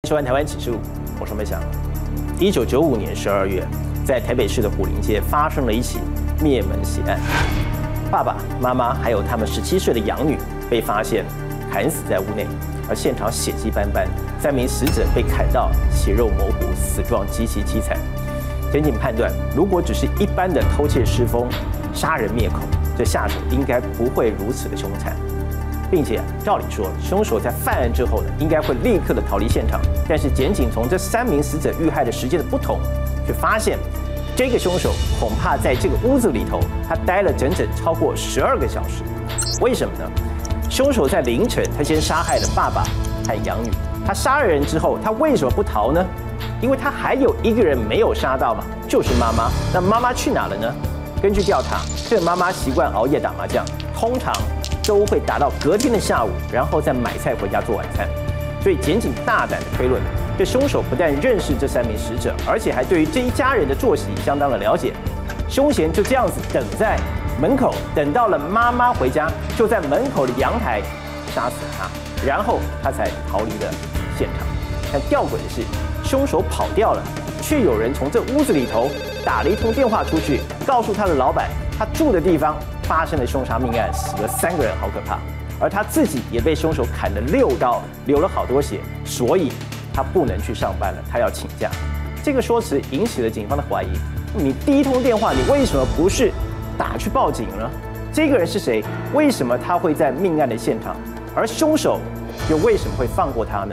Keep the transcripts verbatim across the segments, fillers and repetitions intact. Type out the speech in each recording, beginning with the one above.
收看《台湾启示录》，我是梅翔。一九九五年十二月，在台北市的虎林街发生了一起灭门血案，爸爸妈妈还有他们十七岁的养女被发现砍死在屋内，而现场血迹斑斑，三名死者被砍到血肉模糊，死状极其凄惨。检警判断，如果只是一般的偷窃失风、杀人灭口，这下手应该不会如此的凶残。并且照理说，凶手在犯案之后呢，应该会立刻的逃离现场。但是检警从这三名死者遇害的时间的不同，却发现这个凶手恐怕在这个屋子里头，他待了整整超过十二个小时。为什么呢？凶手在凌晨，他先杀害了爸爸和养女。他杀了人之后，他为什么不逃呢？因为他还有一个人没有杀到嘛，就是妈妈。那妈妈去哪了呢？根据调查，这个妈妈习惯熬夜打麻将，通常都会打到隔天的下午，然后再买菜回家做晚餐。所以检警大胆的推论，这凶手不但认识这三名死者，而且还对于这一家人的作息相当的了解。凶嫌就这样子等在门口，等到了妈妈回家，就在门口的阳台杀死她，然后他才逃离了现场。但吊诡的是，凶手跑掉了，却有人从这屋子里头打了一通电话出去，告诉他的老板，他住的地方发生了凶杀命案，死了三个人，好可怕。而他自己也被凶手砍了六刀，流了好多血，所以他不能去上班了，他要请假。这个说辞引起了警方的怀疑。你第一通电话，你为什么不是打去报警呢？这个人是谁？为什么他会在命案的现场？而凶手又为什么会放过他呢？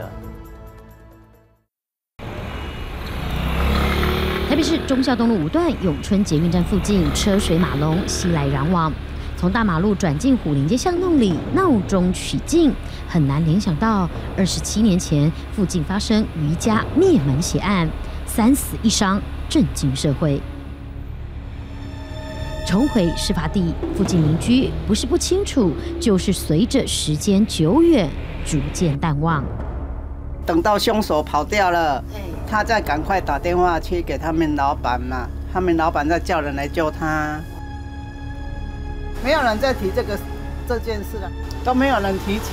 台北市忠孝东路五段永春捷运站附近车水马龙，熙来攘往。从大马路转进虎林街巷弄里，闹中取静，很难联想到二十七年前附近发生余家灭门血案，三死一伤，震惊社会。重回事发地，附近邻居不是不清楚，就是随着时间久远，逐渐淡忘。 等到凶手跑掉了，他再赶快打电话去给他们老板嘛，他们老板再叫人来救他。没有人再提这个这件事了，都没有人提起。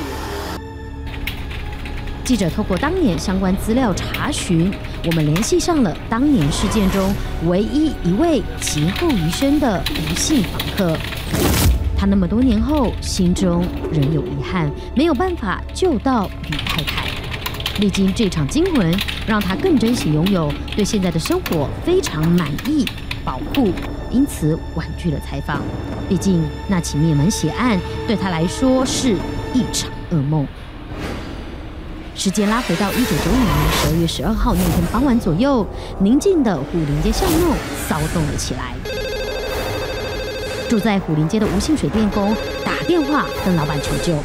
记者透过当年相关资料查询，我们联系上了当年事件中唯一一位劫后余生的吴姓房客。他那么多年后，心中仍有遗憾，没有办法救到吕太太。历经这场惊魂，让他更珍惜拥有，对现在的生活非常满意、保护，因此婉拒了采访。毕竟那起灭门血案对他来说是一场噩梦。时间拉回到一九九五年十二月十二号那天傍晚左右，宁静的虎林街巷弄骚动了起来。住在虎林街的吴姓水电工打电话跟老板求救。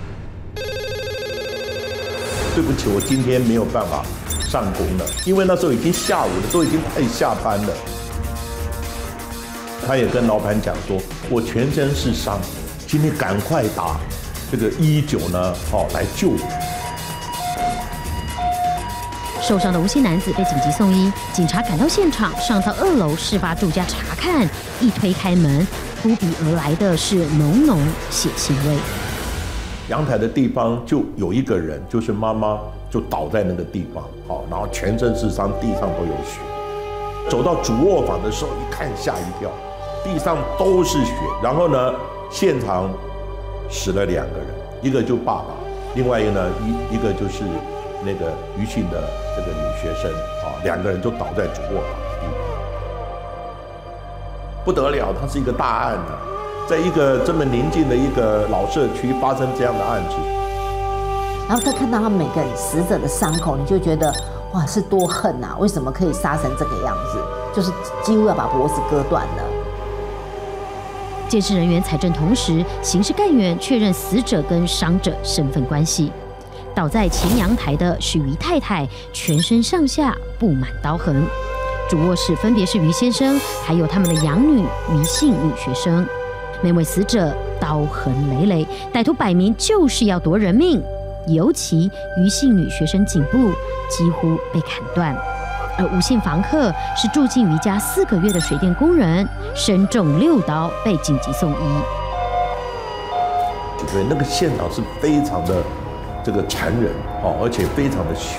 对不起，我今天没有办法上工了，因为那时候已经下午了，都已经快下班了。他也跟老板讲说，我全身是伤，今天赶快打这个一一九呢，好来救我。 受伤的吴姓男子被紧急送医，警察赶到现场，上到二楼事发住家查看，一推开门，扑鼻而来的是浓浓血腥味。 阳台的地方就有一个人，就是妈妈，就倒在那个地方，好，然后全身是伤，地上都有血。走到主卧房的时候，一看吓一跳，地上都是血。然后呢，现场死了两个人，一个就爸爸，另外一个呢，一一个就是那个余姓的这个女学生，啊，两个人就倒在主卧房的地方，不得了，它是一个大案呢。在一个这么宁静的一个老社区发生这样的案子， 然后再看到他们每个死者的伤口，你就觉得哇，是多恨啊！为什么可以杀成这个样子？就是几乎要把脖子割断了。 监视人员采证同时，刑事干员确认死者跟伤者身份关系。倒在前阳台的是余太太，全身上下布满刀痕。主卧室分别是余先生，还有他们的养女余姓女学生。每位死者刀痕累累，歹徒摆明就是要夺人命。尤其余姓女学生颈部几乎被砍断，而吴姓房客是住进余家四个月的水电工人，身中六刀被紧急送医。 对，那个现场是非常的这个残忍哦，而且非常的血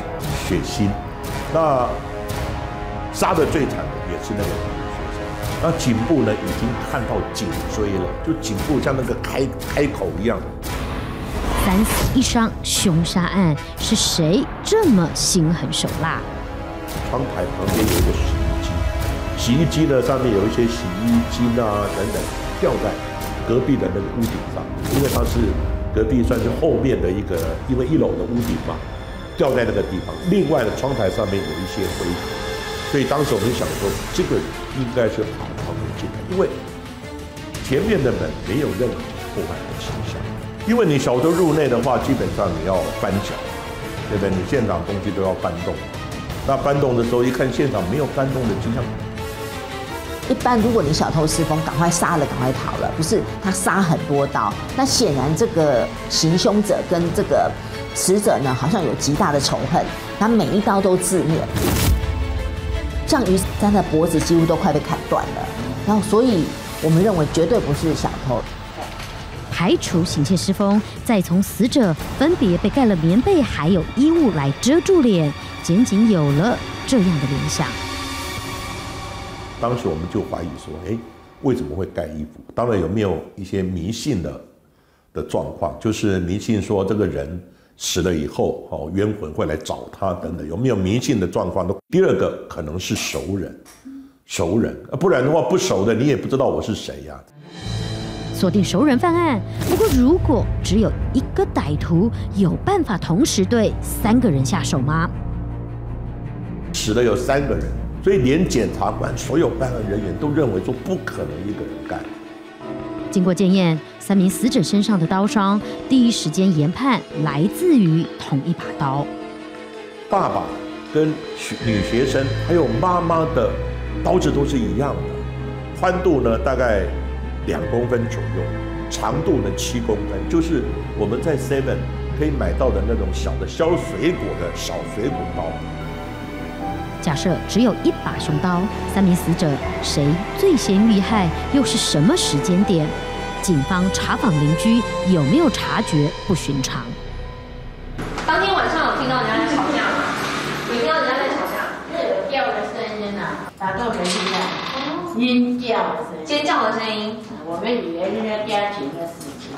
血腥。那杀得最惨的也是那个女学生。那颈部呢，已经看到颈椎了，就颈部像那个开开口一样。 三死一伤凶杀案是谁这么心狠手辣？ 窗台旁边有一个洗衣机，洗衣机呢上面有一些洗衣精啊等等掉在隔壁的那个屋顶上，因为它是隔壁算是后面的一个，因为一楼的屋顶嘛，掉在那个地方。另外的窗台上面有一些灰尘，所以当时我们想说，这个应该是跑跑进来，因为前面的门没有任何破坏的倾向。因为你小偷入内的话，基本上你要翻墙，对不对？你现场东西都要搬动。那搬动的时候，一看现场没有搬动的迹象。 一般如果你小偷失风，赶快杀了，赶快逃了，不是他杀很多刀。那显然这个行凶者跟这个死者呢，好像有极大的仇恨，他每一刀都致命。像于三的脖子几乎都快被砍断了，然后所以我们认为绝对不是小偷。 排除行窃失风，再从死者分别被盖了棉被还有衣物来遮住脸，检警有了这样的联想。 当时我们就怀疑说，哎，为什么会盖衣服？当然有没有一些迷信的的状况，就是迷信说这个人死了以后，哦，冤魂会来找他等等，有没有迷信的状况？第二个可能是熟人，熟人，不然的话不熟的你也不知道我是谁呀、啊。 锁定熟人犯案，不过如果只有一个歹徒，有办法同时对三个人下手吗？ 死了有三个人，所以连检察官所有办案人员都认为说不可能一个人干。 经过检验，三名死者身上的刀伤，第一时间研判来自于同一把刀。 爸爸跟女学生还有妈妈的刀子都是一样的，宽度呢大概两公分左右，长度呢七公分，就是我们在 Seven 可以买到的那种小的削水果的小水果刀。 假设只有一把凶刀，三名死者谁最先遇害，又是什么时间点？警方查访邻居有没有察觉不寻常？ 当天晚上有听到人家在吵架吗？有听到人家在吵架？ 是有叫的声音啊，打斗声音啊，尖叫的声音， 尖叫的声音。 我们以为是那家庭的事情。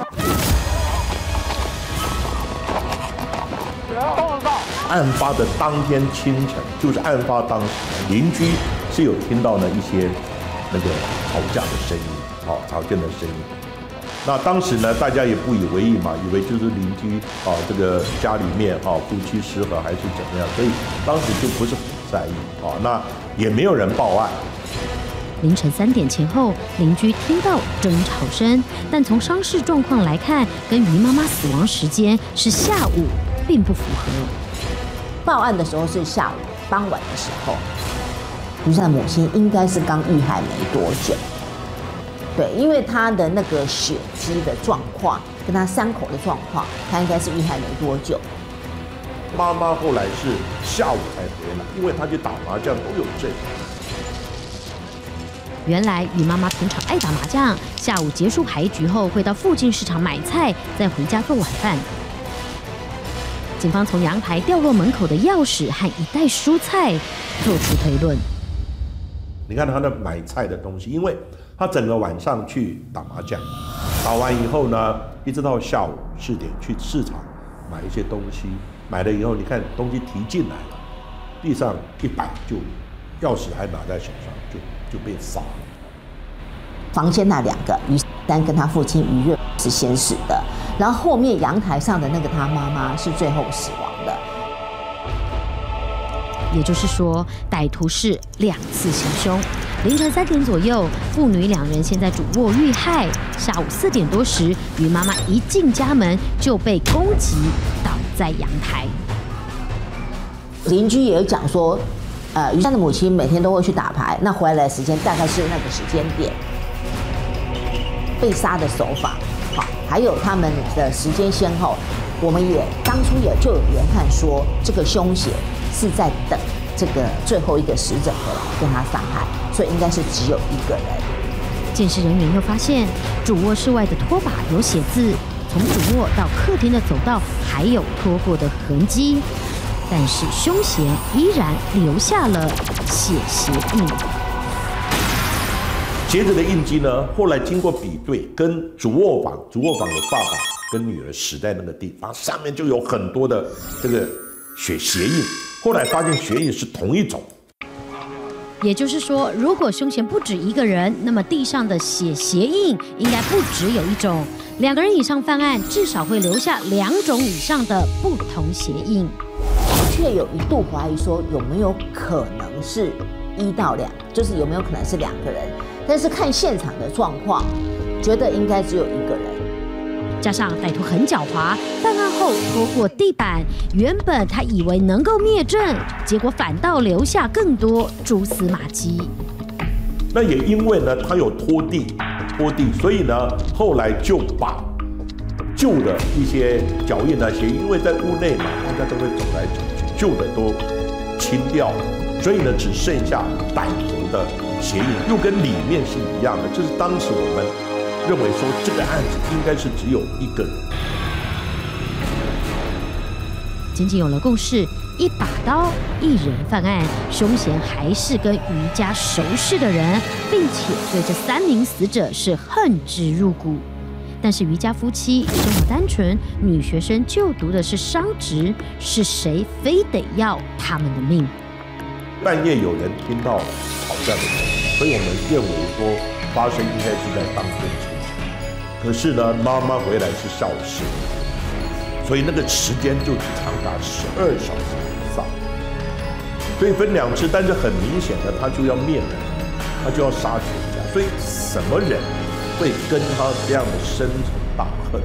案发的当天清晨，就是案发当时，邻居是有听到了一些那个吵架的声音，好，吵架的声音。那当时呢，大家也不以为意嘛，以为就是邻居啊，这个家里面啊夫妻失和还是怎么样，所以当时就不是很在意啊，那也没有人报案。 凌晨三点前后，邻居听到争吵声，但从伤势状况来看，跟于妈妈死亡时间是下午，并不符合。 报案的时候是下午傍晚的时候，于山的母亲应该是刚遇害没多久。对，因为她的那个血迹的状况，跟她伤口的状况，她应该是遇害没多久。 妈妈后来是下午才回来，因为她去打麻将都有证。 原来于妈妈平常爱打麻将，下午结束牌局后会到附近市场买菜，再回家做晚饭。警方从阳台掉落门口的钥匙和一袋蔬菜做出推论。 你看他的买菜的东西，因为他整个晚上去打麻将，打完以后呢，一直到下午四点去市场买一些东西，买了以后，你看东西提进来了，地上一摆就钥匙还拿在手上，就就被杀了。 房间那两个，于丹跟他父亲于润是先死的，然后后面阳台上的那个他妈妈是最后死亡的。 也就是说，歹徒是两次行凶。凌晨三点左右，父女两人先在主卧遇害。下午四点多时，于妈妈一进家门就被攻击，倒在阳台。 邻居也有讲说，呃，于山的母亲每天都会去打牌，那回来的时间大概是那个时间点。被杀的手法，好，还有他们的时间先后，我们也当初也就有研判说，这个凶嫌是在等这个最后一个死者回来跟他杀害，所以应该是只有一个人。 鉴识人员又发现，主卧室外的拖把有写字，从主卧到客厅的走道还有拖过的痕迹。 但是凶嫌依然留下了血鞋印。 鞋子的印记呢，后来经过比对，跟主卧房主卧房的爸爸跟女儿死在那个地方，上面就有很多的这个血鞋印。后来发现血印是同一种。 也就是说，如果凶嫌不止一个人，那么地上的血鞋印应该不只有一种。两个人以上犯案，至少会留下两种以上的不同鞋印。 却有一度怀疑说，有没有可能是一到两，就是有没有可能是两个人？但是看现场的状况，觉得应该只有一个人。 加上歹徒很狡猾，犯案后拖过地板，原本他以为能够灭证，结果反倒留下更多蛛丝马迹。 那也因为呢，他有拖地，拖地，所以呢，后来就把旧的一些脚印啊、鞋印，因为在屋内嘛，大家都会走来走去，旧的都清掉了，所以呢，只剩下歹徒的鞋印，又跟里面是一样的。这是当时我们认为说这个案子应该是只有一个人。 仅仅有了共识，一把刀，一人犯案，凶嫌还是跟余家熟识的人，并且对这三名死者是恨之入骨。但是余家夫妻生活单纯，女学生就读的是商职，是谁非得要他们的命？ 半夜有人听到吵架的声音，所以我们认为说发生应该是在当天清晨。可是呢，妈妈回来是下午四点，所以那个时间就长达十二小时以上。所以分两次，但是很明显的，他就要灭门，他就要杀全家。所以什么人会跟他这样的深仇大恨？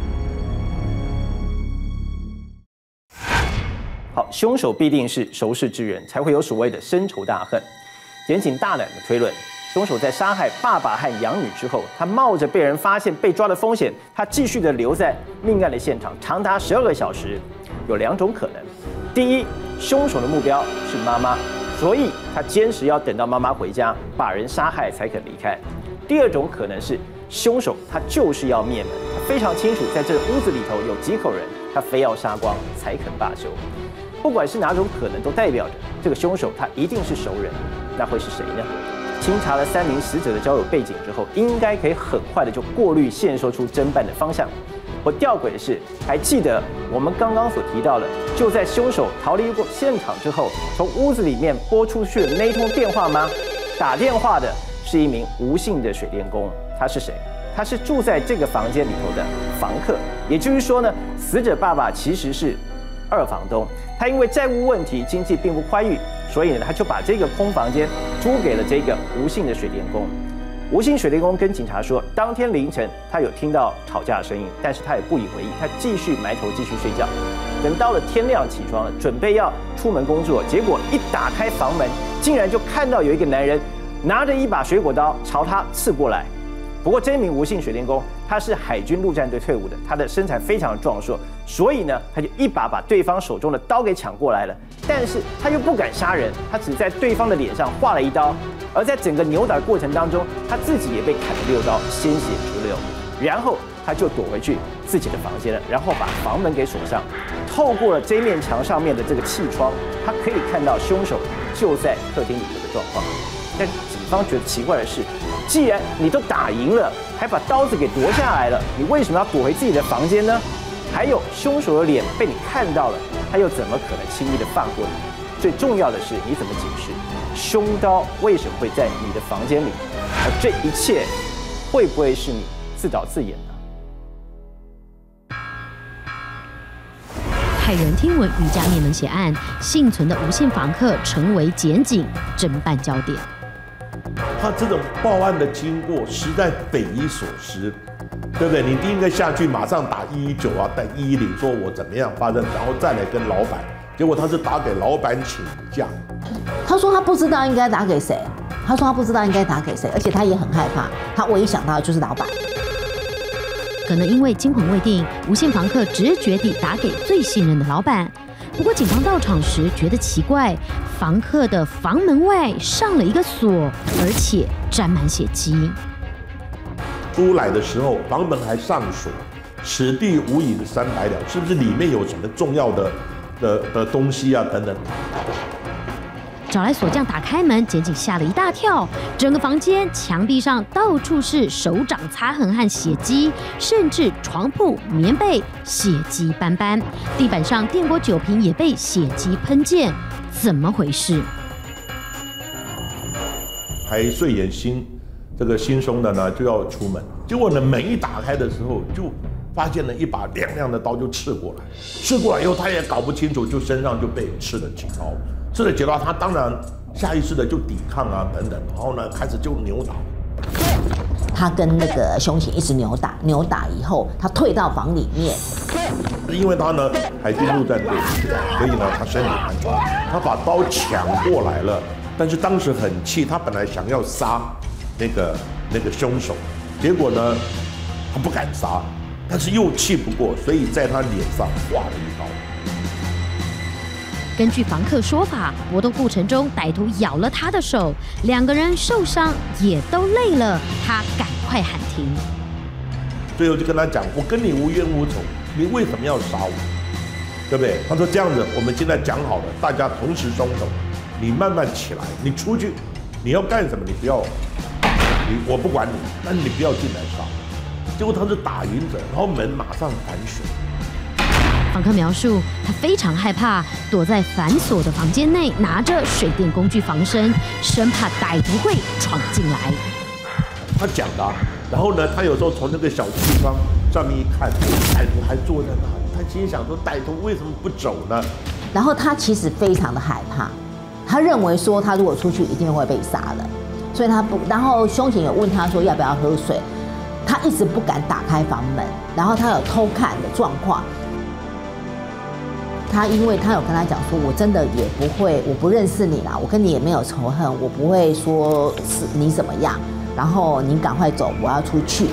好，凶手必定是熟识之人，才会有所谓的深仇大恨。检警大胆的推论，凶手在杀害爸爸和养女之后，他冒着被人发现、被抓的风险，他继续的留在命案的现场，长达十二个小时。有两种可能：第一，凶手的目标是妈妈，所以他坚持要等到妈妈回家，把人杀害才肯离开；第二种可能是凶手他就是要灭门，他非常清楚在这个屋子里头有几口人，他非要杀光才肯罢休。不管是哪种可能，都代表着这个凶手他一定是熟人。那会是谁呢？清查了三名死者的交友背景之后，应该可以很快的就过滤线索出侦办的方向。我吊诡的是，还记得我们刚刚所提到的，就在凶手逃离过现场之后，从屋子里面拨出去的那一通电话吗？打电话的是一名吴姓的水电工，他是谁？他是住在这个房间里头的房客，也就是说呢，死者爸爸其实是二房东，他因为债务问题，经济并不宽裕，所以呢，他就把这个空房间租给了这个吴姓的水电工。吴姓水电工跟警察说，当天凌晨他有听到吵架的声音，但是他也不以为意，他继续埋头继续睡觉。等到了天亮起床了，准备要出门工作，结果一打开房门，竟然就看到有一个男人拿着一把水果刀朝他刺过来。不过这名吴姓水电工他是海军陆战队退伍的，他的身材非常壮硕，所以呢，他就一把把对方手中的刀给抢过来了。但是他又不敢杀人，他只在对方的脸上划了一刀，而在整个扭打过程当中，他自己也被砍了六刀，鲜血直流。然后他就躲回去自己的房间了，然后把房门给锁上。透过了这面墙上面的这个气窗，他可以看到凶手就在客厅里头的状况。但是警方觉得奇怪的是，既然你都打赢了，还把刀子给夺下来了，你为什么要躲回自己的房间呢？还有，凶手的脸被你看到了，他又怎么可能轻易的放过你？最重要的是，你怎么解释凶刀为什么会在你的房间里？而这一切会不会是你自导自演呢？ 骇人听闻余家灭门血案，幸存的吴姓房客成为检警侦办焦点。 他这种报案的经过实在匪夷所思，对不对？你第一个下去马上打一一九啊，带一一零说我怎么样发生，然后再来跟老板，结果他是打给老板请假。 他说他不知道应该打给谁，他说他不知道应该打给谁，而且他也很害怕，他唯一想到的就是老板。 可能因为惊魂未定，吴姓房客直觉地打给最信任的老板。不过警方到场时觉得奇怪，房客的房门外上了一个锁，而且沾满血迹。 出来的时候房门还上锁，此地无银三百两，是不是里面有什么重要的的的东西啊等等。 找来锁匠打开门，检警吓了一大跳。整个房间墙壁上到处是手掌擦痕和血迹，甚至床铺、棉被血迹斑斑，地板上电锅酒瓶也被血迹喷溅，怎么回事？ 还睡眼惺这个惺忪的呢，就要出门，结果呢门一打开的时候，就发现了一把亮亮的刀就刺过来，刺过来以后他也搞不清楚，就身上就被刺了几刀。吃了几刀，他当然下意识的就抵抗啊等等，然后呢开始就扭打。 他跟那个凶嫌一直扭打，扭打以后，他退到房里面。 因为他呢海军陆战队，所以呢他身体很强，他把刀抢过来了，但是当时很气，他本来想要杀那个那个凶手，结果呢他不敢杀，但是又气不过，所以在他脸上划了一刀。 根据房客说法，搏斗过程中歹徒咬了他的手，两个人受伤也都累了，他赶快喊停。 最后就跟他讲：“我跟你无冤无仇，你为什么要杀我？对不对？”他说：“这样子，我们现在讲好了，大家同时松手，你慢慢起来，你出去，你要干什么？你不要，你我不管你，但是你不要进来杀。”结果他是打赢者，然后门马上反锁。 房客描述，他非常害怕，躲在反锁的房间内，拿着水电工具防身，生怕歹徒会闯进来。 他讲的、啊，然后呢，他有时候从那个小气窗上面一看，歹徒还坐在那里，他心想说：歹徒为什么不走呢？ 然后他其实非常的害怕，他认为说他如果出去一定会被杀了，所以他不。然后凶嫌有问他说要不要喝水，他一直不敢打开房门，然后他有偷看的状况。他因为他有跟他讲说，我真的也不会，我不认识你啦，我跟你也没有仇恨，我不会说是你怎么样，然后你赶快走，我要出去。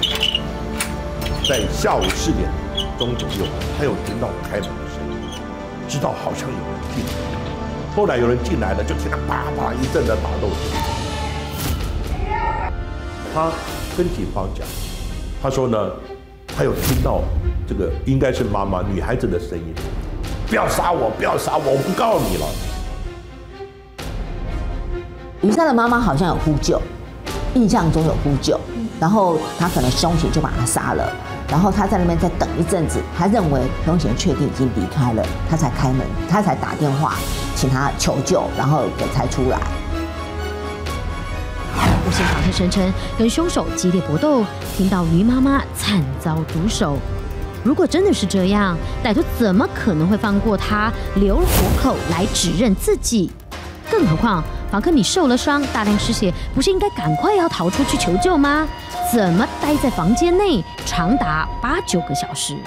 在下午四点钟左右，他有听到开门的声音，知道好像有人进来。后来有人进来了，就听到啪啪一阵的打斗声。他跟警方讲，他说呢，他有听到这个应该是妈妈女孩子的声音。不要杀我！不要杀我！我不告你了。 于山的妈妈好像有呼救，印象中有呼救，然后他可能凶嫌就把他杀了，然后他在那边再等一阵子，他认为凶嫌确定已经离开了，他才开门，他才打电话请他求救，然后才出来。 无线访客声称跟凶手激烈搏斗，听到于妈妈惨遭毒手。如果真的是这样，歹徒怎么可能会放过他，留活口来指认自己？更何况，房客你受了伤，大量失血，不是应该赶快要逃出去求救吗？怎么待在房间内长达八九个小时？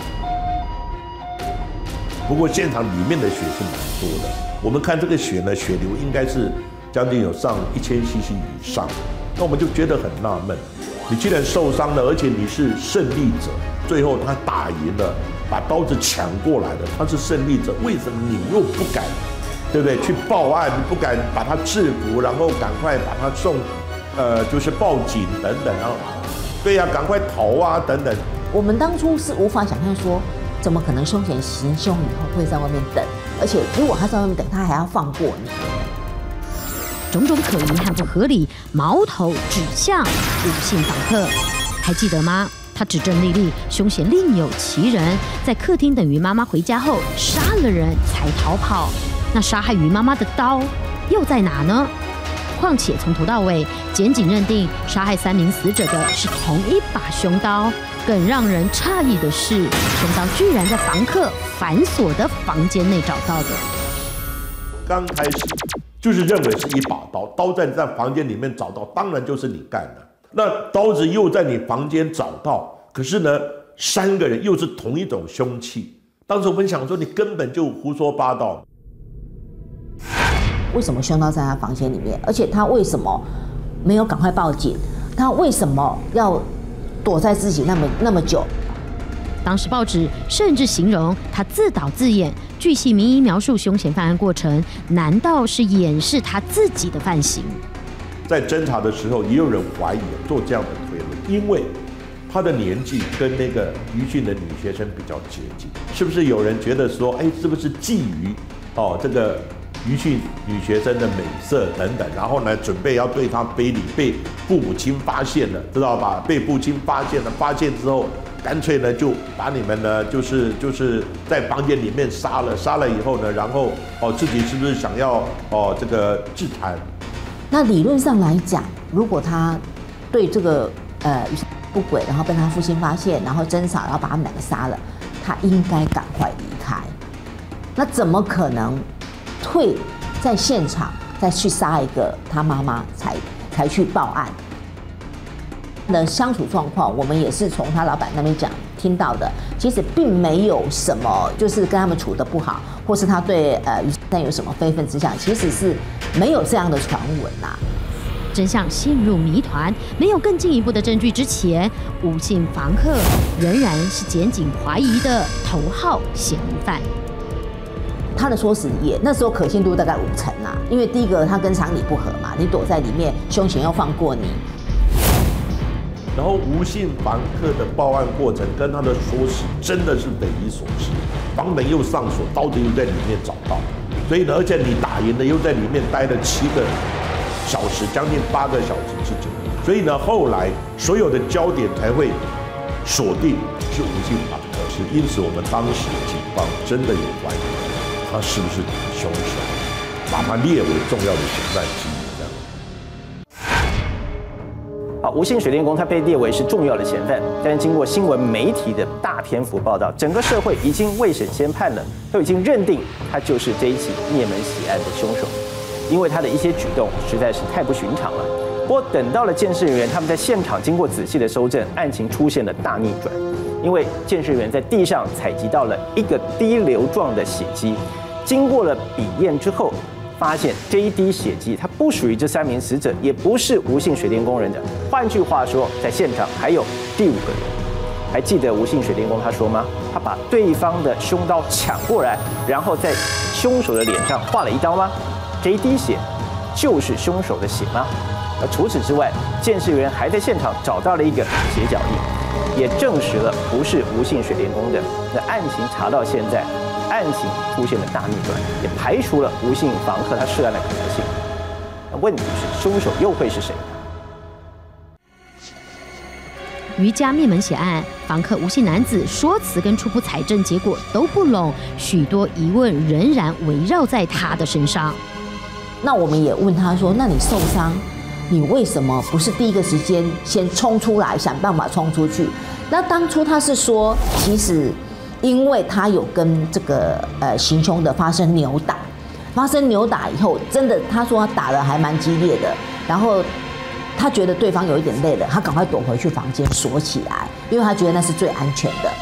不过现场里面的血是蛮多的，我们看这个血呢，血流应该是将近有上一千 C C 以上，那我们就觉得很纳闷，你既然受伤了，而且你是胜利者。最后他打赢了，把刀子抢过来了，他是胜利者，为什么你又不敢，对不对？去报案，你不敢把他制服，然后赶快把他送，呃，就是报警等等，然后，对呀、啊，赶快逃啊等等。 我们当初是无法想象说，怎么可能凶嫌行凶以后会在外面等，而且如果他在外面等，他还要放过你。 种种可疑和不合理，矛头指向无姓访客，还记得吗？他指证丽丽，凶嫌另有其人，在客厅等于妈妈回家后杀了人才逃跑。那杀害于妈妈的刀又在哪呢？况且从头到尾，检警认定杀害三名死者的是同一把凶刀。更让人诧异的是，凶刀居然在房客反锁的房间内找到的。 刚开始就是认为是一把刀，刀在在房间里面找到，当然就是你干的。那刀子又在你房间找到，可是呢，三个人又是同一种凶器。当时我们想说，你根本就胡说八道。 为什么凶刀在他房间里面？而且他为什么没有赶快报警？他为什么要躲在自己那么那么久？ 当时报纸甚至形容他自导自演，巨细靡遗描述凶嫌犯案过程，难道是掩饰他自己的犯行？ 在侦查的时候，也有人怀疑做这样的推论，因为她的年纪跟那个余姓的女学生比较接近，是不是有人觉得说，哎，是不是觊觎哦这个余姓女学生的美色等等，然后呢，准备要对她非礼，被父母亲发现了，知道吧？被父亲发现了，发现之后，干脆呢就把你们呢，就是就是在房间里面杀了，杀了以后呢，然后哦自己是不是想要哦这个自残？ 那理论上来讲，如果他对这个呃不轨，然后被他父亲发现，然后争吵，然后把他们两个杀了，他应该赶快离开。那怎么可能会在现场再去杀一个他妈妈才才去报案？的相处状况，我们也是从他老板那边讲听到的，其实并没有什么，就是跟他们处得不好，或是他对呃余生有什么非分之想，其实是没有这样的传闻呐、啊。 真相陷入谜团，没有更进一步的证据之前，吴姓房客仍然是检警怀疑的头号嫌疑犯。 他的说辞也那时候可信度大概五成啊，因为第一个他跟常理不合嘛，你躲在里面，凶嫌要放过你。 然后吴姓房客的报案过程跟他的说辞真的是匪夷所思，房门又上锁，刀子又在里面找到，所以呢，而且你打赢了又在里面待了七个小时，将近八个小时之久，所以呢，后来所有的焦点才会锁定是吴姓房客，是因此我们当时警方真的有怀疑他是不是凶手，把他列为重要的嫌犯之一。 好，吴姓水电工他被列为是重要的嫌犯，但是经过新闻媒体的大篇幅报道，整个社会已经未审先判了，都已经认定他就是这一起灭门血案的凶手，因为他的一些举动实在是太不寻常了。不过等到了鉴识人员他们在现场经过仔细的搜证，案情出现了大逆转，因为鉴识人员在地上采集到了一个滴流状的血迹，经过了笔验之后，发现这一滴血迹它不属于这三名死者，也不是吴姓水电工人的。换句话说，在现场还有第五个人。还记得吴姓水电工他说吗？他把对方的凶刀抢过来，然后在凶手的脸上划了一刀吗？这一滴血就是凶手的血吗？而除此之外，鉴识员还在现场找到了一个血脚印，也证实了不是吴姓水电工的。那案情查到现在，案情出现了大逆转，也排除了吴姓房客他涉案的可能性。那问题是，凶手又会是谁？ 余家灭门血案，房客吴姓男子说辞跟初步采证结果都不拢，许多疑问仍然围绕在他的身上。 那我们也问他说：“那你受伤，你为什么不是第一个时间先冲出来，想办法冲出去？”那当初他是说，其实因为他有跟这个呃行凶的发生扭打，发生扭打以后，真的他说他打得还蛮激烈的，然后他觉得对方有一点累了，他赶快躲回去房间锁起来，因为他觉得那是最安全的。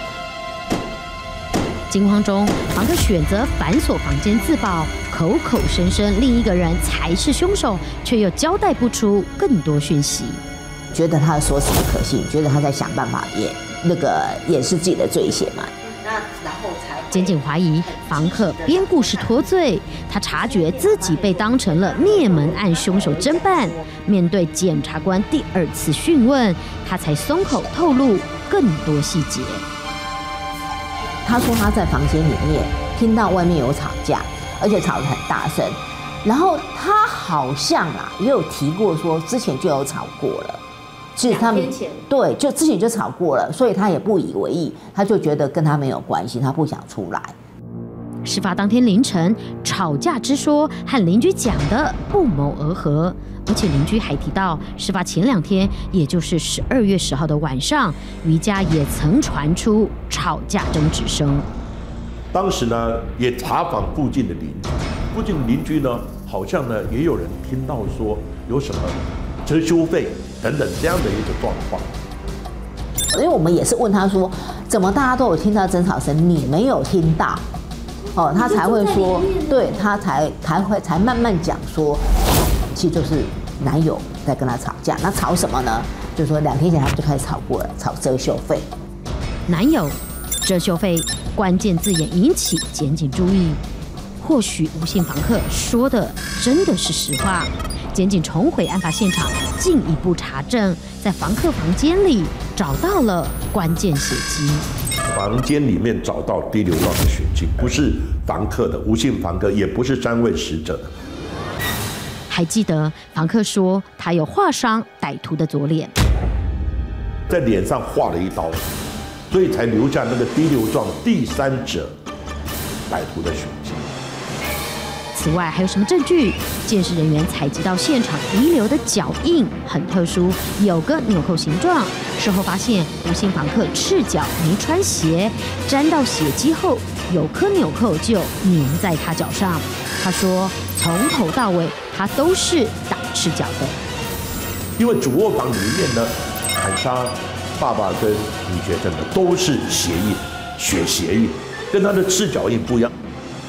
惊慌中，房客选择反锁房间自保，口口声声另一个人才是凶手，却又交代不出更多讯息。 觉得他的说辞不可信，觉得他在想办法也那个掩饰自己的罪行嘛。那然后才检警怀疑房客编故事脱罪，他察觉自己被当成了灭门案凶手侦办。面对检察官第二次讯问，他才松口透露更多细节。 他说他在房间里面听到外面有吵架，而且吵得很大声。然后他好像啊也有提过说之前就有吵过了，其实他们对就之前就吵过了，所以他也不以为意，他就觉得跟他没有关系，他不想出来。 事发当天凌晨，吵架之说和邻居讲的不谋而合，而且邻居还提到，事发前两天，也就是十二月十号的晚上，余家也曾传出吵架争执声。 当时呢，也查访附近的邻居，附近的邻居呢，好像呢也有人听到说有什么遮羞费等等这样的一个状况。 因为我们也是问他说，怎么大家都有听到争吵声，你没有听到？哦，他才会说，对他才才会才慢慢讲说，其实就是男友在跟他吵架。那吵什么呢？就是说两天前他们就开始吵过了，吵遮羞费。 男友遮羞费关键字眼引起检警注意，或许吴姓房客说的真的是实话。检警重回案发现场，进一步查证，在房客房间里找找到了关键血迹。 房间里面找到滴流状的血迹，不是房客的，无姓房客，也不是三位死者的。 还记得房客说他有划伤歹徒的左脸， 在脸上划了一刀，所以才留下那个滴流状第三者歹徒的血迹。 此外还有什么证据？鉴识人员采集到现场遗留的脚印很特殊，有个纽扣形状。事后发现吴姓房客赤脚没穿鞋，沾到血迹后，有颗纽扣就粘在他脚上。他说从头到尾他都是打赤脚的。 因为主卧房里面呢，砍杀爸爸跟女学生的都是鞋印、血鞋印，跟他的赤脚印不一样。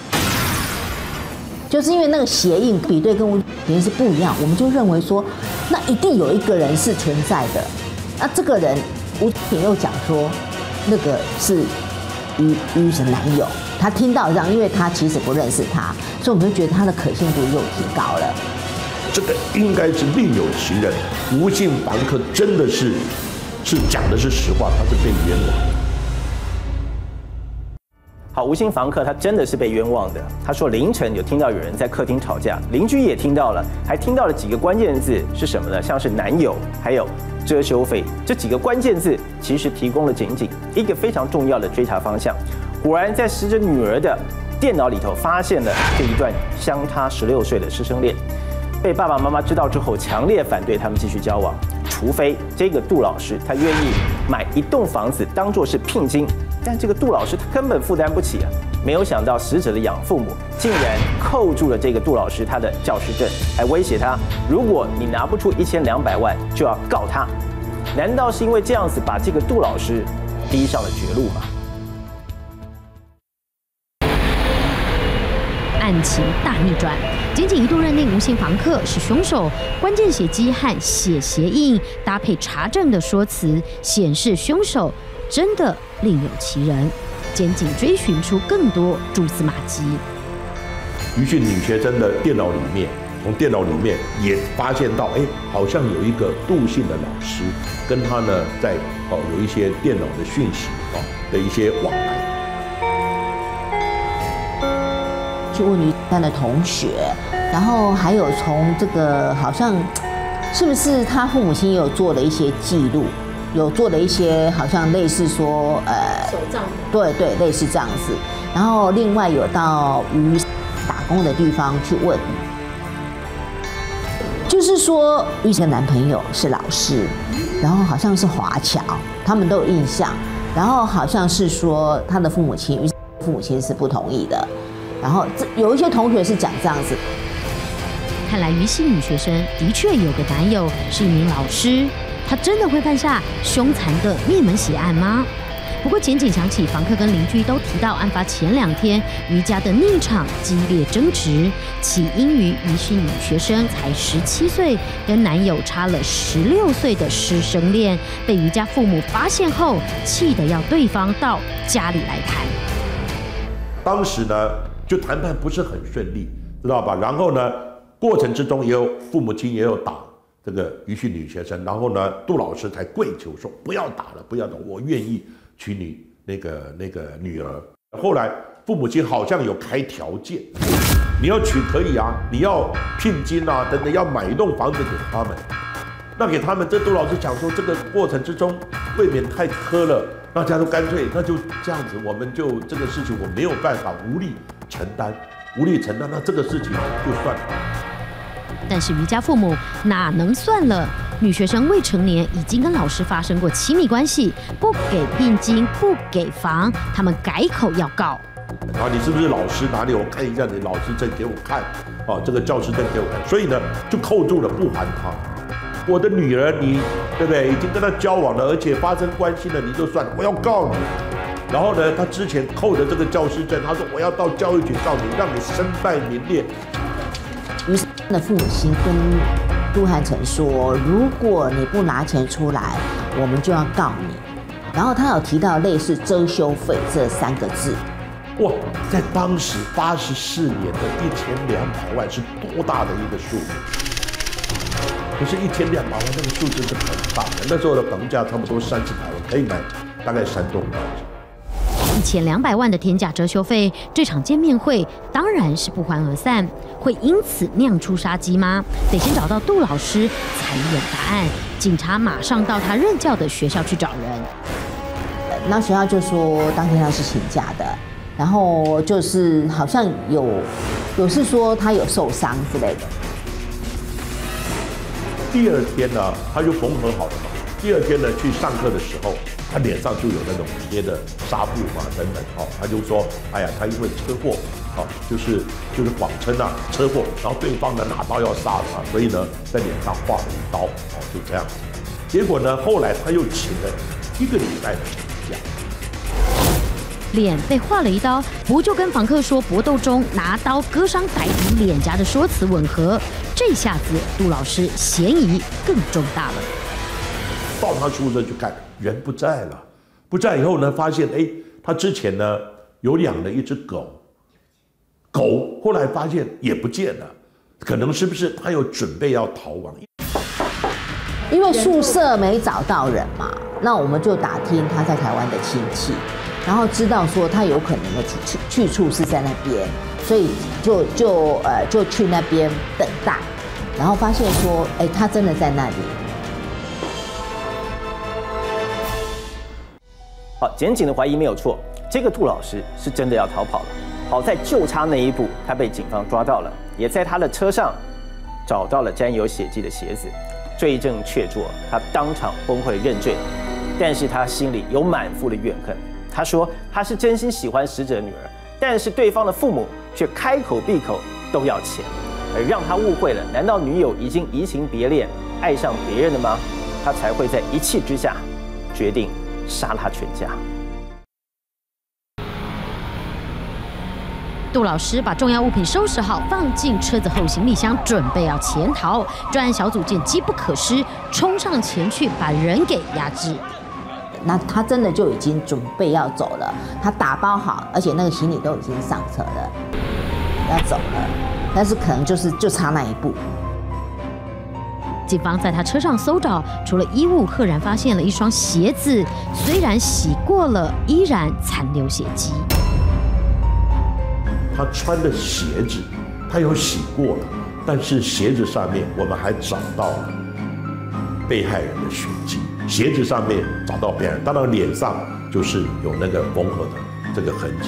就是因为那个鞋印比对跟吴平是不一样，我们就认为说，那一定有一个人是存在的。那这个人，吴平又讲说，那个是于于是男友。他听到这样，因为他其实不认识他，所以我们就觉得他的可信度又提高了。 这个应该是另有其人，吴姓房客真的是是讲的是实话，他是被冤枉。 好，吴姓房客他真的是被冤枉的。他说凌晨有听到有人在客厅吵架，邻居也听到了，还听到了几个关键字是什么呢？像是男友，还有遮羞费，这几个关键字其实提供了警警一个非常重要的追查方向。果然在死者女儿的电脑里头发现了这一段相差十六岁的师生恋。被爸爸妈妈知道之后，强烈反对他们继续交往，除非这个杜老师他愿意买一栋房子当作是聘金。但这个杜老师他根本负担不起啊！没有想到死者的养父母竟然扣住了这个杜老师他的教师证，还威胁他，如果你拿不出一千两百万，就要告他。难道是因为这样子把这个杜老师逼上了绝路吗？ 案情大逆转，检警一度认定吴姓房客是凶手。关键血迹和血鞋印搭配查证的说辞，显示凶手真的另有其人。检警追寻出更多蛛丝马迹。 于是女学生的电脑里面，从电脑里面也发现到，哎，好像有一个杜姓的老师跟他呢在哦有一些电脑的讯息哦的一些往来。 去问于丹的同学，然后还有从这个好像是不是他父母亲也有做了一些记录，有做了一些好像类似说呃手账， 对对，类似这样子。然后另外有到于打工的地方去问，就是说于的男朋友是老师，然后好像是华侨，他们都有印象。然后好像是说他的父母亲，于父母亲是不同意的。然后这有一些同学是讲这样子， 看来于姓女学生的确有个男友是一名老师，她真的会犯下凶残的灭门血案吗？不过检警想起房客跟邻居都提到，案发前两天于家的那场激烈争执，起因于于姓女学生才十七岁，跟男友差了十六岁的师生恋，被于家父母发现后，气得要对方到家里来谈。 当时呢，就谈判不是很顺利，知道吧？然后呢，过程之中也有父母亲也有打这个于姓女学生，然后呢，杜老师才跪求说不要打了，不要打，我愿意娶你那个那个女儿。后来父母亲好像有开条件，你要娶可以啊，你要聘金啊等等，要买一栋房子给他们。那给他们，这杜老师讲说，这个过程之中未免太苛了。大家都干脆，那就这样子，我们就这个事情我没有办法，无力承担，无力承担，那这个事情就算了。 但是于家父母哪能算了？女学生未成年，已经跟老师发生过亲密关系，不给聘金，不给房，他们改口要告。 然后你是不是老师？哪里？我看一下你老师证给我看，哦，这个教师证给我看。所以呢，就扣住了，不还他。我的女儿你，对不对？已经跟他交往了，而且发生关系了，你就算了，我要告你。然后呢，他之前扣的这个教师证，他说我要到教育局告你，让你身败名裂。 于是的父母亲跟杜汉成说，如果你不拿钱出来，我们就要告你。然后他有提到类似遮羞费这三个字。 哇，在当时八十四年的一千两百万是多大的一个数目？ 可是，一千两百万那个数字是很大的，那时候的房价差不多三十百万，可以买大概三栋房子。 一千两百万的天价遮羞费，这场见面会当然是不欢而散。会因此酿出杀机吗？得先找到杜老师才有答案。警察马上到他任教的学校去找人。 那学校就说当天他是请假的，然后就是好像有有是说他有受伤之类的。 第二天呢，他就缝合好了嘛。第二天呢，去上课的时候，他脸上就有那种贴的纱布嘛，等等，哦，他就说，哎呀，他因为车祸，哦，就是就是谎称啊车祸，然后对方呢拿刀要杀他，所以呢在脸上划了一刀，哦，就这样子。结果呢，后来他又请了一个礼拜的假。 脸被划了一刀，不就跟访客说搏斗中拿刀割伤歹徒脸颊的说辞吻合？这下子杜老师嫌疑更重大了。 到他宿舍去看，人不在了。不在以后呢，发现哎，他之前呢有养了一只狗，狗后来发现也不见了，可能是不是他有准备要逃亡？ 因为宿舍没找到人嘛，那我们就打听他在台湾的亲戚，然后知道说他有可能的去去处是在那边，所以就就呃就去那边等待，然后发现说，哎，他真的在那里。 好，检警的怀疑没有错，这个杜老师是真的要逃跑了。好在就差那一步，他被警方抓到了，也在他的车上找到了沾有血迹的鞋子。罪证确凿，他当场崩溃认罪，但是他心里有满腹的怨恨。他说他是真心喜欢死者女儿，但是对方的父母却开口闭口都要钱，而让他误会了。难道女友已经移情别恋，爱上别人了吗？他才会在一气之下决定杀他全家。 杜老师把重要物品收拾好，放进车子后行李箱，准备要潜逃。专案小组见机不可失，冲上前去把人给压制。 那他真的就已经准备要走了，他打包好，而且那个行李都已经上车了，要走了，但是可能就是就差那一步。 警方在他车上搜找，除了衣物，赫然发现了一双鞋子，虽然洗过了，依然残留血迹。 他穿的鞋子，他有洗过了，但是鞋子上面我们还找到了被害人的血迹，鞋子上面找到被害人，当然脸上就是有那个缝合的这个痕迹。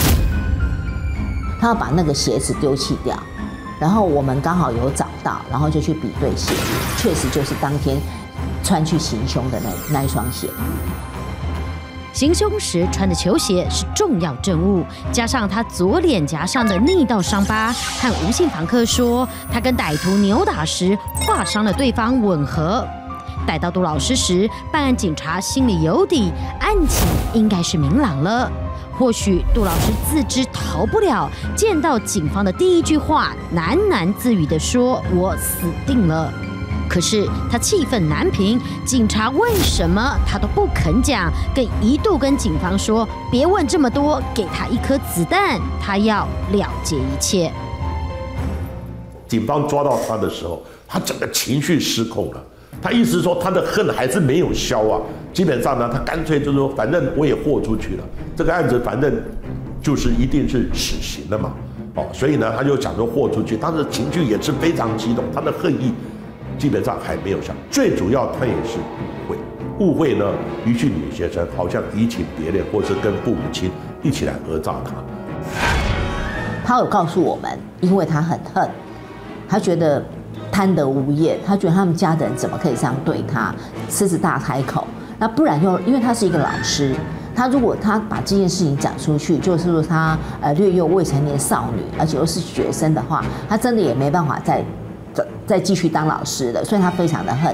他要把那个鞋子丢弃掉，然后我们刚好有找到，然后就去比对鞋子，确实就是当天穿去行凶的那那一双鞋。 行凶时穿的球鞋是重要证物，加上他左脸颊上的那道伤疤，和吴姓房客说他跟歹徒扭打时划伤了对方吻合。逮到杜老师时，办案警察心里有底，案情应该是明朗了。或许杜老师自知逃不了，见到警方的第一句话，喃喃自语地说：“我死定了。”可是他气愤难平，警察问什么他都不肯讲，更一度跟警方说：“别问这么多，给他一颗子弹，他要了结一切。” 警方抓到他的时候，他整个情绪失控了。他意思是说他的恨还是没有消啊。基本上呢，他干脆就是说，反正我也豁出去了，这个案子反正就是一定是死刑的嘛。哦，所以呢，他就想说豁出去，他的情绪也是非常激动，他的恨意基本上还没有消。最主要他也是误会，误会呢，于去女学生好像移情别恋，或是跟父母亲一起来讹诈他。 他有告诉我们，因为他很恨，他觉得贪得无厌，他觉得他们家的人怎么可以这样对他，狮子大开口。那不然就因为他是一个老师，他如果他把这件事情讲出去，就是说他呃掠诱未成年少女，而且又是学生的话，他真的也没办法再再继续当老师了，所以他非常的恨。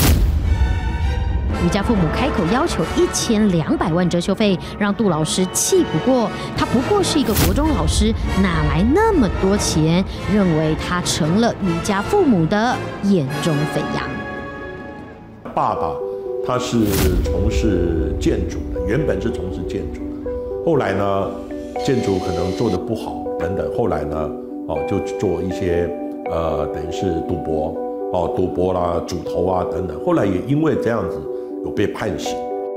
余家父母开口要求一千两百万遮羞费，让杜老师气不过。他不过是一个国中老师，哪来那么多钱？认为他成了余家父母的眼中飞扬。 爸爸他是从事建筑的，原本是从事建筑的，后来呢，建筑可能做得不好等等，后来呢，哦就做一些呃等于是赌博， 哦，赌博啦、主头啊等等。后来也因为这样子有被判刑。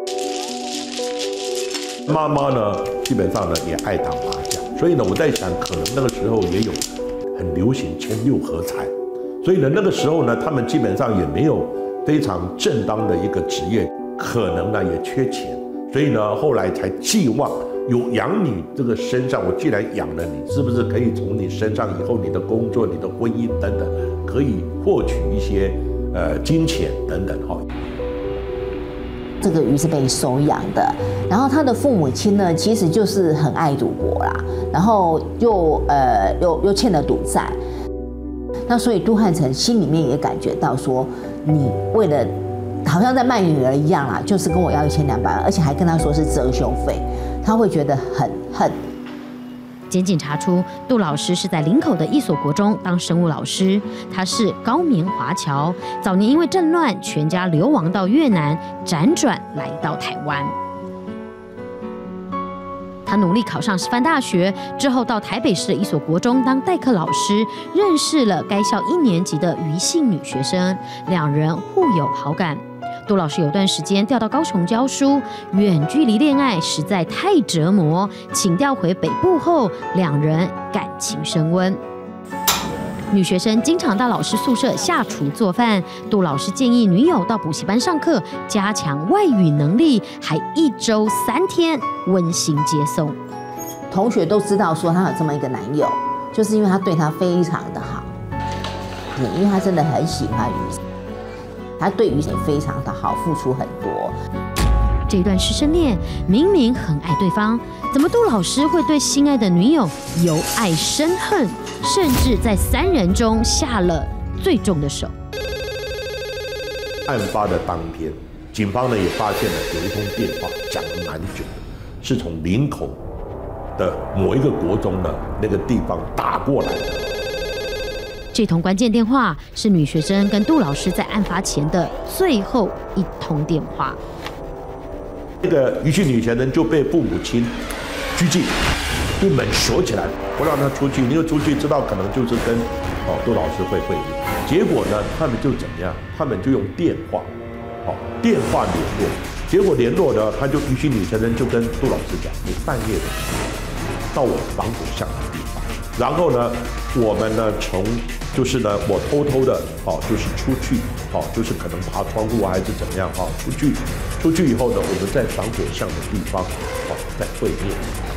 妈妈呢，基本上呢也爱打麻将，所以呢，我在想，可能那个时候也有很流行签六合彩，所以呢，那个时候呢，他们基本上也没有非常正当的一个职业，可能呢也缺钱，所以呢，后来才寄望有养你这个身上，我既然养了你，是不是可以从你身上以后你的工作、你的婚姻等等，可以获取一些呃金钱等等哈。 这个鱼是被收养的，然后他的父母亲呢，其实就是很爱赌博啦，然后又呃又又欠了赌债，那所以杜汉成心里面也感觉到说，你为了好像在卖女儿一样啦，就是跟我要一千两百万，而且还跟他说是遮羞费，他会觉得很恨。 检警查出，杜老师是在林口的一所国中当生物老师。他是高棉华侨，早年因为战乱，全家流亡到越南，辗转来到台湾。他努力考上师范大学，之后到台北市的一所国中当代课老师，认识了该校一年级的余姓女学生，两人互有好感。杜老师有段时间调到高雄教书，远距离恋爱实在太折磨，请调回北部后，两人感情升温。女学生经常到老师宿舍下厨做饭，杜老师建议女友到补习班上课，加强外语能力，还一周三天温馨接送。 同学都知道说他有这么一个男友，就是因为他对他非常的好，因为他真的很喜欢鱼。他对于也非常的好，付出很多。 这段师生恋明明很爱对方，怎么杜老师会对心爱的女友由爱生恨，甚至在三人中下了最重的手？ 案发的当天，警方呢也发现了有一通电话，讲了蛮久的，是从林口的某一个国中呢那个地方打过来的。 这通关键电话是女学生跟杜老师在案发前的最后一通电话。 那个余姓女学生就被父母亲拘禁，把门锁起来，不让她出去。因为出去知道可能就是跟哦杜老师会会面。结果呢，他们就怎么样？他们就用电话，哦电话联络。结果联络呢，他就余姓女学生就跟杜老师讲：“你半夜的时候到我防火巷的地方，然后呢，我们呢从。”就是呢，我偷偷的哦，就是出去哦，就是可能爬窗户还是怎么样哈、哦，出去，出去以后呢，我们在防火巷的地方哦，在会面。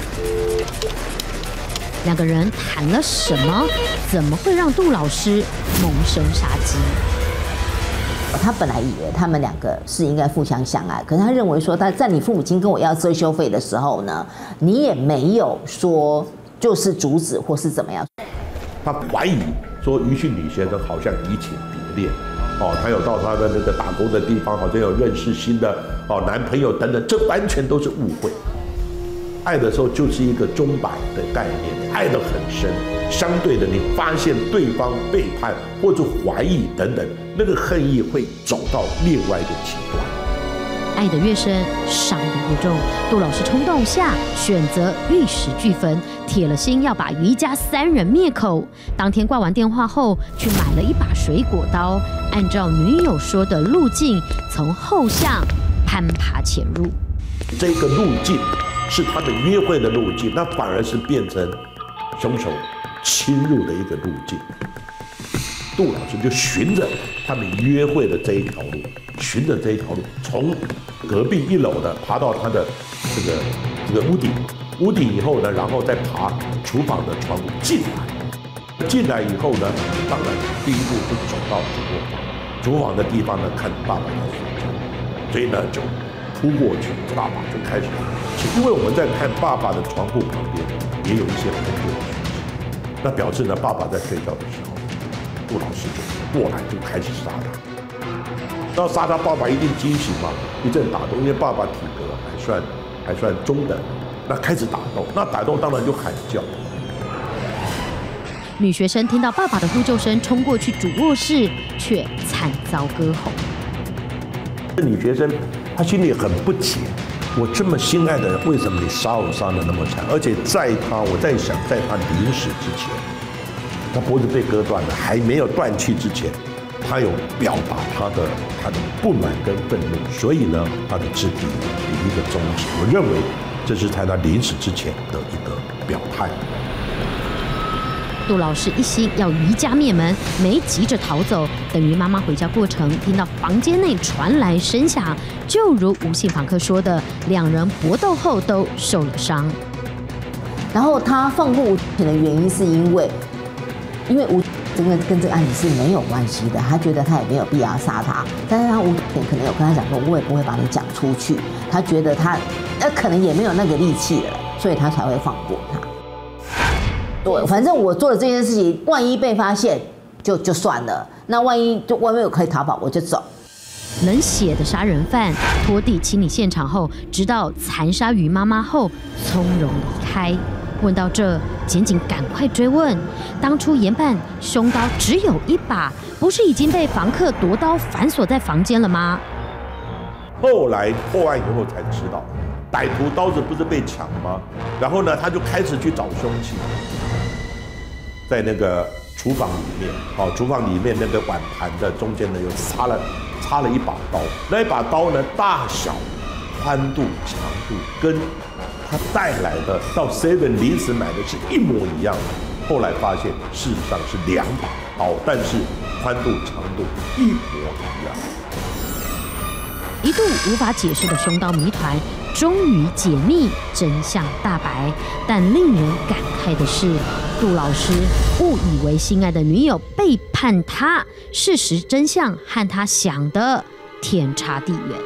两个人谈了什么？怎么会让杜老师萌生杀机？ 他本来以为他们两个是应该互相相爱，可是他认为说，他在你父母亲跟我要遮羞费的时候呢，你也没有说就是阻止或是怎么样。 他怀疑。说余姓女学生好像移情别恋，哦，她有到她的那个打工的地方，好像有认识新的哦男朋友等等，这完全都是误会。爱的时候就是一个钟摆的概念，爱得很深，相对的你发现对方背叛或者怀疑等等，那个恨意会走到另外一个极端。 爱得越深，伤得越重。杜老师冲动下选择玉石俱焚，铁了心要把余家三人灭口。当天挂完电话后，去买了一把水果刀，按照女友说的路径，从后巷攀爬潜入。 这个路径是他们约会的路径，那反而是变成凶手侵入的一个路径。杜老师就循着他们约会的这一条路，循着这一条路，从隔壁一楼的爬到他的这个这个屋顶，屋顶以后呢，然后再爬厨房的窗户进来。进来以后呢，当然第一步就走到主卧房，主房的地方呢，看爸爸在睡觉，所以呢就扑过去，爸爸就开始。因为我们在看爸爸的床铺旁边也有一些红色的血迹，那表示呢，爸爸在睡觉的时候。杜老师就过来就开始杀他，要杀他爸爸一定惊醒嘛，一阵打斗，因为爸爸体格还算还算中等，那开始打斗，那打斗当然就喊叫。 女学生听到爸爸的呼救声，冲过去主卧室，却惨遭割喉。 女学生她心里很不解，我这么心爱的人，为什么你杀我杀得那么惨？而且在她，我在想，在她临死之前。他脖子被割断了，还没有断气之前， 他有表达他的他的不满跟愤怒，所以呢，他的肢体比一个中指。我认为这是在他临死之前的一个表态。 杜老师一心要余家灭门，没急着逃走，等于妈妈回家过程听到房间内传来声响，就如吴姓访客说的，两人搏斗后都受了伤。 然后他放过吴田的原因是因为，因为吴真的跟这个案子是没有关系的，他觉得他也没有必要杀他，但是他吴田可能有跟他讲说，我也不会把你讲出去，他觉得他呃可能也没有那个力气了，所以他才会放过他。对，反正我做了这件事情，万一被发现就就算了，那万一就外面有可以逃跑，我就走。 冷血的杀人犯拖地清理现场后，直到残杀于妈妈后，从容离开。问到这，检警赶快追问：当初研判凶刀只有一把，不是已经被房客夺刀反锁在房间了吗？ 后来破案以后才知道，歹徒刀子不是被抢吗？然后呢，他就开始去找凶器。在那个厨房里面，哦，厨房里面那个碗盘的中间呢，又插了插了一把刀。那一把刀呢，大小、宽度、长度跟他带来的到 seven 临时买的是一模一样的。后来发现，事实上是两把刀，但是宽度、长度一模一样。 一度无法解释的凶刀谜团，终于解密，真相大白。但令人感慨的是，杜老师误以为心爱的女友背叛他，事实真相和他想的天差地远。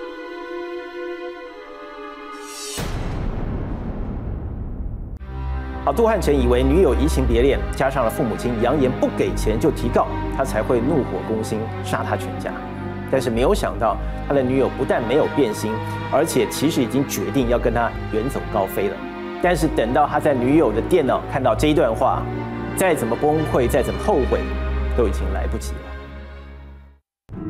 好，杜汉成以为女友移情别恋，加上了父母亲扬言不给钱就提告，他才会怒火攻心，杀他全家。但是没有想到，他的女友不但没有变心，而且其实已经决定要跟他远走高飞了。但是等到他在女友的电脑看到这一段话，再怎么崩溃，再怎么后悔，都已经来不及了。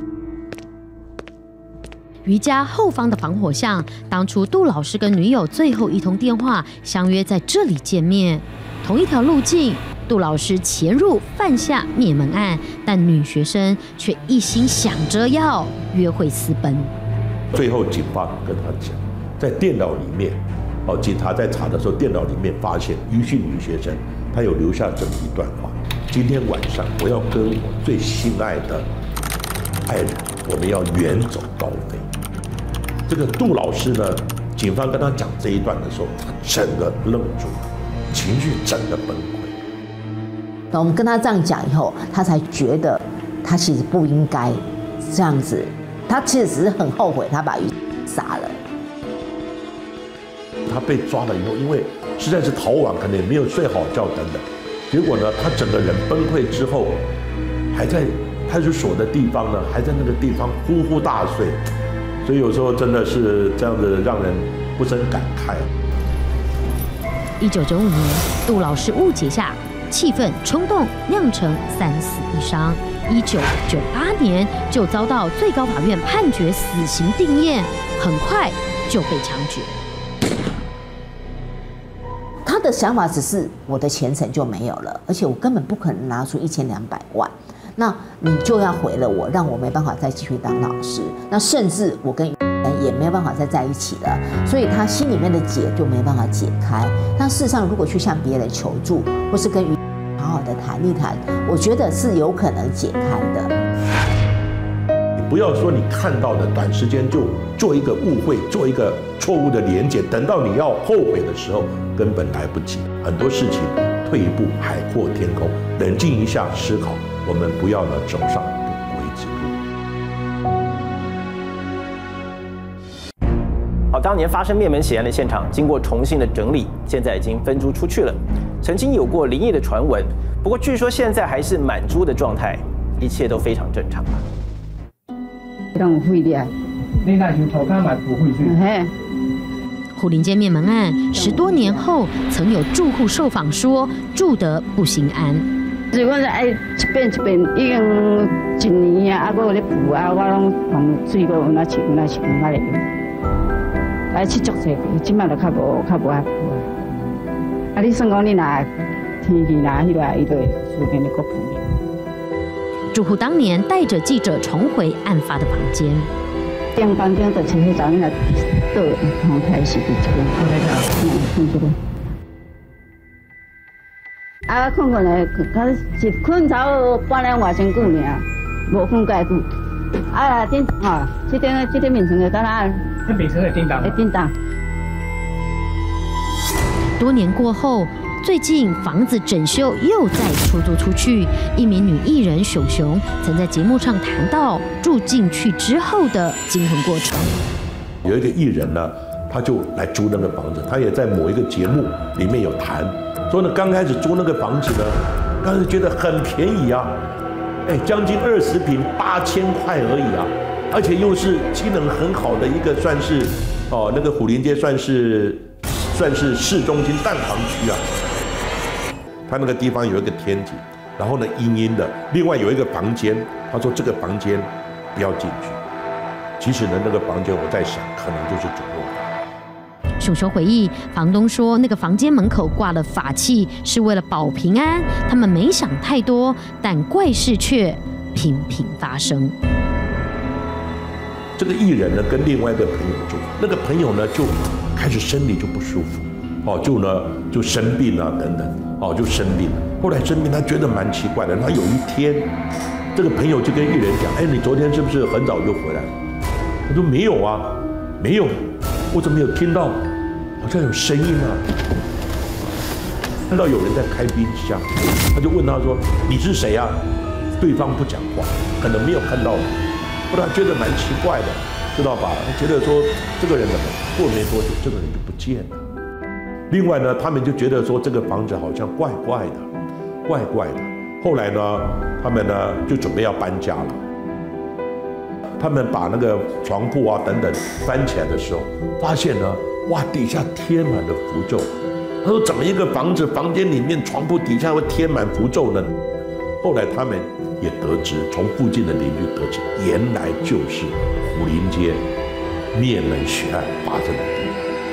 余家后方的防火巷，当初杜老师跟女友最后一通电话相约在这里见面，同一条路径。杜老师潜入犯下灭门案，但女学生却一心想着要约会私奔。 最后警方跟他讲，在电脑里面，哦，警察在查的时候，电脑里面发现余姓女学生，她有留下这么一段话：今天晚上我要跟我最心爱的爱人，我们要远走高飞。这个杜老师呢，警方跟他讲这一段的时候，他整个愣住了，情绪整个崩溃。 那我们跟他这样讲以后，他才觉得他其实不应该这样子，他其实只是很后悔他把鱼杀了。 他被抓了以后，因为实在是逃亡，可能也没有睡好觉等等，结果呢，他整个人崩溃之后，还在派出所的地方呢，还在那个地方呼呼大睡，所以有时候真的是这样子，让人不胜感慨。 一九九五年，杜老师误解下。气愤冲动酿成三死一伤。一九九八年就遭到最高法院判决死刑定谳，很快就被枪决。 他的想法只是我的前程就没有了，而且我根本不可能拿出一千两百万，那你就要毁了我，让我没办法再继续当老师，那甚至我跟也没有办法再在一起了，所以他心里面的结就没办法解开。但事实上，如果去向别人求助，或是跟于好好的谈一谈，我觉得是有可能解开的。 你不要说你看到的短时间就做一个误会，做一个错误的连结，等到你要后悔的时候，根本来不及。很多事情退一步，海阔天空，冷静一下思考，我们不要呢走上不归之路。 好，当年发生灭门血案的现场，经过重新的整理，现在已经分租出去了。曾经有过灵异的传闻，不过据说现在还是满租的状态，一切都非常正常。 让有废裂，你那像涂骹嘛有废水。嘿。 虎林街灭门案十多年后，曾有住户受访说住得不心安。 是我爱一遍一遍，已经一年啊，啊，我有咧补啊，我拢用水果有哪穿哪穿哪嚟。来去足济，即摆就较无较无爱补啊。啊，你算讲你若天气若迄个，伊就会顺便咧搁补。 住户当年带着记者重回案发的房间。 间房间就是迄阵那倒红开始伫这边，嗯，困这边。啊，困困的，他是困差不多半两外钟久尔，无困介久。啊，顶吼，这顶这顶面床的敢若，这面床会叮当，会叮当。 多年过后，最近房子整修又再出租出去。一名女艺人熊熊曾在节目上谈到住进去之后的惊魂过程。 有一个艺人呢，他就来租那个房子，他也在某一个节目里面有谈，说呢刚开始租那个房子呢，当时觉得很便宜啊，哎，将近二十平八千块而已啊，而且又是机能很好的一个，算是哦那个虎林街算是算是市中心蛋黄区啊。他那个地方有一个天井，然后呢阴阴的，另外有一个房间，他说这个房间不要进去。其实呢那个房间我在想，可能就是主卧房。 熊熊回忆，房东说那个房间门口挂了法器，是为了保平安。他们没想太多，但怪事却频频发生。 这个艺人呢跟另外一个朋友住，那个朋友呢就开始身体就不舒服，哦，就呢就生病啊等等，哦就生病了。后来生病，他觉得蛮奇怪的。他有一天，这个朋友就跟艺人讲：“哎，你昨天是不是很早就回来？”他说：“没有啊，没有，我怎么有听到好像有声音啊？看到有人在开冰箱。”他就问他说：“你是谁啊？”对方不讲话，可能没有看到你。后来觉得蛮奇怪的，知道吧？他觉得说这个人怎么过没多久，这个人就不见了。另外呢，他们就觉得说这个房子好像怪怪的，怪怪的。后来呢，他们呢就准备要搬家了。他们把那个床铺啊等等翻起来的时候，发现呢，哇，底下贴满了符咒。他说，怎么一个房子房间里面床铺底下会贴满符咒呢？后来他们也得知，从附近的邻居得知，原来就是虎林街灭门血案发生的地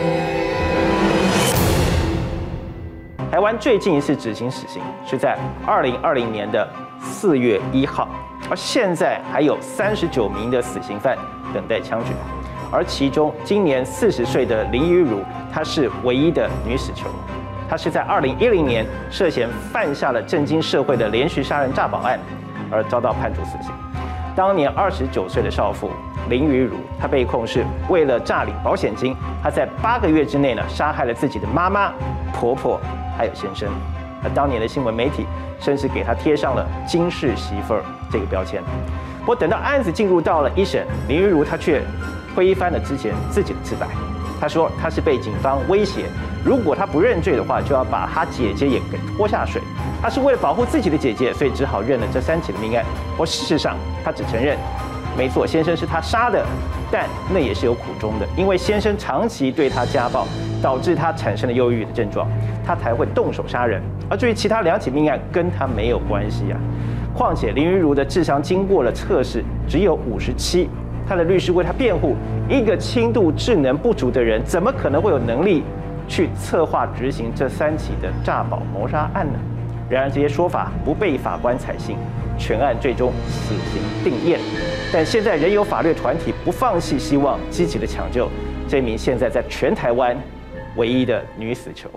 方。台湾最近一次执行死刑是在二零二零年的四月一号，而现在还有三十九名的死刑犯等待枪决，而其中今年四十岁的林于如，她是唯一的女死囚。她是在二零一零年涉嫌犯下了震惊社会的连续杀人诈保案，而遭到判处死刑。当年二十九岁的少妇林于如，她被控是为了诈领保险金，她在八个月之内呢杀害了自己的妈妈、婆婆还有先生。而当年的新闻媒体甚至给她贴上了“金氏媳妇儿”这个标签。不过等到案子进入到了一审，林于如她却推翻了之前自己的自白。她说她是被警方威胁，如果她不认罪的话，就要把她姐姐也给拖下水。她是为了保护自己的姐姐，所以只好认了这三起的命案。而事实上，她只承认，没错，先生是她杀的，但那也是有苦衷的，因为先生长期对她家暴，导致她产生了忧郁的症状，她才会动手杀人。而至于其他两起命案，跟她没有关系啊。况且林于如的智商经过了测试，只有五十七。他的律师为他辩护，一个轻度智能不足的人，怎么可能会有能力去策划执行这三起的诈保谋杀案呢？然而这些说法不被法官采信，全案最终死刑定谳。但现在仍有法律团体不放弃希望，积极的抢救这名现在在全台湾唯一的女死囚。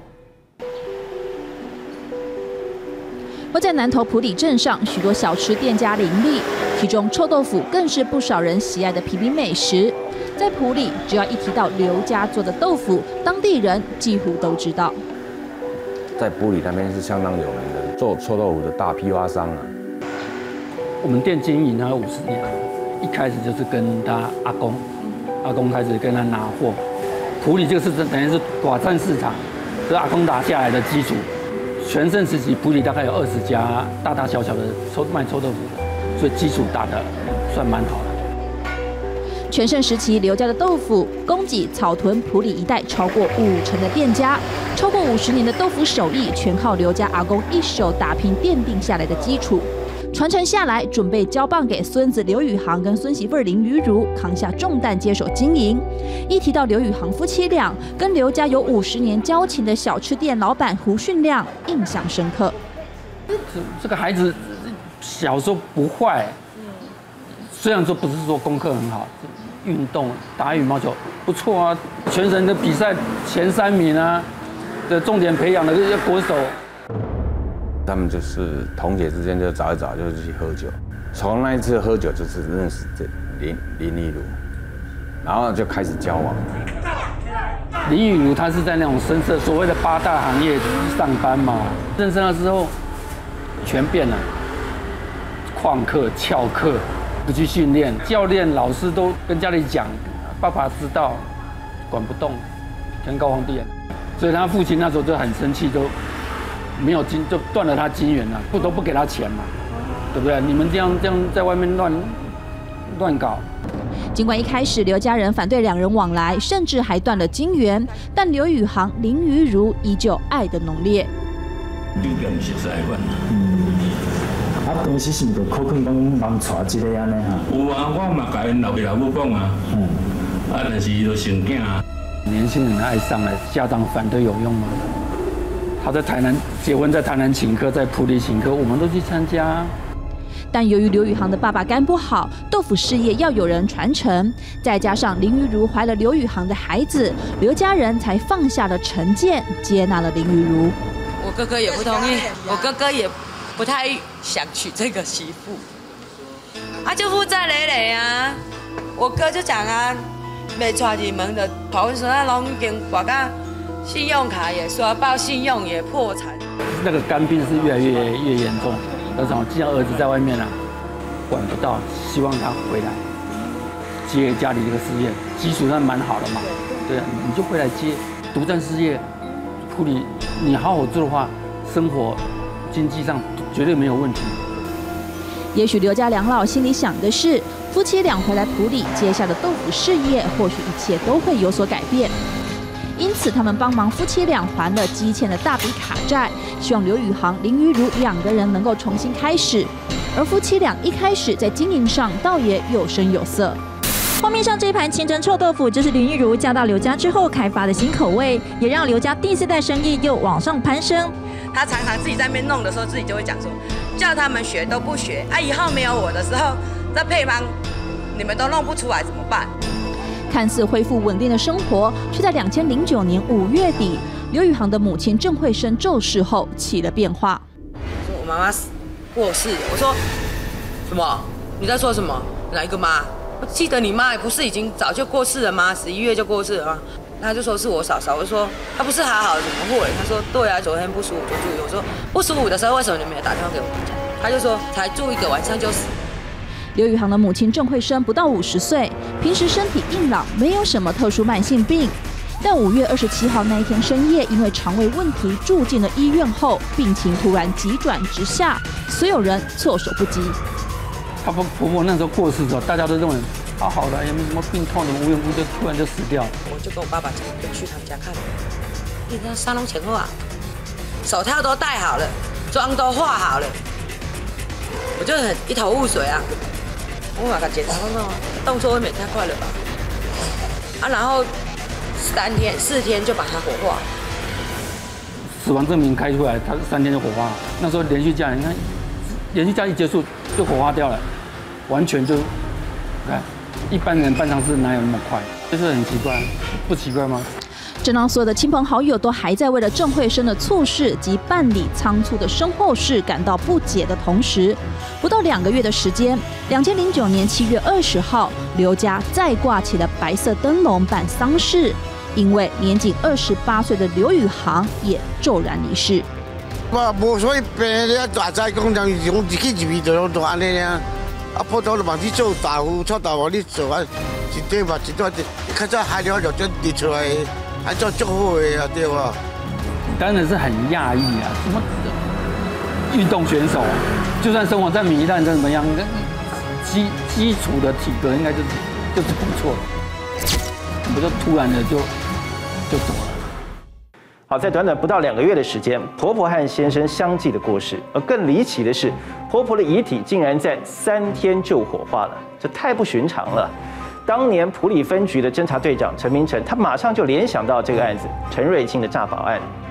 而在南投埔里镇上，许多小吃店家林立，其中臭豆腐更是不少人喜爱的平民美食。在埔里，只要一提到刘家做的豆腐，当地人几乎都知道。 在埔里那边是相当有名的做臭豆腐的大批发商啊。 我们店经营了五十年，一开始就是跟他阿公，阿公开始跟他拿货。埔里这个是等于是寡占市场，是阿公打下来的基础。全盛时期，埔里大概有二十家大大小小的臭卖臭豆腐的，所以基础打得算蛮好的。 全盛时期，刘家的豆腐供给草屯、埔里一带超过五成的店家，超过五十年的豆腐手艺，全靠刘家阿公一手打拼奠定下来的基础。传承下来，准备交棒给孙子刘宇航跟孙媳妇林于如扛下重担接手经营。一提到刘宇航夫妻俩，跟刘家有五十年交情的小吃店老板胡训亮印象深刻。 这这个孩子小时候不坏，虽然说不是说功课很好，运动打羽毛球不错啊，全省的比赛前三名啊，的重点培养的这些国手。 他们就是同学之间就找一找，就是去喝酒。从那一次喝酒就是认识这林林玉如，然后就开始交往。 林玉如她是在那种深色所谓的八大行业上班嘛，认识她之后全变了，旷课、翘课，不去训练，教练、老师都跟家里讲，爸爸知道，管不动，天高皇帝远，所以他父亲那时候就很生气，就没有金，就断了他金源了，不都不给他钱嘛，对不对？你们这样这样在外面乱乱搞。 尽管一开始刘家人反对两人往来，甚至还断了金源，但刘宇航、林于如依旧爱得浓烈。 你个唔熟悉阮。嗯。啊，当时是毋是可能讲忙带一个安尼哈？有啊，我嘛甲因老爸老母讲啊。嗯。啊，但是伊就生囝啊。 年轻人爱上了，家长反对有用吗？他在台南结婚，在台南请客，在埔里请客，我们都去参加。 但由于刘宇航的爸爸肝不好，豆腐事业要有人传承，再加上林于如怀了刘宇航的孩子，刘家人才放下了成见，接纳了林于如。 我哥哥也不同意，我哥哥也不太想娶这个媳妇，啊，就负债累累啊。我哥就讲啊，没娶你们的，跑文说那拢已经挂到信用卡也刷爆，信用也破产。 那个肝病是越来越越严重。那种既然儿子在外面啊，管不到，希望他回来接家里这个事业，基础上蛮好的嘛。对啊，你就回来接独占事业，普里你好好做的话，生活经济上绝对没有问题。 也许刘家两老心里想的是，夫妻俩回来普里接下的豆腐事业，或许一切都会有所改变。因此，他们帮忙夫妻俩还了积欠的大笔卡债，希望刘宇航、林于如两个人能够重新开始。而夫妻俩一开始在经营上倒也有声有色。 画面上这一盘清蒸臭豆腐，就是林玉如嫁到刘家之后开发的新口味，也让刘家第四代生意又往上攀升。 他常常自己在那边弄的时候，自己就会讲说，叫他们学都不学，啊，以后没有我的时候，这配方你们都弄不出来怎么办？ 看似恢复稳定的生活，却在两千零九年五月底，刘宇航的母亲郑慧生骤逝后起了变化。 说我妈妈过世了，我说什么？你在说什么？哪一个妈？我记得你妈也不是已经早就过世了吗？十一月就过世了吗？他就说是我嫂嫂，我就说她不是还好，怎么会？他说对啊，昨天不舒服就住院。我说不舒服的时候为什么你没有打电话给我讲？他就说才住一个晚上就死。 刘宇航的母亲郑慧生不到五十岁，平时身体硬朗，没有什么特殊慢性病。但五月二十七号那一天深夜，因为肠胃问题住进了医院后，病情突然急转直下，所有人措手不及。 她婆婆那时候过世的时候，大家都认为好好的，也没什么病痛，怎么无缘无故就突然就死掉了？ 我就跟我爸爸讲，就去他们家看，你看沙龙前后啊，手套都戴好了，妆都化好了，我就很一头雾水啊。我把它检查看看，动作未免太快了吧？啊，然后三天四天就把它火化， 死亡证明开出来，他三天就火化。那时候连续假，你看，连续假一结束就火化掉了，完全就，看一般人办丧事哪有那么快？就是很奇怪，不奇怪吗？ 正当所有的亲朋好友都还在为了郑慧生的猝逝及办理仓促的身后事感到不解的同时，不到两个月的时间，两千零九年七月二十号，刘家再挂起了白色灯笼办丧事，因为年仅二十八岁的刘宇航也骤然离世。 我无所谓病咧，大灾讲讲从日去入去就就安尼啊，啊普通就忙去做大夫、做大夫，你做啊一点嘛一段，较早海了就真滴出来。还做足好的啊，对吧？ 当然是很讶异啊！什么运动选手，就算生活在糜烂，怎么样，基基础的体格应该就是就是不错的，我就突然的就就走了。 好，在短短不到两个月的时间，婆婆和先生相继的过世，而更离奇的是，婆婆的遗体竟然在三天就火化了，这太不寻常了。当年埔里分局的侦查队长陈明成，他马上就联想到这个案子陈瑞清的诈保案，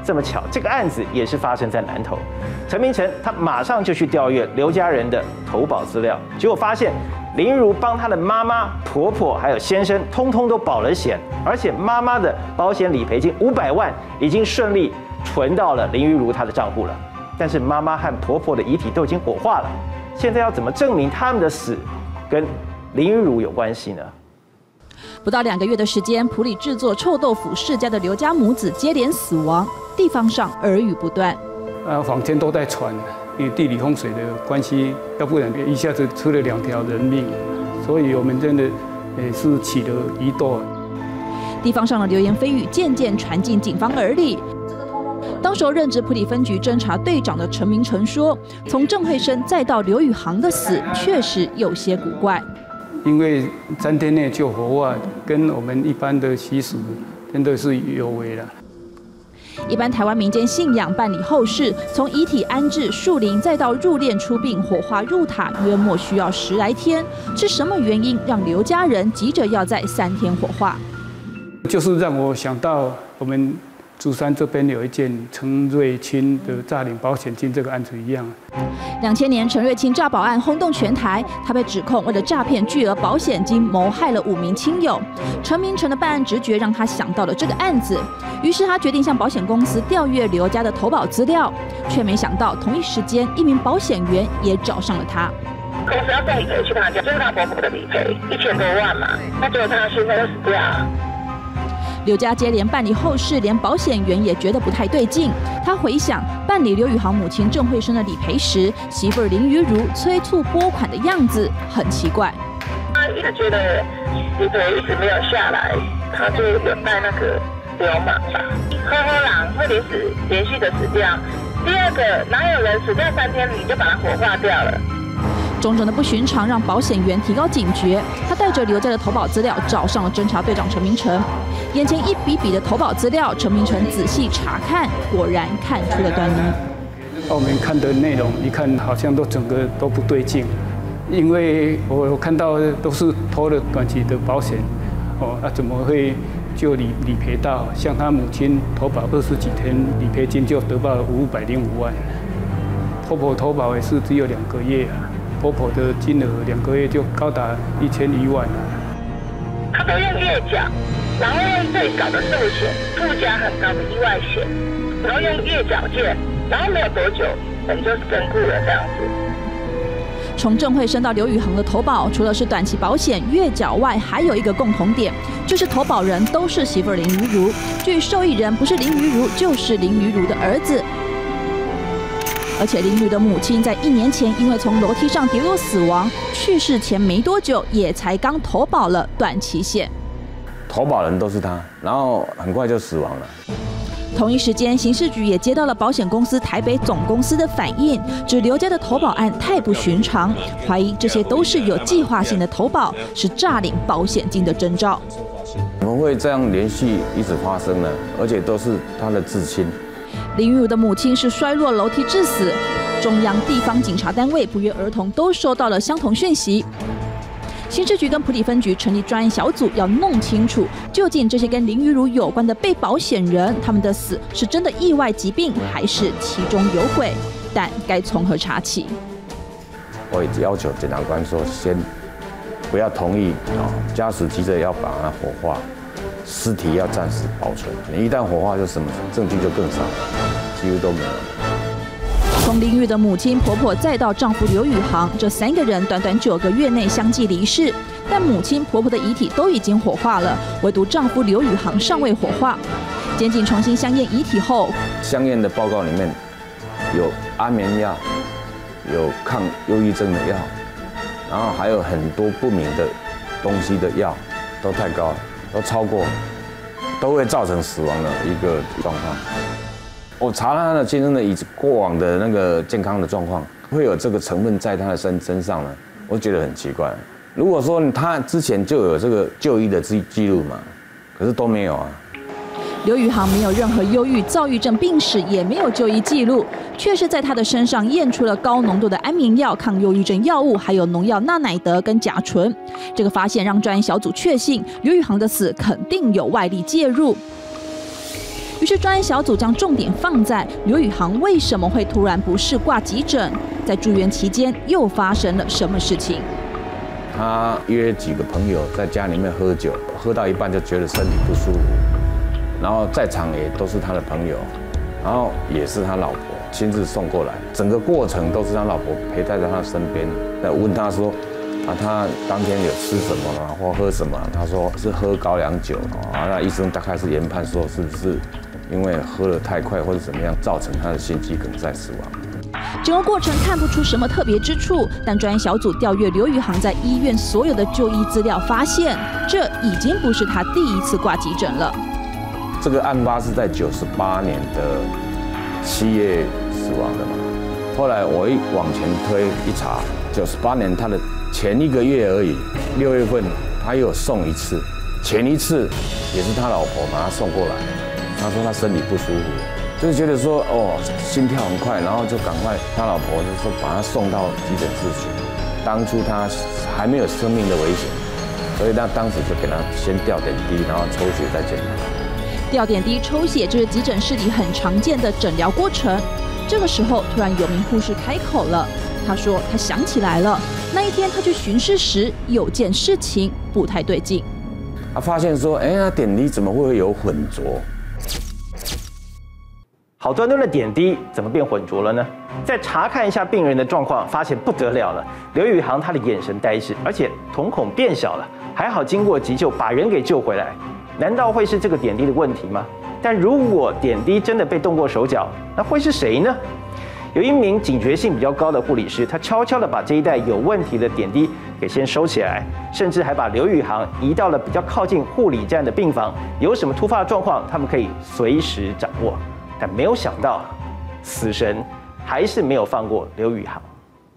这么巧，这个案子也是发生在南投。陈明诚他马上就去调阅刘家人的投保资料，结果发现林玉如帮她的妈妈、婆婆还有先生，通通都保了险，而且妈妈的保险理赔金五百万已经顺利存到了林玉如她的账户了。但是妈妈和婆婆的遗体都已经火化了，现在要怎么证明他们的死跟林玉如有关系呢？ 不到两个月的时间，埔里制作臭豆腐世家的刘家母子接连死亡，地方上耳语不断。 呃，坊间都在传，因为地理风水的关系，要不然一下子出了两条人命，所以我们真的也是起了疑窦。 地方上的流言蜚语渐渐传进警方耳里。当时候任职埔里分局侦查队长的陈明诚说，从郑慧生再到刘宇航的死，确实有些古怪。 因为三天内就火化，跟我们一般的习俗真的是有违了。 一般台湾民间信仰办理后事，从遗体安置、树灵，再到入殓出殡、火化入塔，约莫需要十来天。是什么原因让刘家人急着要在三天火化？ 就是让我想到我们竹山这边有一件陈瑞清的诈领保险金这个案子一样。 两千年陈瑞清诈保案轰动全台，他被指控为了诈骗巨额保险金，谋害了五名亲友。陈明诚的办案直觉让他想到了这个案子，于是他决定向保险公司调阅刘家的投保资料，却没想到同一时间，一名保险员也找上了他。 公司要送理赔去他家，就是他婆婆的理赔，一千多万嘛，那结果他现在就死掉了。 刘家接连办理后事，连保险员也觉得不太对劲。他回想办理刘宇航母亲郑慧生的理赔时，媳妇儿林于如催促拨款的样子很奇怪。 他一直觉得理赔一直没有下来，他就有带那个流氓吧，呵呵狼会临死连续的死掉。第二个，哪有人死掉三天你就把它火化掉了？ 种种的不寻常让保险员提高警觉，他带着刘家的投保资料找上了侦查队长陈明诚。眼前一笔笔的投保资料，陈明诚仔细查看，果然看出了端倪。 我们看的内容一看，好像都整个都不对劲，因为我看到都是投了短期的保险，哦，那、啊、怎么会就理理赔到像他母亲投保二十几天，理赔金就得到了五百零五万，婆婆投保也是只有两个月啊。婆婆的金额两个月就高达一千一万。 他都用月缴，然后用最少的寿险，附加很高的意外险，然后用月缴件，然后没有多久人就身故了这样子。 从郑慧生到刘宇航的投保，除了是短期保险月缴外，还有一个共同点，就是投保人都是媳妇林于如，据受益人不是林于如，就是林于如的儿子。而且林瑜的母亲在一年前因为从楼梯上跌落死亡，去世前没多久也才刚投保了短期险。 投保人都是他，然后很快就死亡了。 同一时间，刑事局也接到了保险公司台北总公司的反映，指刘家的投保案太不寻常，怀疑这些都是有计划性的投保，是诈领保险金的征兆。 怎么会这样连续一直发生呢？而且都是他的至亲。 林玉如的母亲是摔落楼梯致死，中央地方警察单位不约而同都收到了相同讯息。刑事局跟埔里分局成立专案小组，要弄清楚究竟这些跟林玉如有关的被保险人，他们的死是真的意外疾病，还是其中有鬼？但该从何查起？ 我也要求检察官说，先不要同意啊，家属急着要把它火化。尸体要暂时保存，你一旦火化，就什么证据就更少了，几乎都没有。 从林玉的母亲、婆婆再到丈夫刘宇航，这三个人短短九个月内相继离世，但母亲、婆婆的遗体都已经火化了，唯独丈夫刘宇航尚未火化。检警重新相验遗体后， 相验的报告里面有安眠药，有抗忧郁症的药，然后还有很多不明的东西的药，都太高了。都超过，都会造成死亡的一个状况。我查了他的亲生的以过往的那个健康的状况，会有这个成分在他的身身上呢，我觉得很奇怪。如果说他之前就有这个就医的记记录嘛，可是都没有啊。 刘宇航没有任何忧郁、躁郁症病史，也没有就医记录，却是在他的身上验出了高浓度的安眠药、抗忧郁症药物，还有农药纳乃德跟甲醇。这个发现让专案小组确信，刘宇航的死肯定有外力介入。 于是专案小组将重点放在刘宇航为什么会突然不适挂急诊，在住院期间又发生了什么事情？ 他约几个朋友在家里面喝酒，喝到一半就觉得身体不舒服，然后在场也都是他的朋友，然后也是他老婆亲自送过来，整个过程都是他老婆陪在他身边，在问他说。啊，他当天有吃什么吗？或喝什么？他说是喝高粱酒啊。那医生大概是研判说，是不是因为喝得太快或者怎么样，造成他的心肌梗塞死亡？ 整个过程看不出什么特别之处，但专案小组调阅刘宇航在医院所有的就医资料，发现这已经不是他第一次挂急诊了。 这个案发是在九十八年的七月死亡的嘛。后来我一往前推一查，九十八年他的。前一个月而已，六月份他又送一次，前一次也是他老婆把他送过来，他说他身体不舒服，就是觉得说哦心跳很快，然后就赶快他老婆就说把他送到急诊室去。当初他还没有生命的危险，所以他当时就给他先吊点滴，然后抽血再检查。 吊点滴、抽血，这是急诊室里很常见的诊疗过程。这个时候，突然有名护士开口了。他说他想起来了，那一天他去巡视时，有件事情不太对劲。 他发现说，哎，那点滴怎么会有混浊？ 好端端的点滴怎么变混浊了呢？再查看一下病人的状况，发现不得了了。刘宇航他的眼神呆滞，而且瞳孔变小了，还好经过急救把人给救回来。难道会是这个点滴的问题吗？但如果点滴真的被动过手脚，那会是谁呢？有一名警觉性比较高的护理师，他悄悄地把这一袋有问题的点滴给先收起来，甚至还把刘宇航移到了比较靠近护理站的病房，有什么突发的状况，他们可以随时掌握。但没有想到，死神还是没有放过刘宇航。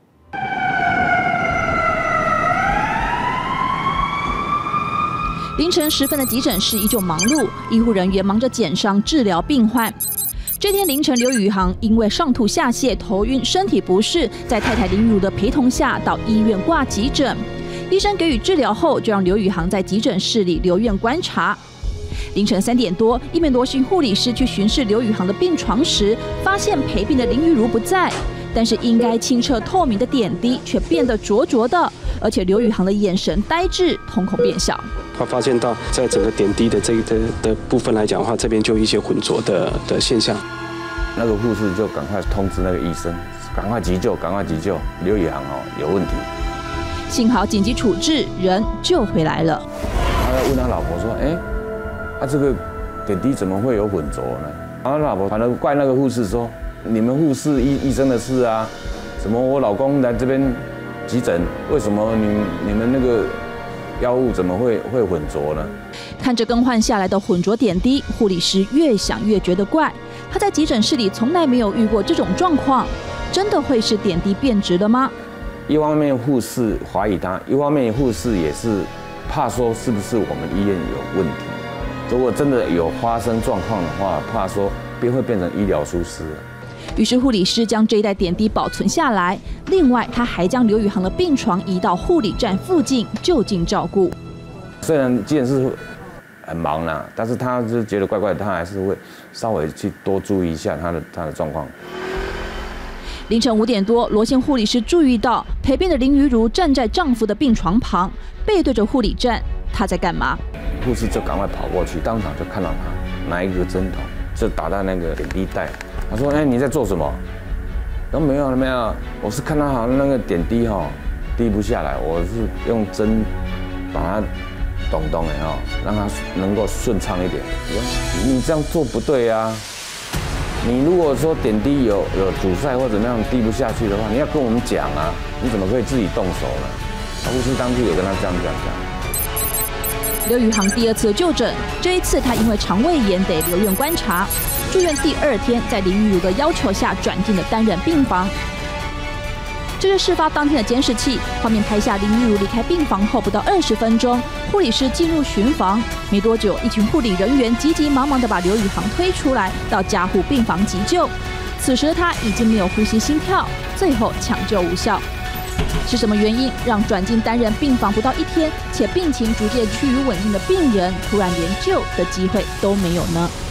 凌晨时分的急诊室依旧忙碌，医护人员忙着检伤、治疗病患。这天凌晨，刘宇航因为上吐下泻、头晕、身体不适，在太太林玉如的陪同下到医院挂急诊。医生给予治疗后，就让刘宇航在急诊室里留院观察。凌晨三点多，一名罗姓护理师去巡视刘宇航的病床时，发现陪病的林玉如不在，但是应该清澈透明的点滴却变得浊浊的，而且刘宇航的眼神呆滞，瞳孔变小。 他发现到，在整个点滴的这个 的, 的部分来讲的话，这边就有一些混浊的的现象。 那个护士就赶快通知那个医生，赶快急救，赶快急救，刘宇航哦有问题。 幸好紧急处置，人救回来了。 他问他老婆说：“哎，啊这个点滴怎么会有混浊呢？”然后老婆反正怪那个护士说：“你们护士医医生的事啊，什么我老公来这边急诊，为什么你你们那个？”药物怎么会会混浊呢？ 看着更换下来的混浊点滴，护理师越想越觉得怪。他在急诊室里从来没有遇过这种状况，真的会是点滴变质了吗？ 一方面护士怀疑他，一方面护士也是怕说是不是我们医院有问题。如果真的有发生状况的话，怕说便会变成医疗疏失。 于是护理师将这一袋点滴保存下来，另外他还将刘宇航的病床移到护理站附近就近照顾。 虽然急诊室很忙啦，但是他就觉得怪怪的，他还是会稍微去多注意一下他的他的状况。 凌晨五点多，罗姓护理师注意到陪病的林于如站在丈夫的病床旁，背对着护理站，她在干嘛？ 护士就赶快跑过去，当场就看到他拿一个针头就打在那个点滴袋。他说：“哎，你在做什么？”然后没有了，没有，我是看他好像那个点滴哈滴不下来，我是用针把它咚咚的哈，让它能够顺畅一点。你这样做不对啊！你如果说点滴有有阻塞或怎么样滴不下去的话，你要跟我们讲啊！你怎么可以自己动手呢？护士当时有跟他这样讲讲。 刘宇航第二次就诊，这一次他因为肠胃炎得留院观察。住院第二天，在林玉如的要求下转进了单人病房。这是事发当天的监视器画面，拍下林玉如离开病房后不到二十分钟，护理师进入巡房。没多久，一群护理人员急急忙忙地把刘宇航推出来，到加护病房急救。此时他已经没有呼吸、心跳，最后抢救无效。是什么原因让转进单人病房不到一天，且病情逐渐趋于稳定的病人，突然连救的机会都没有呢？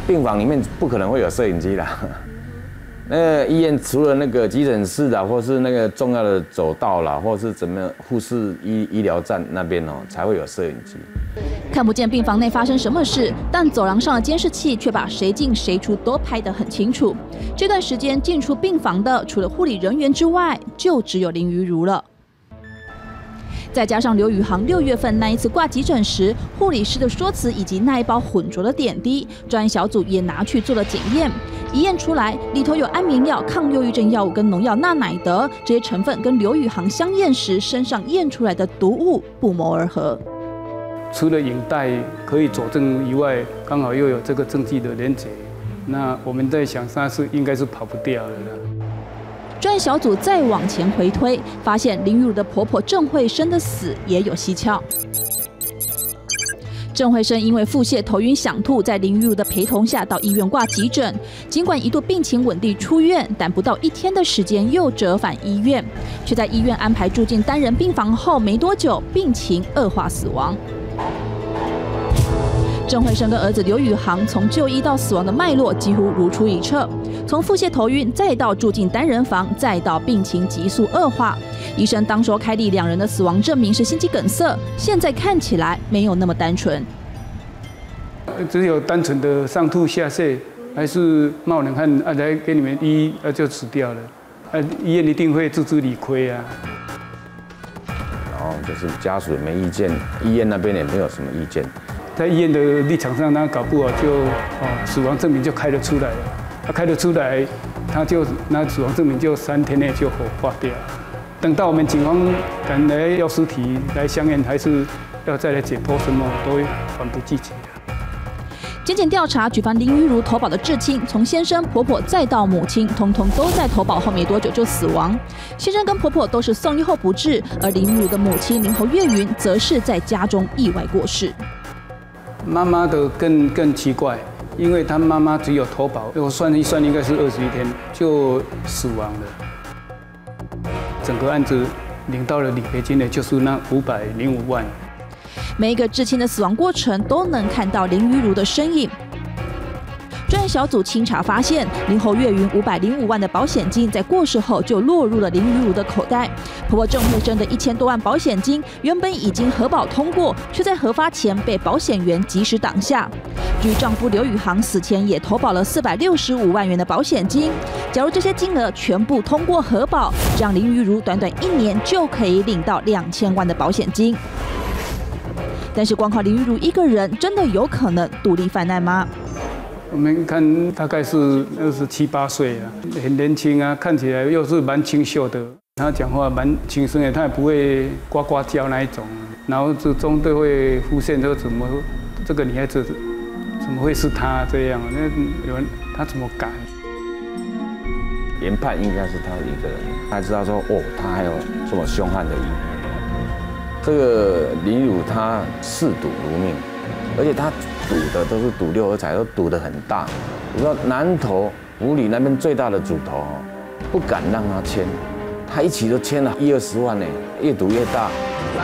病房里面不可能会有摄影机啦。那个医院除了那个急诊室啦，或是那个重要的走道啦，或是怎么护士医医疗站那边哦，才会有摄影机。 看不见病房内发生什么事，但走廊上的监视器却把谁进谁出都拍得很清楚。这段时间进出病房的，除了护理人员之外，就只有林于如了。再加上刘宇航六月份那一次挂急诊时，护理师的说辞以及那一包混浊的点滴，专案小组也拿去做了检验。一验出来，里头有安眠药、抗忧郁症药物跟农药纳乃德这些成分，跟刘宇航相验时身上验出来的毒物不谋而合。 除了影带可以佐证以外，刚好又有这个证据的连结，那我们在想，他是应该是跑不掉的了。 专案小组再往前回推，发现林玉如的婆婆郑慧生的死也有蹊跷。郑慧生因为腹泻、头晕、想吐，在林玉如的陪同下到医院挂急诊。尽管一度病情稳定出院，但不到一天的时间又折返医院，却在医院安排住进单人病房后没多久，病情恶化死亡。郑慧生跟儿子刘宇航从就医到死亡的脉络几乎如出一辙，从腹泻头晕，再到住进单人房，再到病情急速恶化。医生当初开立两人的死亡证明是心肌梗塞，现在看起来没有那么单纯。 只有单纯的上吐下泻，还是冒冷汗，啊，来给你们医，啊就死掉了。啊，医院一定会自知理亏啊。 然后就是家属也没意见，医院那边也没有什么意见。 在医院的立场上，他搞不好就哦死亡证明就开得出来了。他开得出来，他就那死亡证明就三天内就火化掉。等到我们警方赶来要尸体来相验，还是要再来解剖什么，都缓不济急了。 检检调查举凡林于如投保的至亲，从先生、婆婆再到母亲，通通都在投保后没多久就死亡。先生跟婆婆都是送医后不治，而林于如的母亲林侯月云则是在家中意外过世。 妈妈的更更奇怪，因为她妈妈只有投保，我算一算应该是二十一天就死亡了。整个案子领到了理赔金的就是那五百零五万。 每一个至亲的死亡过程都能看到林于如的身影。专案小组清查发现，林侯月云五百零五万的保险金在过世后就落入了林于如的口袋。婆婆郑慧生的一千多万保险金原本已经核保通过，却在核发前被保险员及时挡下。至于丈夫刘宇航死前也投保了四百六十五万元的保险金。假如这些金额全部通过核保，让林于如短短一年就可以领到两千万的保险金。但是光靠林于如一个人，真的有可能独立犯难吗？ 我们看大概是二十七八岁啊，很年轻啊，看起来又是蛮清秀的。他讲话蛮轻声的，他也不会呱呱叫那一种。然后这中都会浮现说怎么这个女孩子怎么会是他这样？那有人他怎么敢？ 研判应该是他一个人，他知道说哦，他还有这么凶悍的一面。这个林汝他嗜赌如命，而且他赌的都是赌六合彩，都赌得很大。你说南投埔里那边最大的主头哦，不敢让他签，他一起都签了一二十万呢，越赌越大。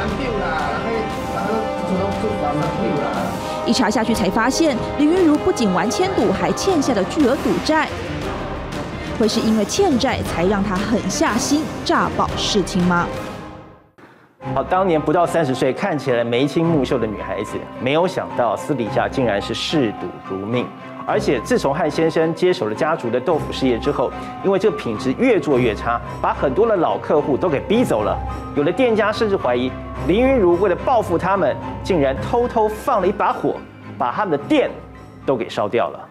一查下去才发现，林云如不仅玩千赌，还欠下了巨额赌债。会是因为欠债才让他狠下心诈保事情吗？ 好，当年不到三十岁，看起来眉清目秀的女孩子，没有想到私底下竟然是嗜赌如命。而且自从汉先生接手了家族的豆腐事业之后，因为这个品质越做越差，把很多的老客户都给逼走了。有的店家甚至怀疑林云如为了报复他们，竟然偷偷放了一把火，把他们的店都给烧掉了。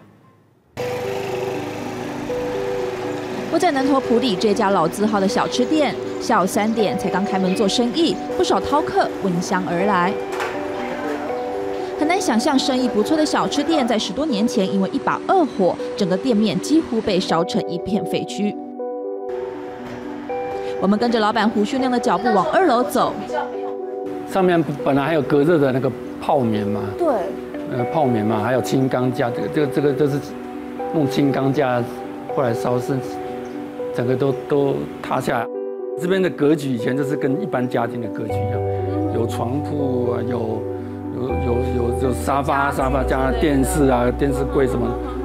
位在南投埔里这家老字号的小吃店，下午三点才刚开门做生意，不少饕客闻香而来。很难想象，生意不错的小吃店在十多年前因为一把恶火，整个店面几乎被烧成一片废墟。我们跟着老板胡旭亮的脚步往二楼走， 上面本来还有隔热的那个泡棉嘛， 对， 呃泡棉嘛，还有轻钢架，这个这个这个都是弄轻钢架，后来烧是整个都都塌下来。这边的格局以前就是跟一般家庭的格局一样，有床铺啊，有有有有有沙发沙发加电视啊，电视柜什么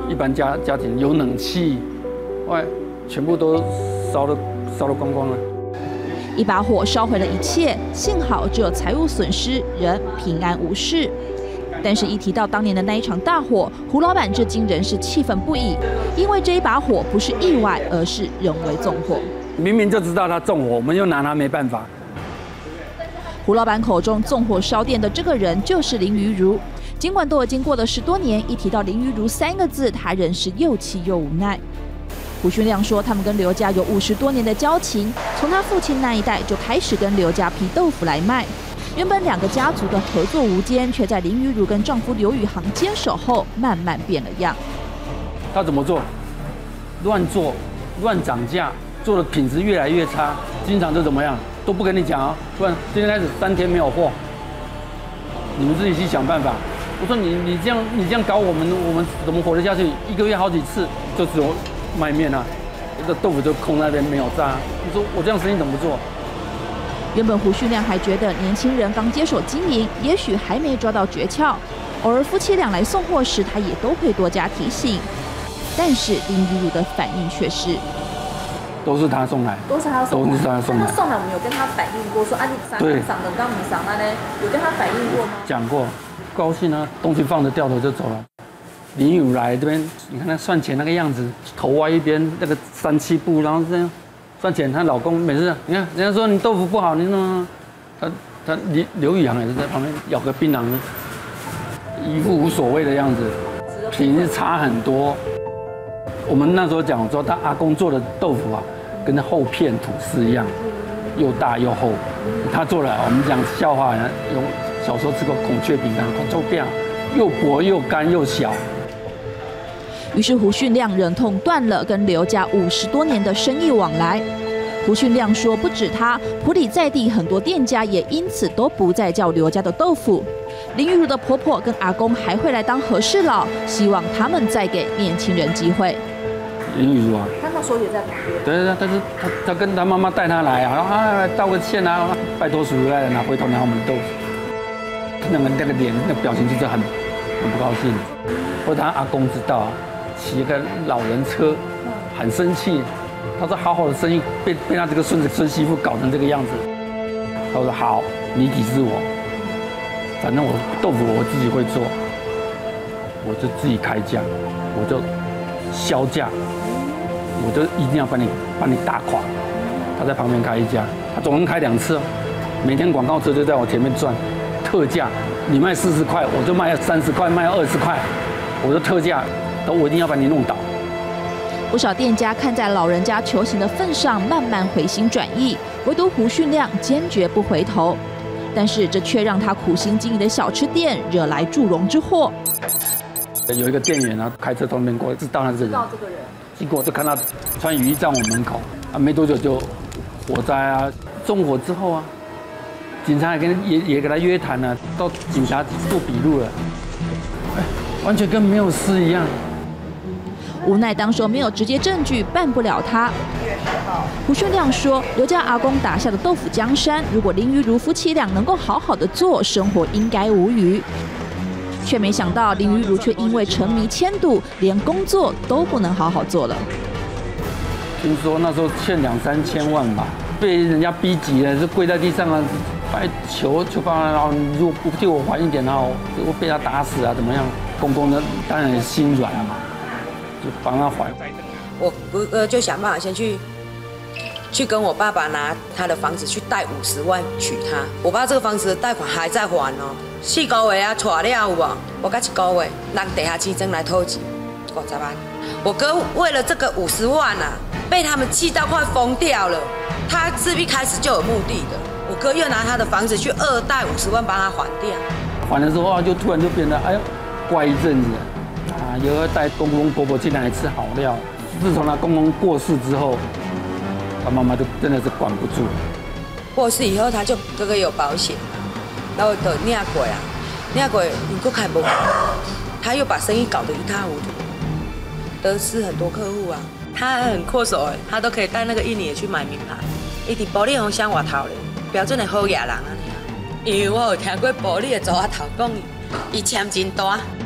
一般家家庭有冷气，外全部都烧的烧得光光了。 一把火烧毁了一切，幸好只有财物损失，人平安无事。但是，一提到当年的那一场大火，胡老板至今仍是气愤不已，因为这一把火不是意外，而是人为纵火。 明明就知道他纵火，我们又拿他没办法。 胡老板口中纵火烧店的这个人就是林于如。尽管都已经过了十多年，一提到林于如三个字，他仍是又气又无奈。胡训亮说，他们跟刘家有五十多年的交情，从他父亲那一代就开始跟刘家批豆腐来卖。原本两个家族的合作无间，却在林于如跟丈夫刘宇航坚守后，慢慢变了样。 他怎么做？乱做，乱涨价，做的品质越来越差，经常就怎么样都不跟你讲啊，不然今天开始三天没有货，你们自己去想办法。我说你你这样你这样搞我们，我们怎么活得下去？一个月好几次，就只有卖面啊，这豆腐就空那边没有炸。你说我这样生意怎么做？ 原本胡训亮还觉得年轻人刚接手经营，也许还没抓到诀窍。偶尔夫妻俩来送货时，他也都会多加提醒。但是林于如的反应却是， 都是他送来， 都是他送来， 都是他送来。 他送来，我们有跟他反映过，说啊，你上上等刚你上那呢，有跟他反映过吗？ 讲过，高兴啊，东西放着掉头就走了。林于如来这边，你看他算钱那个样子，头歪一边，那个三七步，然后这样。算钱，她老公每次，你看人家说你豆腐不好，你怎么？他他刘刘宇航也是在旁边咬个槟榔，一副无所谓的样子，品质差很多。我们那时候讲说，他阿公做的豆腐啊，跟厚片吐司一样，又大又厚。他做了，我们讲笑话，用小时候吃过孔雀饼干，孔雀饼又薄又干又小。 于是胡训亮忍痛断了跟刘家五十多年的生意往来。胡训亮说，不止他，埔里在地很多店家也因此都不再叫刘家的豆腐。林于如的婆婆跟阿公还会来当和事佬，希望他们再给年轻人机会。 林于如啊， 他那时候也在旁边。 对对，但是他他跟他妈妈带他来啊，然后啊道个歉啊，拜托叔叔来拿回头拿我们的豆腐。那个那个脸那个表情就是很很不高兴，或者他阿公知道啊。骑一个老人车，很生气。他说：“好好的生意被被他这个孙子孙媳妇搞成这个样子。”他说：“好，你抵制我，反正我豆腐我自己会做，我就自己开价，我就销价，我就一定要把你把你打垮。”他在旁边开一家，他总共开两次哦，每天广告车就在我前面转，特价，你卖四十块，我就卖三十块，卖二十块，我就特价。我一定要把你弄倒。 不少店家看在老人家求情的份上，慢慢回心转意，唯独胡训亮坚决不回头。但是这却让他苦心经营的小吃店惹来祝融之祸。 有一个店员啊，开车从那边过来，知道他是人， 知道这个人， 结果就看他穿雨衣站我门口，啊，没多久就火灾啊，纵火之后啊，警察也跟也也给他约谈了，到警察做笔录了，哎，完全跟没有事一样。 无奈当时没有直接证据，办不了他。胡训亮说，刘家阿公打下的豆腐江山，如果林于如夫妻俩能够好好的做，生活应该无虞。却没想到林于如却因为沉迷签赌，连工作都不能好好做了。 听说那时候欠两三千万吧，被人家逼急了，就跪在地上啊，拜求求爸爸，然后你如果不替我还一点，然后我被他打死啊，怎么样？公公呢，当然也心软了嘛。就帮他还。 我哥哥就想办法先去，去跟我爸爸拿他的房子去贷五十万娶她。我爸这个房子的贷款还在还哦，四个月啊，娶了有无？我甲一个月，让地下钱庄来讨钱，五十万。我哥为了这个五十万啊，被他们气到快疯掉了。他是一开始就有目的的，我哥又拿他的房子去二贷五十万帮他还掉。 还的时候啊，就突然就变得哎呦，乖一阵子。啊，又要带公公婆婆进来吃好料。自从他公公过世之后，他妈妈就真的是管不住。 过世以后，他就哥哥有保险，然后就领过啊，领过你够开不？他又把生意搞得一塌糊涂，得失很多客户啊。他很阔手哎，他都可以带那个印尼的去买名牌，伊伫玻璃红乡外头咧，标准的好野人啊。因为我有听过玻璃的组仔头讲，伊签真大。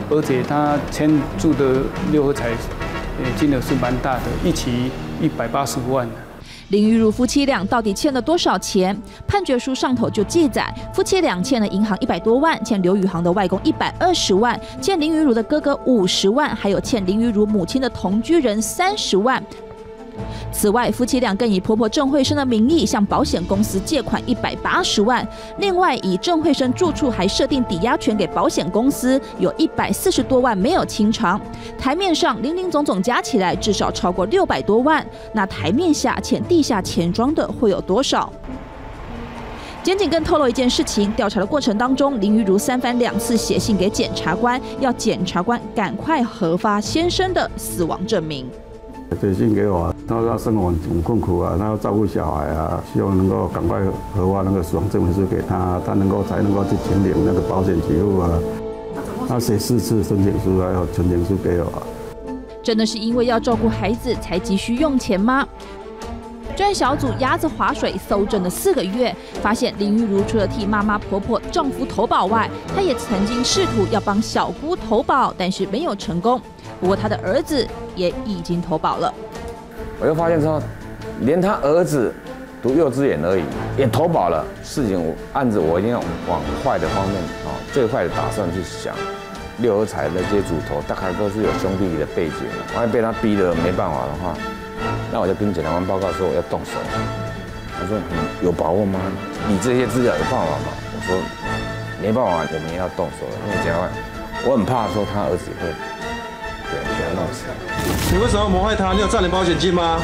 而且他签注的六合彩，呃，金额是蛮大的，一期一百八十万。 林玉如夫妻俩到底欠了多少钱？判决书上头就记载，夫妻俩欠了银行一百多万，欠刘宇航的外公一百二十万，欠林玉如的哥哥五十万，还有欠林玉如母亲的同居人三十万。此外，夫妻俩更以婆婆郑慧生的名义向保险公司借款一百八十万，另外以郑慧生住处还设定抵押权给保险公司，有一百四十多万没有清偿。台面上零零总总加起来至少超过六百多万，那台面下欠地下钱庄的会有多少？检警更透露一件事情，调查的过程当中，林玉如三番两次写信给检察官，要检察官赶快核发先生的死亡证明。 写信给我，他说他生活很困苦啊，他要照顾小孩啊，希望能够赶快核发那个死亡证明书给他，他能够才能够去请领那个保险给付啊。他写四次申请书，还有存请书给我。 真的是因为要照顾孩子才急需用钱吗？专案小组鸭子划水搜证了四个月，发现林玉如除了替妈妈、婆婆、丈夫投保外，她也曾经试图要帮小姑投保，但是没有成功。不过她的儿子也已经投保了。 我就发现说，连他儿子读幼稚园而已也投保了。事情我案子我一定要往坏的方面啊，最坏的打算去想。六合彩的这些主头大概都是有兄弟的背景，万一被他逼得没办法的话，那我就跟检察官报告说我要动手。他说你有把握吗？你这些资料有办法吗？我说没办法，我们也要动手了。因为检察官，我很怕说他儿子会对给他弄死。 你为什么要谋害他？你有赚你保险金吗？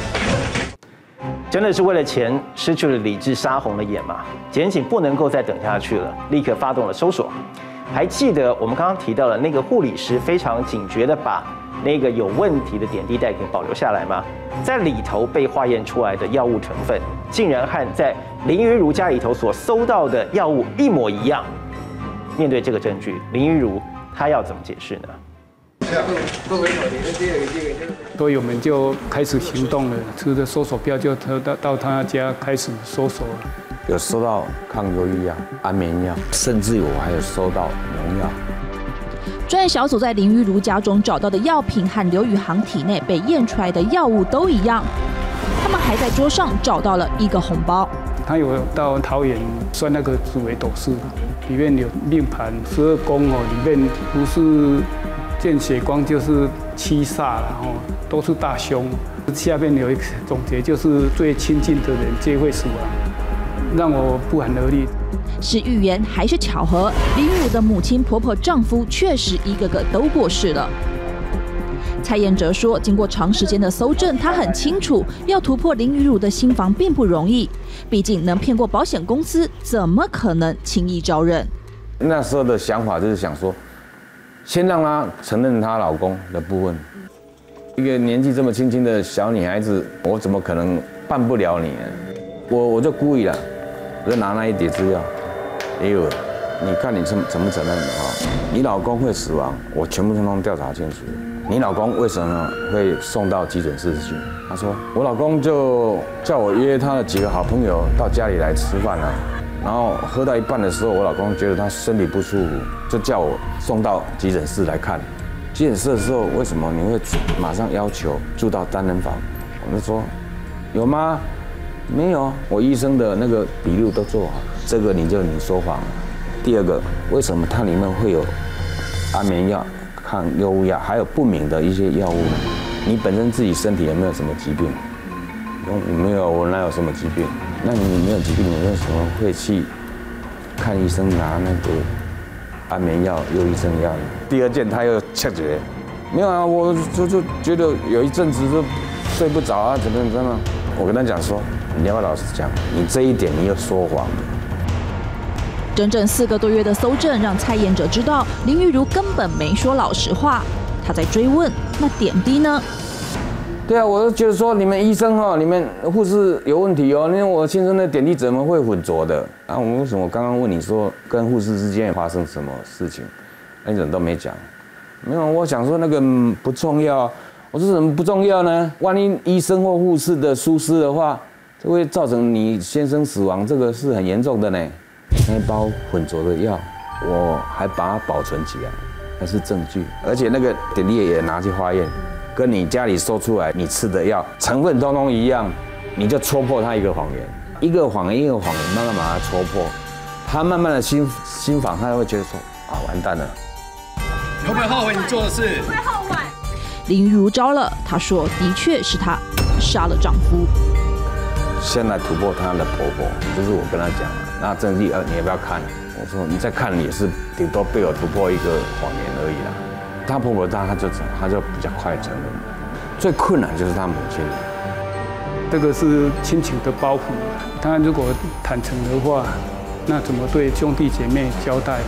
真的是为了钱失去了理智，杀红了眼吗？检警不能够再等下去了，立刻发动了搜索。还记得我们刚刚提到的那个护理师非常警觉的把那个有问题的点滴袋给保留下来吗？在里头被化验出来的药物成分，竟然和在林玉如家里头所搜到的药物一模一样。面对这个证据，林玉如她要怎么解释呢？ 所以我们就开始行动了，持着搜索票就到到他家开始搜索了。 有收到抗忧郁药、安眠药，甚至我还有收到农药。 专案小组在林玉如家中找到的药品和刘宇航体内被验出来的药物都一样。他们还在桌上找到了一个红包。 他有到桃园算那个紫微斗数，里面有命盘十二宫哦，里面不是见血光就是七煞了哦，都是大凶。下面有一个总结，就是最亲近的人皆会死亡。让我不寒而栗。 是预言还是巧合？林玉如的母亲、婆婆、丈夫确实一个个都过世了。蔡彦哲说，经过长时间的搜证，他很清楚，要突破林玉如的心防并不容易。毕竟能骗过保险公司，怎么可能轻易招认？ 那时候的想法就是想说，先让她承认她老公的部分。一个年纪这么轻轻的小女孩子，我怎么可能办不了你呢？我我就故意了。我就拿那一叠资料，也有，你看你承承不承认啊？你老公会死亡，我全部通通调查清楚。你老公为什么会送到急诊室去？他说我老公就叫我约他的几个好朋友到家里来吃饭啊，然后喝到一半的时候，我老公觉得他身体不舒服，就叫我送到急诊室来看。急诊室的时候，为什么你会马上要求住到单人房？我就说有吗？没有，我医生的那个笔录都做好，这个你就你说谎。第二个，为什么它里面会有安眠药、抗忧郁药，还有不明的一些药物呢？你本身自己身体有没有什么疾病？没有，我哪有什么疾病？那你没有疾病，你为什么会去看医生拿那个安眠药、忧郁症药呢？第二件他又确决，没有啊，我就就觉得有一阵子就睡不着啊，怎么怎么？我跟他讲说。你要不要老实讲？你这一点你又说谎。 整整四个多月的搜证，让蔡彦哲知道林玉如根本没说老实话。他在追问：那点滴呢？ 对啊，我就觉得说你们医生哦，你们护士有问题哦。因为我先生的点滴怎么会混浊的？啊，我为什么刚刚问你说跟护士之间发生什么事情，那你怎么都没讲？没有，我想说那个不重要。我说怎么不重要呢？万一医生或护士的疏失的话。这会造成你先生死亡，这个是很严重的呢。那包混浊的药，我还把它保存起来， 那是证据，而且那个点滴也拿去化验，跟你家里说出来你吃的药成分通通一样，你就戳破他一个谎言，一个谎言一个谎言，慢慢把它戳破，他慢慢的心心房他会觉得说啊完蛋了， 会不会后悔你做的事？ 会后悔。 林玉如招了，她说的确是她杀了丈夫。 先来突破她的婆婆，就是我跟她讲了，那证据呃你要不要看？我说你再看也是顶多被我突破一个谎言而已啦。她婆婆她她就她就比较快承认，最困难就是她母亲。 这个是亲情的包袱，他如果坦诚的话，那怎么对兄弟姐妹交代？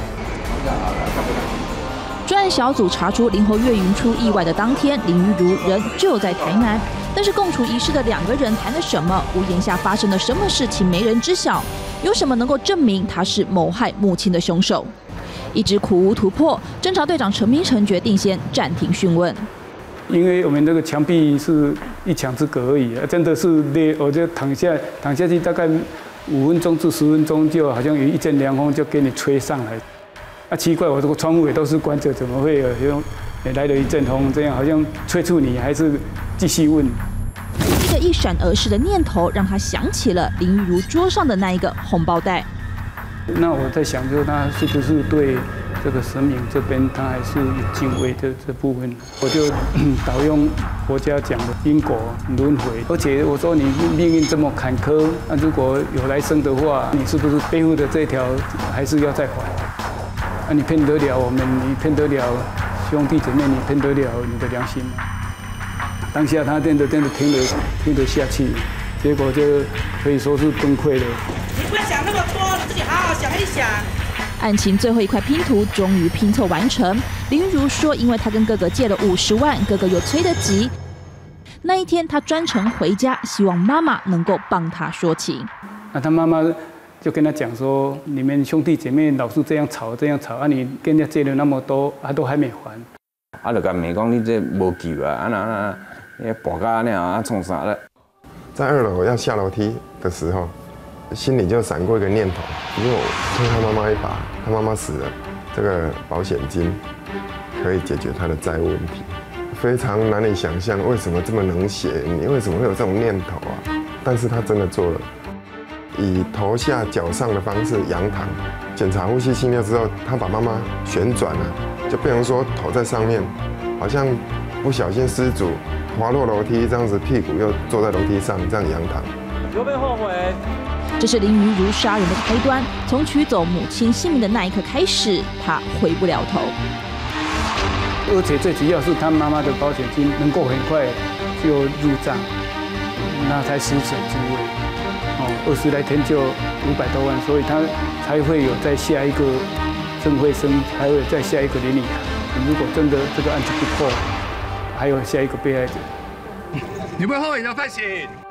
专案小组查出林侯月云出意外的当天，林玉如人就在台南，但是共处一室的两个人谈了什么？屋檐下发生了什么事情？没人知晓。有什么能够证明他是谋害母亲的凶手？一直苦无突破，侦查队长陈明成决定先暂停讯问。 因为我们这个墙壁是一墙之隔而已，真的是累，我就躺下躺下去大概五分钟至十分钟，就好像有一阵凉风就给你吹上来。啊，奇怪，我这个窗户也都是关着，怎么会有有来了一阵风，这样好像催促你还是继续问？ 一个一闪而逝的念头，让他想起了林玉如桌上的那一个红包袋。 那我在想，就是他是不是对这个神明这边，他还是有敬畏的这部分？我就导用佛家讲的因果轮回，而且我说你命运这么坎坷，那如果有来生的话，你是不是背负的这条还是要再还？啊，你骗得了我们，你骗得了兄弟姐妹，你骗得了你的良心吗？当下他真的真的听得听得下去，结果就可以说是崩溃了。 你不要想那么多，你自己好好想一想。 案情最后一块拼图终于拼凑完成。林玉如说，因为她跟哥哥借了五十万，哥哥又催得急。那一天，她专程回家，希望妈妈能够帮她说情。 那他妈妈就跟他讲说：“你们兄弟姐妹老是这样吵，这样吵，啊，你跟人家借了那么多，啊，都还没还。” 啊，就甲问讲你这无救啊，啊那那那跋到那啊创啥了？ 在二楼要下楼梯的时候，心里就闪过一个念头：如果推他妈妈一把，他妈妈死了，这个保险金可以解决他的债务问题。非常难以想象为什么这么冷血，你为什么会有这种念头啊？但是他真的做了。以头下脚上的方式仰躺，检查呼吸心跳之后，他把妈妈旋转了，就变成说头在上面，好像不小心失足滑落楼梯，这样子屁股又坐在楼梯上，这样仰躺。 有没有后悔？ 这是林玉如杀人的开端，从取走母亲性命的那一刻开始，她回不了头。 而且最主要是他妈妈的保险金能够很快就入账，那才实水之位。哦，二十来天就五百多万，所以他才会有再下一个郑慧生，还会再下一个林礼涵。如果真的这个案子不破，还有下一个被害者。 你会后悔要判刑？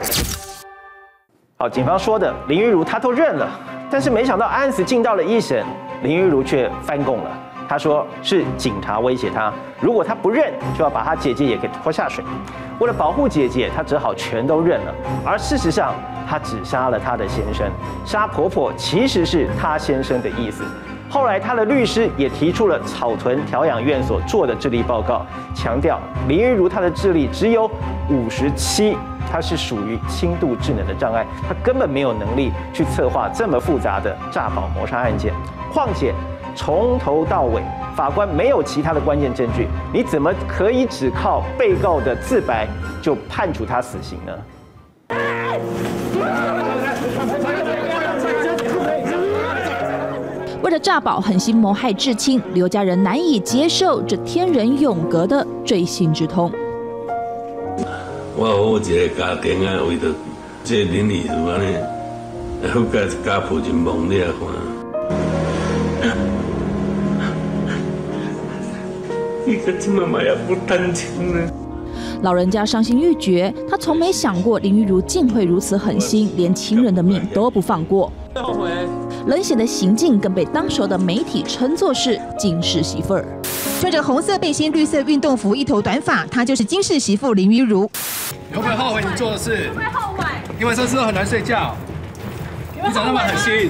好，警方说的林玉如她都认了，但是没想到案子进到了一审，林玉如却翻供了。她说是警察威胁她，如果她不认，就要把她姐姐也给拖下水。为了保护姐姐，她只好全都认了。而事实上，她只杀了她的先生，杀婆婆其实是她先生的意思。后来，她的律师也提出了草屯调养院所做的智力报告，强调林玉如她的智力只有五十七，她是属于轻度智能的障碍，她根本没有能力去策划这么复杂的诈保谋杀案件。况且，从头到尾，法官没有其他的关键证据，你怎么可以只靠被告的自白就判处他死刑呢？ 为了诈保狠心谋害至亲，刘家人难以接受这天人永隔的锥心之痛。 我有一个家庭啊，为着这林丽如安尼，好甲家父真忙你啊看。你可这么嘛也不担心呢？ 老人家伤心欲绝，他从没想过林玉如竟会如此狠心，连亲人的命都不放过。 后悔。 冷血的行径更被当时的媒体称作是金氏媳妇儿。 穿着红色背心、绿色运动服、一头短发，她就是金氏媳妇林玉如。 你会不会后悔你做的事？ 会后悔。 因为这时候很难睡觉，你怎么那么狠心？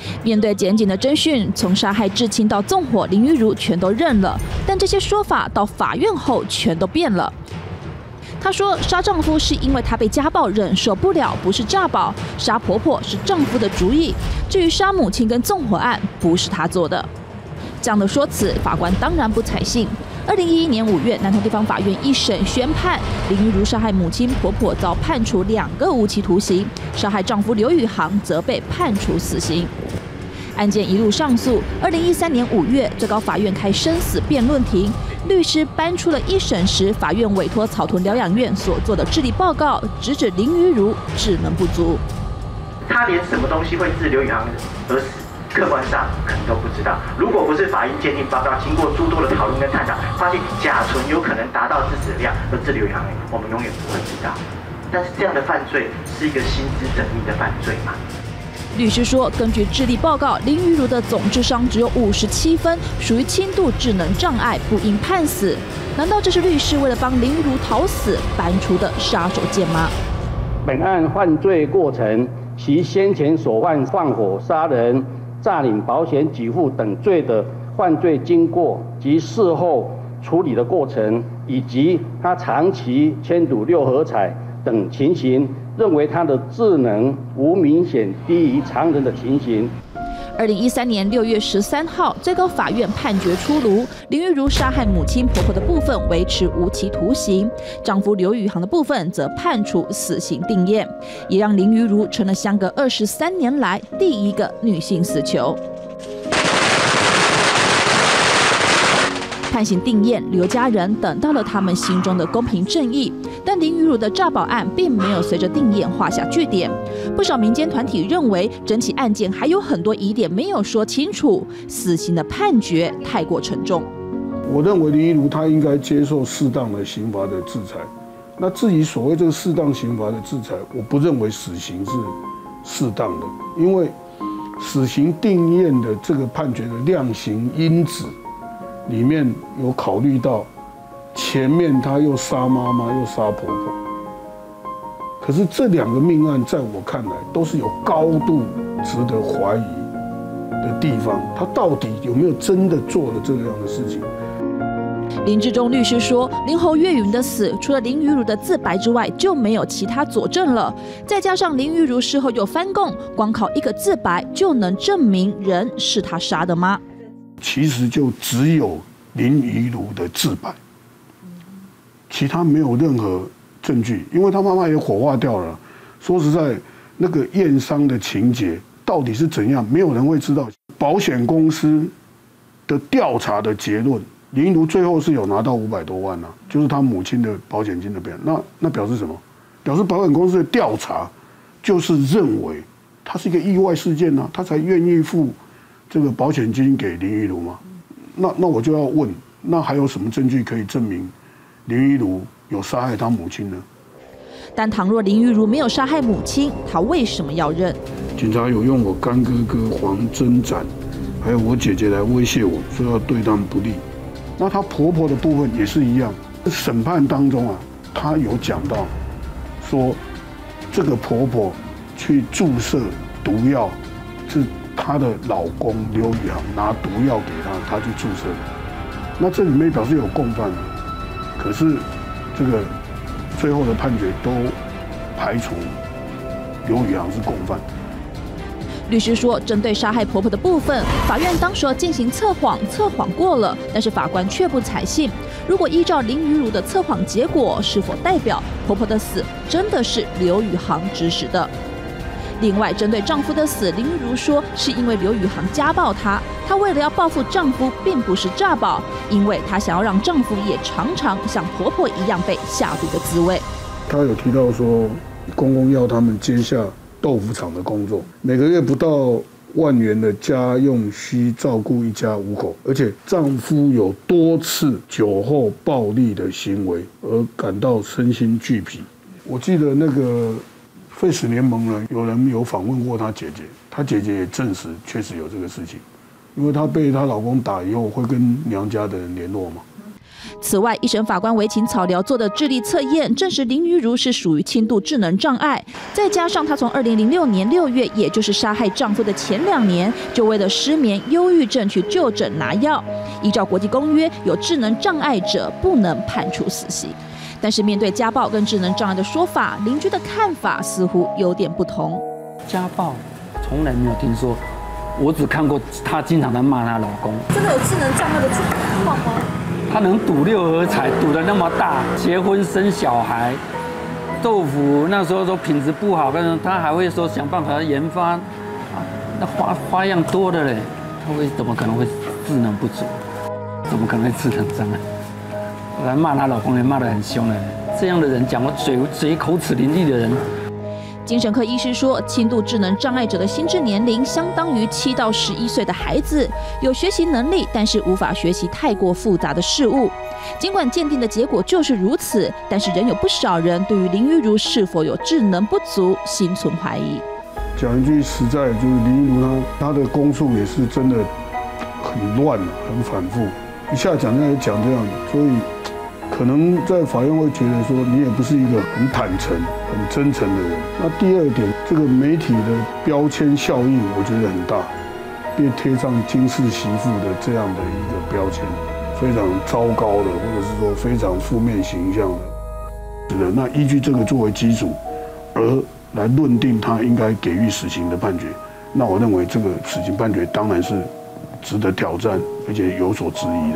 面对检警的侦讯，从杀害至亲到纵火，林玉如全都认了，但这些说法到法院后全都变了。她说，杀丈夫是因为她被家暴忍受不了，不是诈保；杀婆婆是丈夫的主意。至于杀母亲跟纵火案，不是她做的。这样的说辞，法官当然不采信。二零一一年五月，南投地方法院一审宣判，林玉如杀害母亲婆婆遭判处两个无期徒刑，杀害丈夫刘宇航则被判处死刑。案件一路上诉，二零一三年五月，最高法院开生死辩论庭，律师搬出了一审时法院委托草屯疗养院所做的智力报告，直指林玉如智能不足。 他连什么东西会致刘宇航而死，客观上可能都不知道。如果不是法医鉴定报告经过诸多的讨论跟探讨，发现甲醇有可能达到致死量而致刘宇航，我们永远不会知道。但是这样的犯罪是一个心知缜密的犯罪吗？ 律师说，根据智力报告，林玉如的总智商只有五十七分，属于轻度智能障碍，不应判死。难道这是律师为了帮林玉如讨死搬出的杀手锏吗？ 本案犯罪过程，其先前所犯放火杀人、诈领保险给付等罪的犯罪经过及事后处理的过程，以及他长期签赌六合彩等情形，认为他的智能无明显低于常人的情形。 二零一三年六月十三号，最高法院判决出炉，林玉如杀害母亲婆婆的部分维持无期徒刑，丈夫刘宇航的部分则判处死刑定谳，也让林玉如成了相隔二十三年来第一个女性死囚。判刑定谳，刘家人等到了他们心中的公平正义，但林玉如的诈保案并没有随着定谳画下句点。不少民间团体认为，整起案件还有很多疑点没有说清楚，死刑的判决太过沉重。 我认为林玉如她应该接受适当的刑罚的制裁。那至于所谓这个适当刑罚的制裁，我不认为死刑是适当的，因为死刑定谳的这个判决的量刑因子里面有考虑到前面他又杀妈妈又杀婆婆，可是这两个命案在我看来都是有高度值得怀疑的地方，他到底有没有真的做了这样的事情？ 林志忠律师说，林侯月云的死除了林玉如的自白之外，就没有其他佐证了。再加上林玉如事后有翻供，光靠一个自白就能证明人是他杀的吗？ 其实就只有林玉如的自白，其他没有任何证据，因为他妈妈也火化掉了。说实在，那个验伤的情节到底是怎样，没有人会知道。保险公司的调查的结论，林玉如最后是有拿到五百多万啊，就是他母亲的保险金的边。那那表示什么？表示保险公司的调查就是认为他是一个意外事件啊，他才愿意付这个保险金给林玉如吗？那那我就要问，那还有什么证据可以证明林玉如有杀害他母亲呢？ 但倘若林玉如没有杀害母亲，她为什么要认？ 警察有用我干哥哥黄真展，还有我姐姐来威胁我，说要对他们不利。那她婆婆的部分也是一样，审判当中啊，她有讲到说，这个婆婆去注射毒药是她的老公刘宇航拿毒药给她，她去注射的。那这里面表示有共犯，可是这个最后的判决都排除刘宇航是共犯。 律师说，针对杀害婆婆的部分，法院当时进行测谎，测谎过了，但是法官却不采信。如果依照林玉如的测谎结果，是否代表婆婆的死真的是刘宇航指使的？另外，针对丈夫的死，林玉如说是因为刘宇航家暴她，她为了要报复丈夫，并不是诈保，因为她想要让丈夫也尝尝像婆婆一样被下毒的滋味。 她有提到说，公公要他们接下豆腐厂的工作，每个月不到万元的家用需照顾一家五口，而且丈夫有多次酒后暴力的行为，而感到身心俱疲。我记得那个废死联盟呢，有人有访问过她姐姐，她姐姐也证实确实有这个事情，因为她被她老公打以后会跟娘家的人联络嘛。 此外，一审法官韦勤草寮做的智力测验证实林于如是属于轻度智能障碍，再加上她从二零零六年六月，也就是杀害丈夫的前两年，就为了失眠、忧郁症去就诊拿药。依照国际公约，有智能障碍者不能判处死刑。但是面对家暴跟智能障碍的说法，邻居的看法似乎有点不同。 家暴从来没有听说，我只看过她经常在骂她老公。 真的有智能障碍的状况吗？ 她能赌六合彩，赌得那么大，结婚生小孩，豆腐那时候说品质不好，但是她还会说想办法研发，啊，那花花样多的嘞，她会怎么可能会智能不足？怎么可能会智能障碍？来骂她老公也骂得很凶了，这样的人讲话嘴嘴口齿伶俐的人。 精神科医师说，轻度智能障碍者的心智年龄相当于七到十一岁的孩子，有学习能力，但是无法学习太过复杂的事物。尽管鉴定的结果就是如此，但是仍有不少人对于林于如是否有智能不足心存怀疑。 讲一句实在的，就是林于如她她的供述也是真的很乱，很反复，一下讲这样讲这样，所以可能在法院会觉得说你也不是一个很坦诚、很真诚的人。那第二点，这个媒体的标签效应，我觉得很大，被贴上金氏媳妇的这样的一个标签，非常糟糕的，或者是说非常负面形象的。是的，那依据这个作为基础，而来论定他应该给予死刑的判决，那我认为这个死刑判决当然是值得挑战，而且有所质疑的。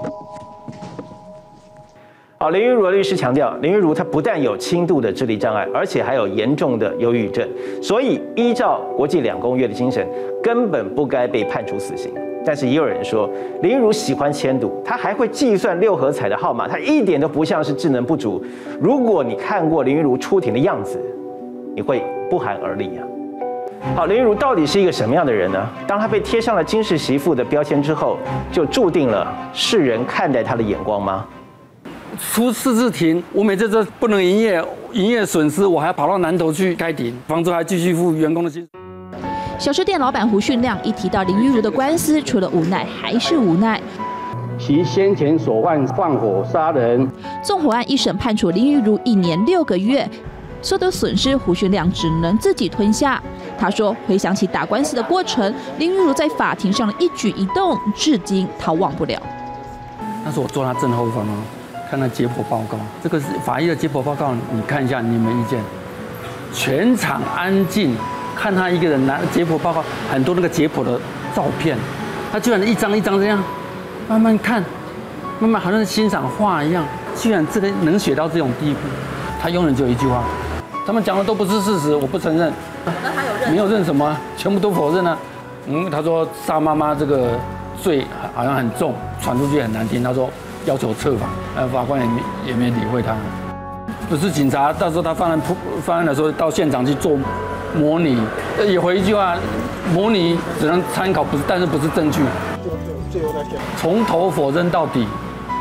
好，林于如的律师强调，林于如她不但有轻度的智力障碍，而且还有严重的忧郁症，所以依照国际两公约的精神，根本不该被判处死刑。但是也有人说，林于如喜欢签赌，她还会计算六合彩的号码，她一点都不像是智能不足。如果你看过林于如出庭的样子，你会不寒而栗啊。好，林于如到底是一个什么样的人呢？当她被贴上了金氏媳妇的标签之后，就注定了世人看待她的眼光吗？ 出四次庭，我每次都不能营业，营业损失，我还要跑到南投去开庭，房租还继续付员工的薪水。 小吃店老板胡训亮一提到林于如的官司，除了无奈还是无奈。 其先前所犯放火杀人， 纵火案一审判处林于如一年六个月，所得损失胡训亮只能自己吞下。他说，回想起打官司的过程，林于如在法庭上的一举一动，至今他忘不了。 那是我坐他正后方哦。看那解剖报告，这个是法医的解剖报告，你看一下，你有没有意见？全场安静，看他一个人拿解剖报告，很多那个解剖的照片，他居然一张一张这样慢慢看，慢慢好像欣赏画一样，居然这个能写到这种地步。他永远只有一句话，他们讲的都不是事实，我不承认。 那他有认？ 没有认什么，全部都否认了。嗯，他说杀妈妈这个罪好像很重，传出去很难听。他说。要求策访，呃，法官也没也没理会他。不是警察，到时候他犯案犯案的时候到现场去做模拟，也回一句话，模拟只能参考，不是，但是不是证据。从头否认到底，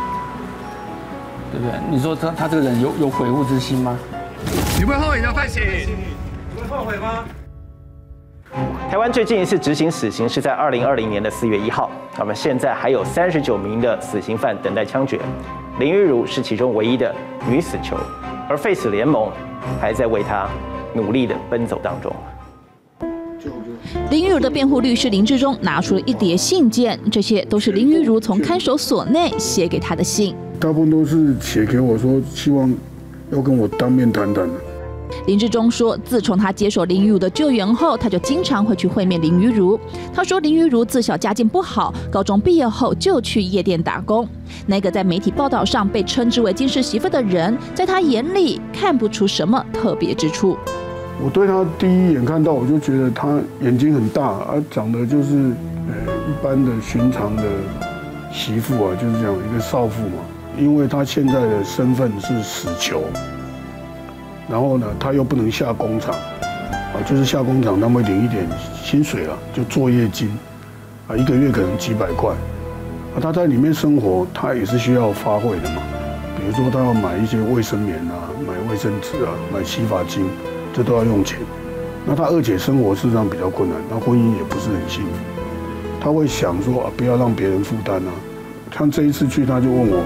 对不对？你说他他这个人有有悔悟之心吗？ 你会后悔要判刑？你会后悔吗？ 台湾最近一次执行死刑是在二零二零年的四月一号，那么现在还有三十九名的死刑犯等待枪决，林于如是其中唯一的女死囚，而废死联盟还在为她努力的奔走当中。 林于如的辩护律师林志忠拿出了一叠信件，这些都是林于如从看守所内写给他的信， 大部分都是写给我说希望要跟我当面谈谈的。 林志忠说，自从他接手林于如的救援后，他就经常会去会面林于如。他说，林于如自小家境不好，高中毕业后就去夜店打工。那个在媒体报道上被称之为金氏媳妇的人，在他眼里看不出什么特别之处。 我对他第一眼看到，我就觉得他眼睛很大，而长得就是呃一般的寻常的媳妇啊，就是这样一个少妇嘛。因为他现在的身份是死囚。然后呢，他又不能下工厂，啊，就是下工厂他们会领一点薪水了，就作业金，啊，一个月可能几百块，啊，他在里面生活，他也是需要发挥的嘛，比如说他要买一些卫生棉啊，买卫生纸啊，买洗发精，这都要用钱。那他而且生活事实上比较困难，他婚姻也不是很幸福，他会想说啊，不要让别人负担啊。像这一次去，他就问我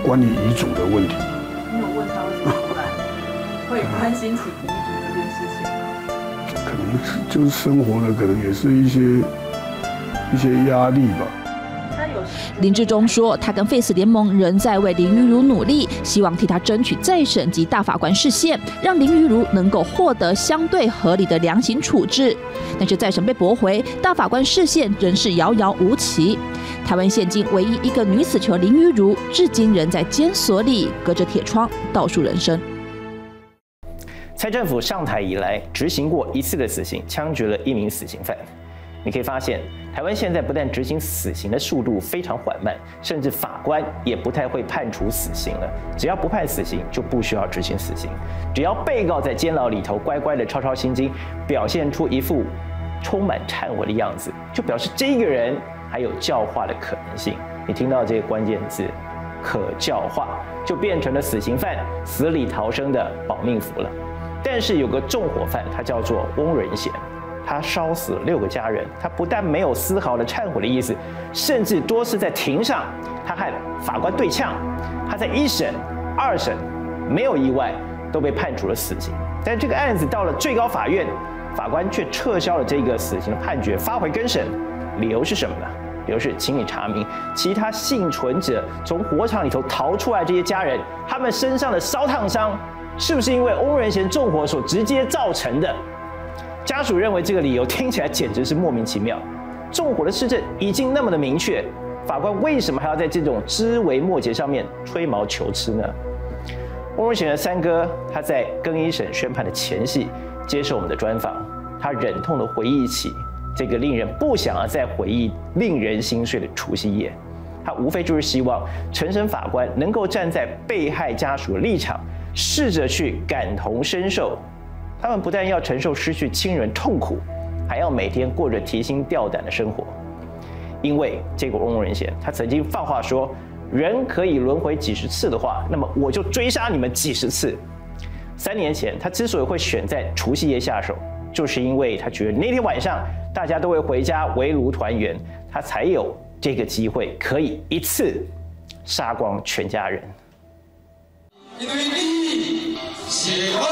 关于遗嘱的问题。 你有问他为什么后来会关心起遗嘱这件事情吗？ 可能是就是生活的，可能也是一些一些压力吧。 林志忠说，他跟废死联盟仍在为林育如努力，希望替他争取再审及大法官释宪，让林育如能够获得相对合理的量刑处置。但是再审被驳回，大法官释宪仍是遥遥无期。台湾现今唯一一个女死囚林育如，至今仍在监所里，隔着铁窗倒数人生。 蔡政府上台以来，执行过一次的死刑，枪决了一名死刑犯。你可以发现，台湾现在不但执行死刑的速度非常缓慢，甚至法官也不太会判处死刑了。只要不判死刑，就不需要执行死刑。只要被告在监牢里头乖乖的抄抄心经，表现出一副充满忏悔的样子，就表示这个人还有教化的可能性。你听到这个关键字“可教化”，就变成了死刑犯死里逃生的保命符了。但是有个纵火犯，他叫做翁仁贤。他烧死了六个家人，他不但没有丝毫的忏悔的意思，甚至多次在庭上，他和法官对呛。他在一审、二审没有意外都被判处了死刑，但这个案子到了最高法院，法官却撤销了这个死刑的判决，发回更审。理由是什么呢？理由是，请你查明其他幸存者从火场里头逃出来这些家人，他们身上的烧烫伤是不是因为翁仁贤纵火所直接造成的？家属认为这个理由听起来简直是莫名其妙。纵火的事证已经那么的明确，法官为什么还要在这种枝微末节上面吹毛求疵呢？翁仁贤的三哥，他在更一审宣判的前夕接受我们的专访，他忍痛的回忆起这个令人不想要再回忆、令人心碎的除夕夜。他无非就是希望承审法官能够站在被害家属的立场，试着去感同身受。他们不但要承受失去亲人痛苦，还要每天过着提心吊胆的生活。因为这个翁仁贤，他曾经放话说，人可以轮回几十次的话，那么我就追杀你们几十次。三年前，他之所以会选在除夕夜下手，就是因为他觉得那天晚上大家都会回家围炉团圆，他才有这个机会可以一次杀光全家人。因为你喜欢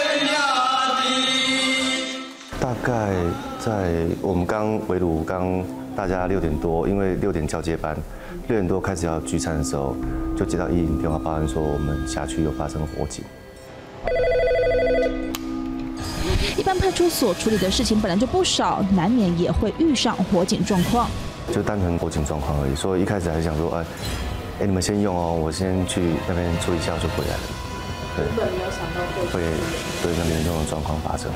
大概在我们刚围炉，刚大家六点多，因为六点交接班，六点多开始要聚餐的时候，就接到一零电话报案说我们辖区有发生火警。 一般派出所处理的事情本来就不少，难免也会遇上火警状况。 就单纯火警状况而已，所以一开始还是想说，哎，哎你们先用哦，我先去那边处理一下就回来了。对，根本没有想到会对那边这种状况发生。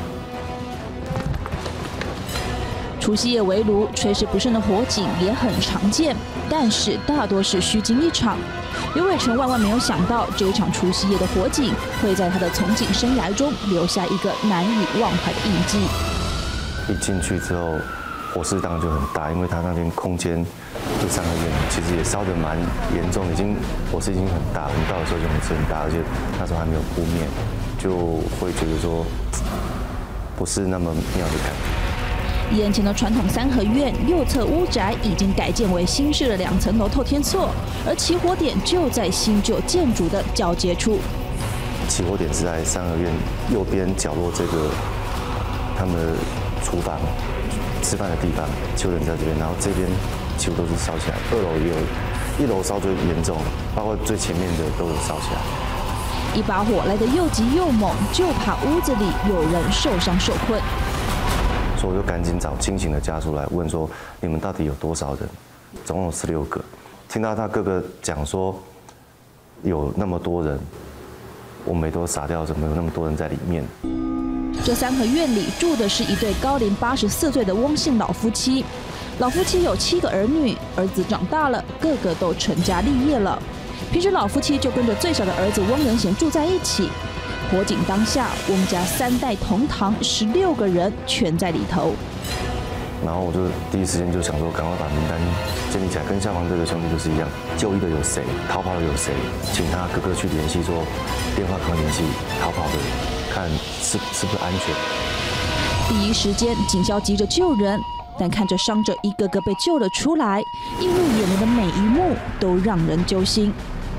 除夕夜围炉，炊事不慎的火警也很常见，但是大多是虚惊一场。刘伟成万万没有想到，这一场除夕夜的火警会在他的从警生涯中留下一个难以忘怀的印记。 一进去之后，火势当然就很大，因为他那边空间这三个院其实也烧得蛮严重，已经火势已经很大，我们到的时候就很是很大，而且那时候还没有扑灭，就会觉得说不是那么妙的感觉。 眼前的传统三合院右侧屋宅已经改建为新式的两层楼透天厝，而起火点就在新旧建筑的交接处。 起火点是在三合院右边角落这个他们的厨房吃饭的地方，起火点在这边，然后这边几乎都是烧起来，二楼也有，一楼烧最严重，包括最前面的都有烧起来。 一把火来得又急又猛，就怕屋子里有人受伤受困。 所以我就赶紧找清醒的家属来问说，你们到底有多少人？总共有十六个。听到他哥哥讲说有那么多人，我们也都傻掉，怎么有那么多人在里面？ 这三合院里住的是一对高龄八十四岁的翁姓老夫妻。老夫妻有七个儿女，儿子长大了，个个都成家立业了。平时老夫妻就跟着最小的儿子翁仁贤住在一起。火警当下，我们家三代同堂，十六个人全在里头。 然后我就第一时间就想说，赶快把名单建立起来，跟消防队的兄弟就是一样，就医的有谁，逃跑的有谁，请他哥哥去联系，说电话可以联系逃跑的，看是是不是安全。 第一时间，警消急着救人，但看着伤者一个个被救了出来，映入眼帘的每一幕都让人揪心。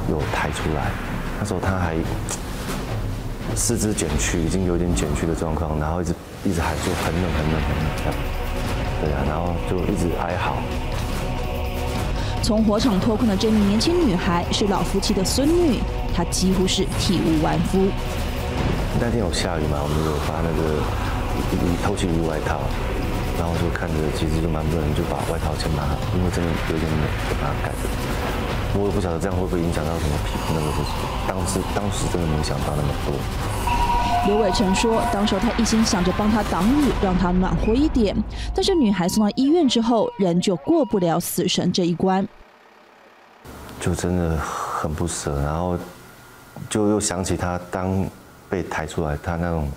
有抬出来，那时候他还四肢卷曲，已经有点卷曲的状况，然后一直一直喊说很冷很冷很冷这样，对啊，然后就一直哀嚎。 从火场脱困的这名年轻女孩是老夫妻的孙女，她几乎是体无完肤。 那天有下雨嘛，我们有发那个透气雨外套，然后就看着其实就蛮多人就把外套先拿，因为真的有点冷，就把它盖着。我也不晓得这样会不会影响到什么皮肤那个，就是当时当时真的没想到那么多。 刘伟成说，当时他一心想着帮她挡雨，让她暖和一点，但是女孩送到医院之后，仍旧过不了死神这一关。 就真的很不舍，然后就又想起她当被抬出来，她那种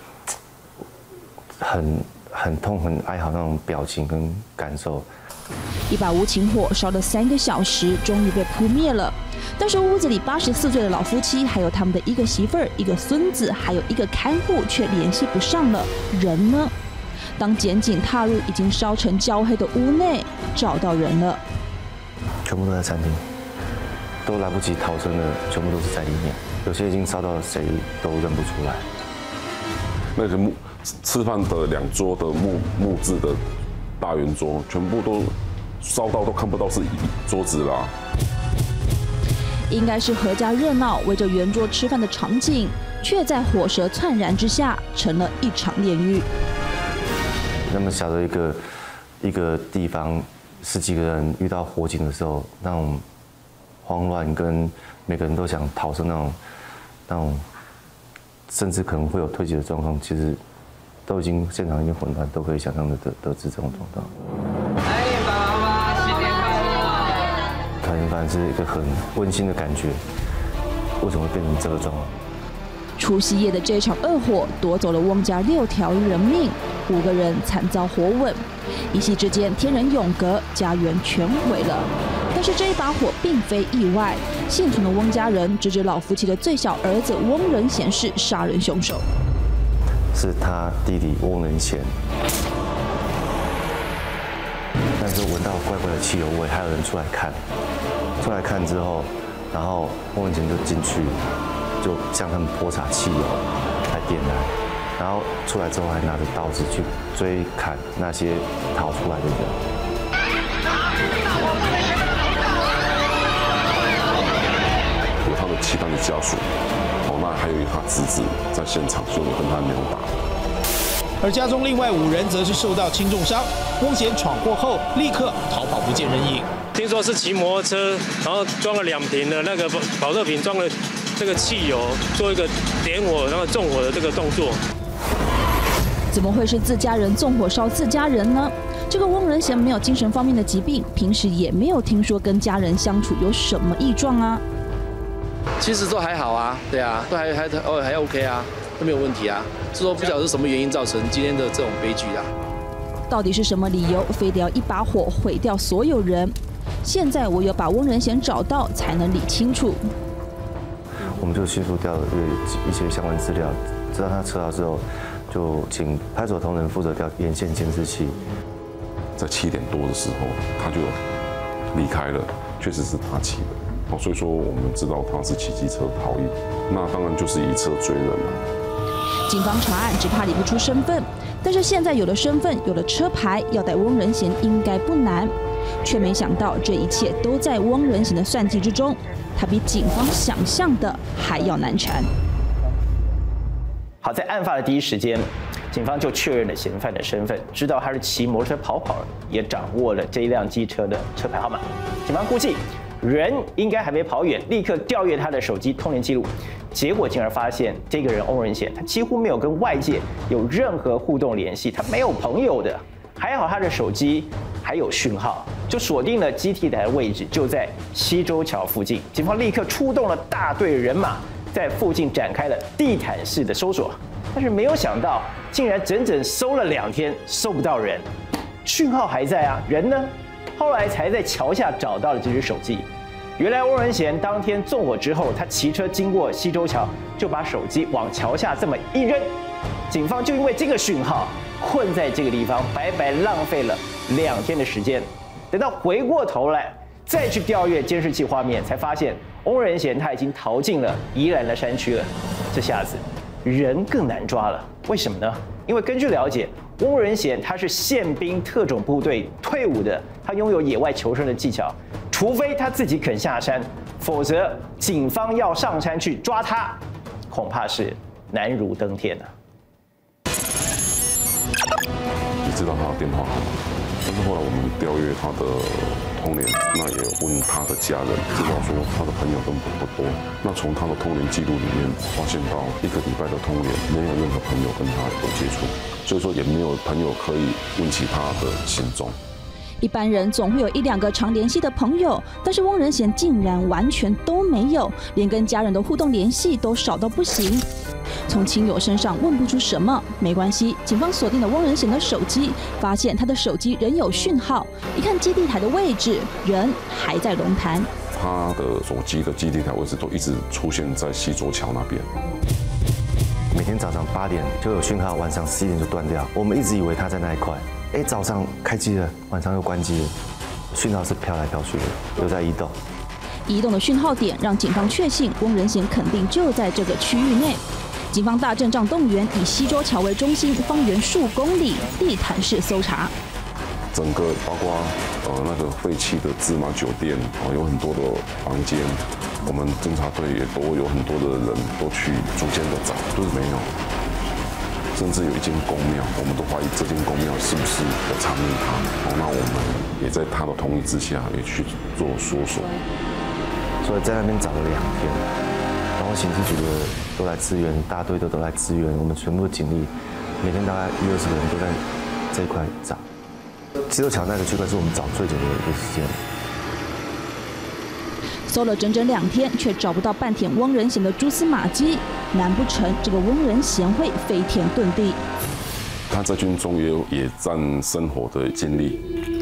很很痛、很哀嚎那种表情跟感受。 一把无情火烧了三个小时，终于被扑灭了。但是屋子里八十四岁的老夫妻，还有他们的一个媳妇儿、一个孙子，还有一个看护，却联系不上了。人呢？当检警踏入已经烧成焦黑的屋内，找到人了， 全部都在餐厅，都来不及逃生的，全部都是在里面。有些已经烧到谁都认不出来。 那个木吃饭的两桌的木木质的大圆桌，全部都烧到都看不到是桌子啦。 应该是阖家热闹围着圆桌吃饭的场景，却在火舌窜然之下成了一场炼狱。 那么小的一个一个地方，十几个人遇到火警的时候，那种慌乱跟每个人都想逃生那种那种，甚至可能会有退击的状况，其实都已经现场已经混乱，都可以想象的得得知这种状况。团圆饭是一个很温馨的感觉，为什么会变成这个状况？ 除夕夜的这场恶火夺走了翁家六条人命，五个人惨遭火吻，一夕之间天人永隔，家园全毁了。但是这一把火并非意外，幸存的翁家人直指老夫妻的最小儿子翁仁贤是杀人凶手， 是他弟弟翁仁贤。那时候闻到怪怪的汽油味，还有人出来看，出来看之后，然后翁仁贤就进去，就向他们泼洒汽油来点燃，然后出来之后还拿着刀子去追砍那些逃出来的人。 有他的其他的家属，哦，那还有他侄子在现场，所以跟他扭打。 而家中另外五人则是受到轻重伤，翁贤闯祸后立刻逃跑不见人影。 听说是骑摩托车，然后装了两瓶的那个保特瓶，装了这个汽油，做一个点火然后纵火的这个动作。 怎么会是自家人纵火烧自家人呢？这个翁仁贤没有精神方面的疾病，平时也没有听说跟家人相处有什么异状啊。 其实都还好啊，对啊，都还还哦还 OK 啊，都没有问题啊。是说不晓得是什么原因造成今天的这种悲剧啊？ 到底是什么理由，非得要一把火毁掉所有人？现在我有把翁仁贤找到，才能理清楚。 我们就迅速调了一些相关资料，知道他车到之后，就请派出所同仁负责调沿线监视器。 在七点多的时候，他就离开了，确实是他骑的。哦，所以说我们知道他是骑机车逃逸，那当然就是以车追人了。 警方查案只怕理不出身份，但是现在有了身份，有了车牌，要逮翁仁贤应该不难。却没想到这一切都在翁仁贤的算计之中，他比警方想象的还要难缠。 好，在案发的第一时间，警方就确认了嫌犯的身份，知道他是骑摩托车跑跑，也掌握了这一辆机车的车牌号码。警方估计人应该还没跑远，立刻调阅他的手机通联记录，结果竟然发现这个人翁仁贤，他几乎没有跟外界有任何互动联系，他没有朋友的。还好他的手机还有讯号，就锁定了基地台的位置，就在西洲桥附近。警方立刻出动了大队人马，在附近展开了地毯式的搜索。但是没有想到，竟然整整搜了两天，搜不到人，讯号还在啊，人呢？后来才在桥下找到了这只手机。原来翁仁贤当天纵火之后，他骑车经过西洲桥，就把手机往桥下这么一扔。警方就因为这个讯号困在这个地方，白白浪费了两天的时间。等到回过头来再去调阅监视器画面，才发现翁仁贤他已经逃进了宜兰的山区了，这下子人更难抓了。为什么呢？因为根据了解，翁仁贤他是宪兵特种部队退伍的，他拥有野外求生的技巧，除非他自己肯下山，否则警方要上山去抓他，恐怕是难如登天啊。 你知道他的电话号码，但是后来我们调阅他的通联，那也问他的家人，知道说他的朋友根本不多。那从他的通联记录里面发现到，一个礼拜的通联没有任何朋友跟他有接触，所以说也没有朋友可以问起他的行踪。 一般人总会有一两个常联系的朋友，但是翁仁贤竟然完全都没有，连跟家人的互动联系都少到不行。从亲友身上问不出什么，没关系，警方锁定了翁仁贤的手机，发现他的手机仍有讯号，一看基地台的位置，人还在龙潭。 他的手机的基地台位置都一直出现在西座桥那边。 每天早上八点就有讯号，晚上十一点就断掉。我们一直以为他在那一块，哎，早上开机了，晚上又关机了，讯号是飘来飘去的，有在移动。 移动的讯号点让警方确信翁仁贤肯定就在这个区域内。警方大阵仗动员，以西洲桥为中心，方圆数公里地毯式搜查。 整个包括呃那个废弃的芝麻酒店哦，有很多的房间，我们侦查队也都有很多的人都去逐渐的找，都是没有。甚至有一间公庙，我们都怀疑这间公庙是不是有藏匿他。哦，那我们也在他的同意之下，也去做搜索。 所以在那边找了两天，然后刑事局的都来支援，大队的都来支援，我们全部的警力，每天大概一二十个人都在这一块找。西洲桥那个区块是我们找最久的一个时间。 搜了整整两天，却找不到半点翁仁贤的蛛丝马迹。难不成这个翁仁贤会飞天遁地？ 他在军中也有野战生活的经历，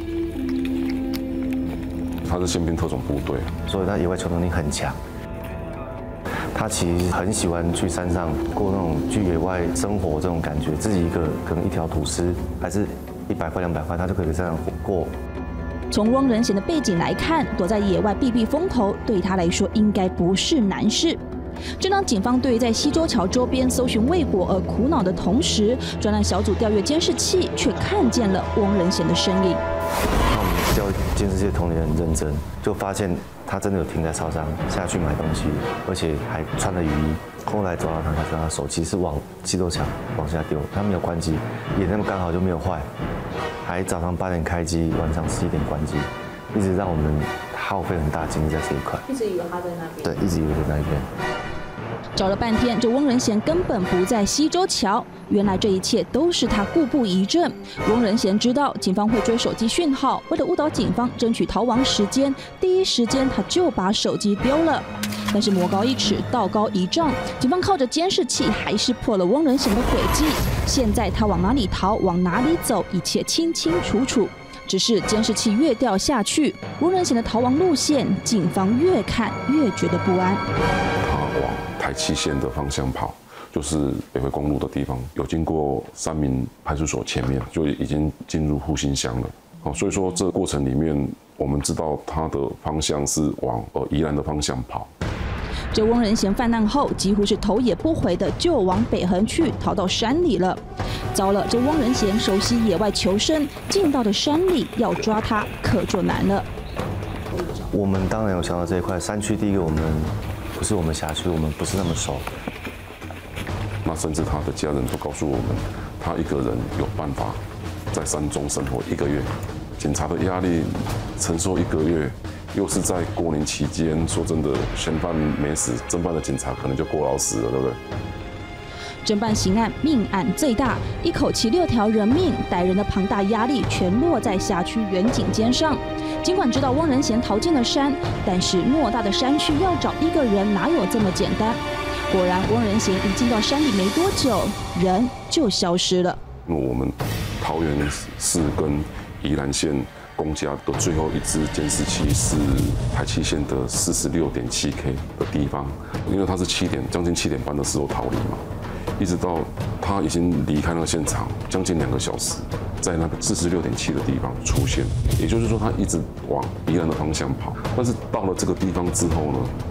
他是宪兵特种部队， 所以他野外求生能力很强。他其实很喜欢去山上过那种去野外生活这种感觉，自己一个可能一条吐司还是一百块两百块，他就可以在山上过。 从翁仁贤的背景来看，躲在野外避避风头，对他来说应该不是难事。正当警方对于在西洲桥周边搜寻未果而苦恼的同时，专案小组调阅监视器，却看见了翁仁贤的身影。 那我们调监视器的同仁很认真，就发现他真的有停在操场下去买东西，而且还穿了雨衣。后来走到他，才知道他手机是往西洲桥往下丢，他没有关机，也那么刚好就没有坏，还早上八点开机，晚上十一点关机，一直让我们耗费很大精力在这一块。 一直以为他在那边。 对，一直以为在那边。 找了半天，这翁仁贤根本不在西洲桥。原来这一切都是他故布疑阵。翁仁贤知道警方会追手机讯号，为了误导警方争取逃亡时间，第一时间他就把手机丢了。但是魔高一尺，道高一丈，警方靠着监视器还是破了翁仁贤的诡计。现在他往哪里逃，往哪里走，一切清清楚楚。只是监视器越调下去，翁仁贤的逃亡路线，警方越看越觉得不安。 他往台七线的方向跑，就是北回公路的地方，有经过三民派出所前面，就已经进入复兴乡了。哦，所以说这个过程里面，我们知道他的方向是往呃宜兰的方向跑。 这翁仁贤犯难后，几乎是头也不回的就往北横去，逃到山里了。糟了，这翁仁贤熟悉野外求生，进到的山里要抓他可就难了。 我们当然有想到这一块山区，第一个我们不是我们辖区，我们不是那么熟。 那甚至他的家人都告诉我们，他一个人有办法在山中生活一个月，警察的压力承受一个月。又是在过年期间，说真的，嫌犯没死，侦办的警察可能就过劳死了，对不对？ 侦办刑案，命案最大，一口气六条人命，歹人的庞大压力全落在辖区远警肩上。尽管知道翁仁贤逃进了山，但是偌大的山区要找一个人哪有这么简单？果然，翁仁贤一进到山里没多久，人就消失了。 我们桃园市跟宜兰县公家的最后一支监视器是台七线的四十六点七 K 的地方，因为他是七点将近七点半的时候逃离嘛，一直到他已经离开那个现场将近两个小时，在那个四十六点七的地方出现，也就是说他一直往宜兰的方向跑，但是到了这个地方之后呢，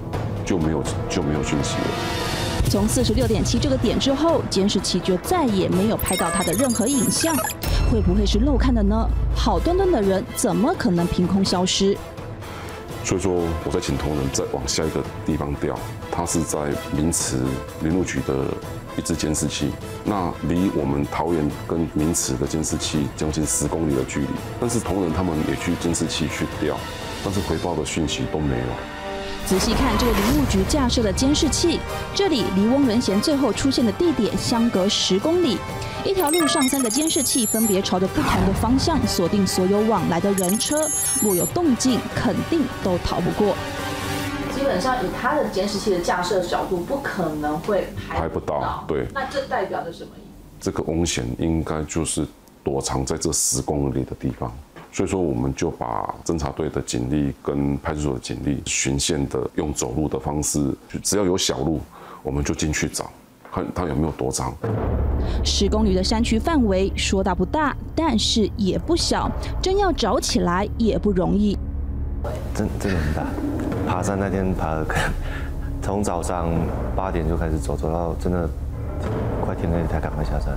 就没有就没有讯息了。 从四十六点七这个点之后，监视器就再也没有拍到他的任何影像，会不会是漏看的呢？好端端的人怎么可能凭空消失？ 所以说，我在请同仁再往下一个地方调，它是在民慈林务局的一支监视器，那离我们桃园跟民慈的监视器将近十公里的距离。但是同仁他们也去监视器去调，但是回报的讯息都没有。 仔细看这个林务局架设的监视器，这里离翁仁贤最后出现的地点相隔十公里。一条路上三个监视器分别朝着不同的方向锁定所有往来的人车，若有动静，肯定都逃不过。 基本上以它的监视器的架设角度，不可能会拍拍不到。对， 那这代表着什么意思？ 这个翁贤应该就是躲藏在这十公里的地方。所以说，我们就把侦查队的警力跟派出所的警力循线的用走路的方式，就只要有小路，我们就进去找，看他有没有躲藏。 十公里的山区范围说大不大，但是也不小，真要找起来也不容易。 真真的很大，爬山那天爬了，从早上八点就开始走，走到真的快天黑才赶快下山。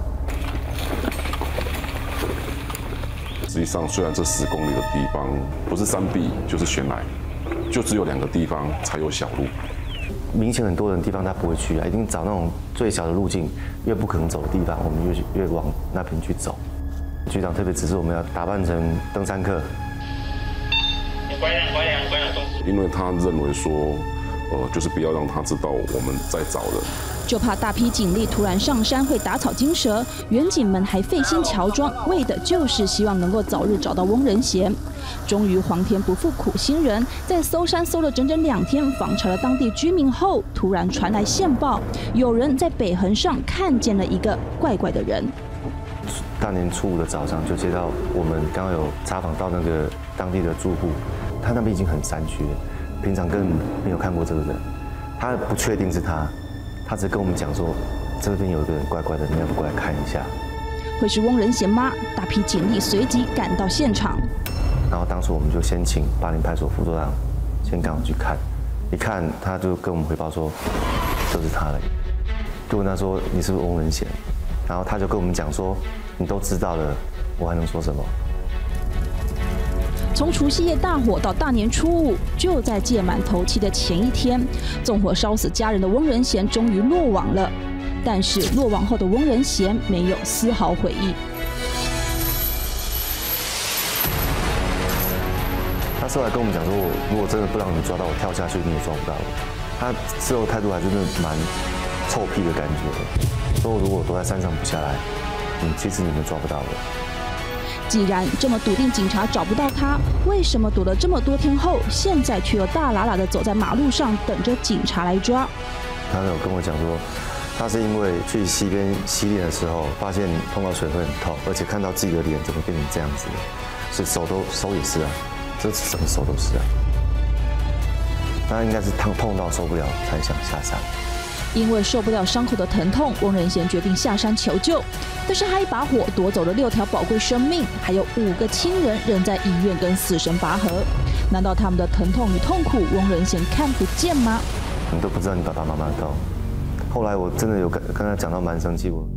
实际上，虽然这十公里的地方不是山壁就是悬崖，就只有两个地方才有小路。 明显很多人地方他不会去啊，一定找那种最小的路径，越不可能走的地方，我们越越往那边去走。局长特别指示我们要打扮成登山客。 关两关两关两重视。因为他认为说，呃，就是不要让他知道我们在找人。 就怕大批警力突然上山会打草惊蛇，员警们还费心乔装，为的就是希望能够早日找到翁仁贤。终于，皇天不负苦心人，在搜山搜了整整两天，访查了当地居民后，突然传来线报，有人在北横上看见了一个怪怪的人。 大年初五的早上就接到我们刚刚有查访到那个当地的住户，他那边已经很山区了，平常根本没有看过这个人，他不确定是他。他只跟我们讲说，这边有一个人怪怪的，你要不过来看一下？ 会是翁仁贤吗？大批警力随即赶到现场。 然后当时我们就先请巴林派出所副所长先赶我去看，一看他就跟我们汇报说，就是他了。就问他说你是不是翁仁贤？然后他就跟我们讲说，你都知道了，我还能说什么？ 从除夕夜大火到大年初五，就在届满头七的前一天，纵火烧死家人的翁仁贤终于落网了。但是落网后的翁仁贤没有丝毫悔意。 他事后来跟我们讲说，我如果真的不让你抓到我，跳下去你也抓不到我。他事后态度还真的蛮臭屁的感觉，说如果我躲在山上不下来，嗯，其实你们抓不到我。 既然这么笃定警察找不到他，为什么躲了这么多天后，现在却又大喇喇的走在马路上等着警察来抓？ 他有跟我讲说，他是因为去溪边洗脸的时候，发现碰到水会很痛，而且看到自己的脸怎么变成这样子的，所以手都手也是啊，这整个手都是啊。他应该是痛痛到受不了才想下山。 因为受不了伤口的疼痛，翁仁贤决定下山求救。但是他一把火夺走了六条宝贵生命，还有五个亲人仍在医院跟死神拔河。难道他们的疼痛与痛苦，翁仁贤看不见吗？ 你都不知道你爸爸妈妈的痛。后来我真的有跟跟他讲到蛮生气，我。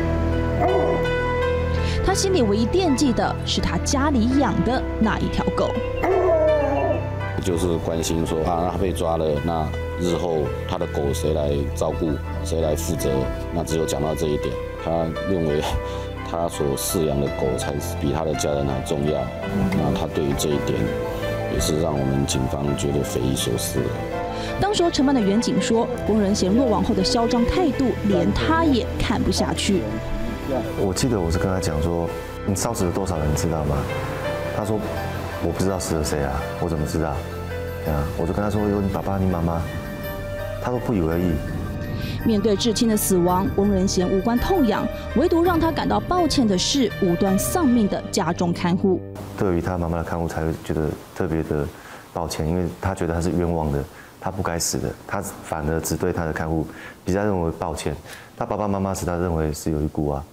他心里唯一惦记的是他家里养的那一条狗。 就是关心说啊，他被抓了，那日后他的狗谁来照顾，谁来负责？那只有讲到这一点，他认为他所饲养的狗才比他的家人还重要。那他对于这一点，也是让我们警方觉得匪夷所思的。 当时承办的员警说，翁仁贤落网后的嚣张态度，连他也看不下去。 我记得我是跟他讲说，你烧死了多少人，知道吗？他说我不知道死了谁啊，我怎么知道？对啊，我就跟他说有你爸爸、你妈妈，他说不以为意。 面对至亲的死亡，翁仁贤无关痛痒，唯独让他感到抱歉的是无端丧命的家中看护。 对于他妈妈的看护，才会觉得特别的抱歉，因为他觉得他是冤枉的，他不该死的，他反而只对他的看护比较认为抱歉。他爸爸妈妈是他认为是有一股啊。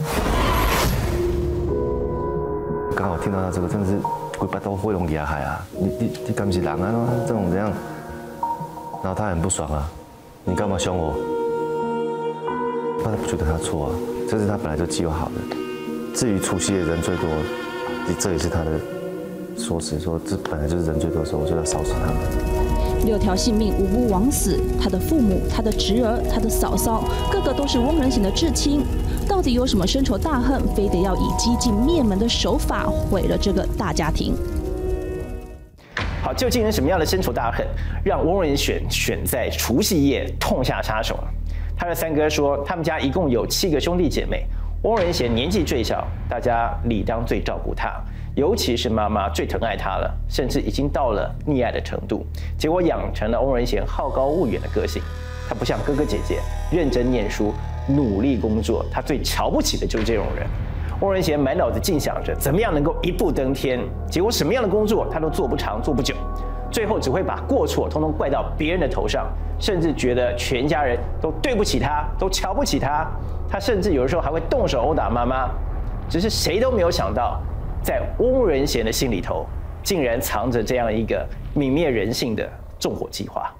刚好听到他这个，真的是鬼巴都会龙牙海啊！你你你敢是人啊？这种这样， 然后他很不爽啊，你干嘛凶我？他不觉得他错啊，这是他本来就计划好的。至于除夕夜人最多，这也是他的说辞，说这本来就是人最多的时候，我就要烧死他们。 六条性命无不枉死，他的父母、他的侄儿、他的嫂嫂，个个都是翁仁贤的至亲。到底有什么深仇大恨，非得要以激进灭门的手法毁了这个大家庭？ 好，究竟是什么样的深仇大恨，让翁仁贤选在除夕夜痛下杀手呢？他的三哥说，他们家一共有七个兄弟姐妹，翁仁贤年纪最小，大家理当最照顾他，尤其是妈妈最疼爱他了，甚至已经到了溺爱的程度。结果养成了翁仁贤好高骛远的个性。他不像哥哥姐姐认真念书、努力工作，他最瞧不起的就是这种人。翁仁贤满脑子尽想着怎么样能够一步登天，结果什么样的工作他都做不长、做不久，最后只会把过错通通怪到别人的头上，甚至觉得全家人都对不起他，都瞧不起他。他甚至有的时候还会动手殴打妈妈。只是谁都没有想到，在翁仁贤的心里头，竟然藏着这样一个泯灭人性的纵火计划。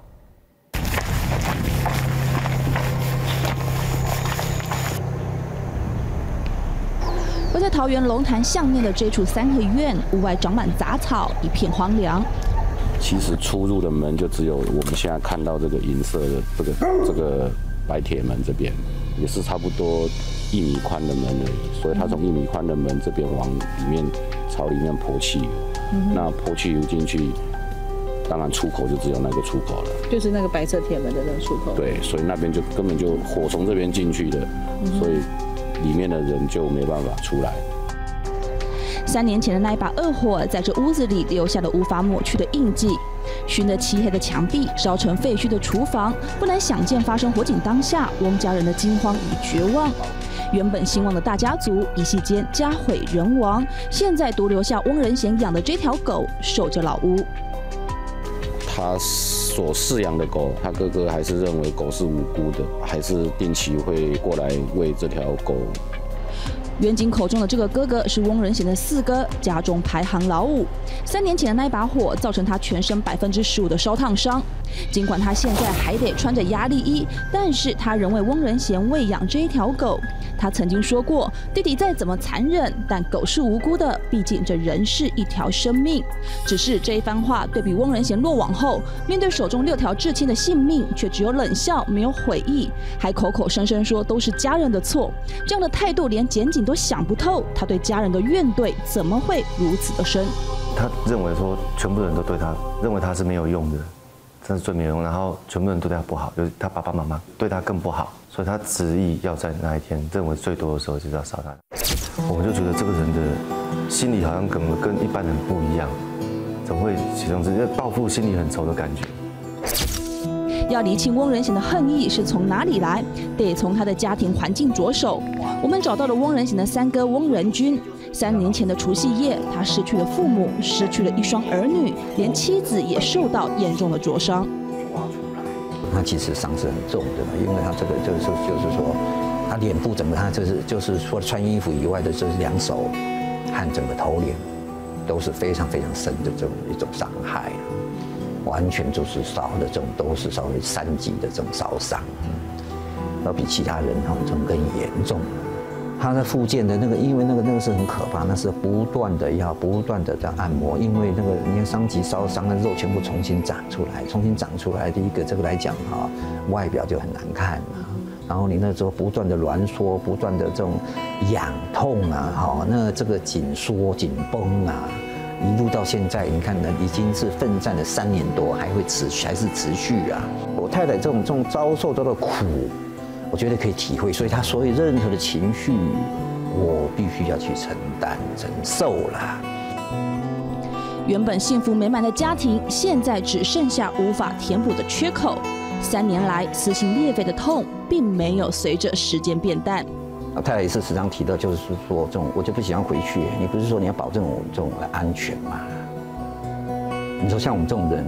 而在桃园龙潭巷面的这处三合院，屋外长满杂草，一片荒凉。 其实出入的门就只有我们现在看到这个银色的这个这个白铁门这边，也是差不多一米宽的门而已。所以他从一米宽的门这边往里面朝里面泼汽油，嗯、那泼汽油进去，当然出口就只有那个出口了， 就是那个白色铁门的那个出口。 对，所以那边就根本就火从这边进去的，嗯、所以。里面的人就没办法出来。 三年前的那一把恶火，在这屋子里留下了无法抹去的印记。熏得漆黑的墙壁，烧成废墟的厨房，不难想见发生火警当下，翁家人的惊慌与绝望。原本兴旺的大家族，一夕间家毁人亡，现在独留下翁仁贤养的这条狗守着老屋。 他所饲养的狗，他哥哥还是认为狗是无辜的，还是定期会过来喂这条狗。 远景口中的这个哥哥是翁仁贤的四哥，家中排行老五。三年前的那一把火，造成他全身百分之十五的烧烫伤。尽管他现在还得穿着压力衣，但是他仍为翁仁贤喂养这一条狗。他曾经说过，弟弟再怎么残忍，但狗是无辜的，毕竟这人是一条生命。只是这一番话对比翁仁贤落网后，面对手中六条至亲的性命，却只有冷笑，没有悔意，还口口声声说都是家人的错。这样的态度，连检警都想不透，他对家人的怨怼怎么会如此的深？ 他认为说，全部人都对他，认为他是没有用的。这是最没有用，然后全部人对他不好，就是他爸爸妈妈对他更不好，所以他执意要在那一天认为最多的时候就是要杀他。我们就觉得这个人的心理好像跟跟一般人不一样，怎么会其中之报复心理很重的感觉？ 要厘清翁仁贤的恨意是从哪里来，得从他的家庭环境着手。我们找到了翁仁贤的三哥翁仁君。三年前的除夕夜，他失去了父母，失去了一双儿女，连妻子也受到严重的灼伤。 他其实伤是很重的，因为他这个就是就是说，他脸部整个他就是就是除了穿衣服以外的，就是两手和整个头脸都是非常非常深的这种一种伤害，完全就是烧的这种都是稍微三级的这种烧伤，要比其他人哈这种更严重。他在复健的那个，因为那个那个是很可怕，那是不断的要不断的在按摩，因为那个你看伤及烧伤的肉全部重新长出来，重新长出来，第一个这个来讲哈，外表就很难看啊。然后你那时候不断的挛缩，不断的这种痒痛啊，哈，那这个紧缩紧绷啊，一路到现在，你看呢，已经是奋战了三年多，还会持续，还是持续啊。我太太这种这种遭受到的苦，我觉得可以体会，所以他所有任何的情绪，我必须要去承担、承受啦。 原本幸福美满的家庭，现在只剩下无法填补的缺口。三年来撕心裂肺的痛，并没有随着时间变淡。 太太也是时常提到，就是说这种我就不喜欢回去。你不是说你要保证我这种的安全吗？你说像我们这种人，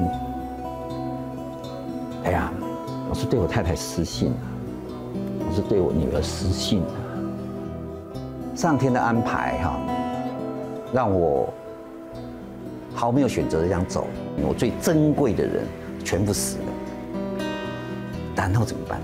哎呀，我是对我太太失信啊。是对我女儿失信的，上天的安排哈，让我毫没有选择的这样走。我最珍贵的人全部死了， 然后怎么办？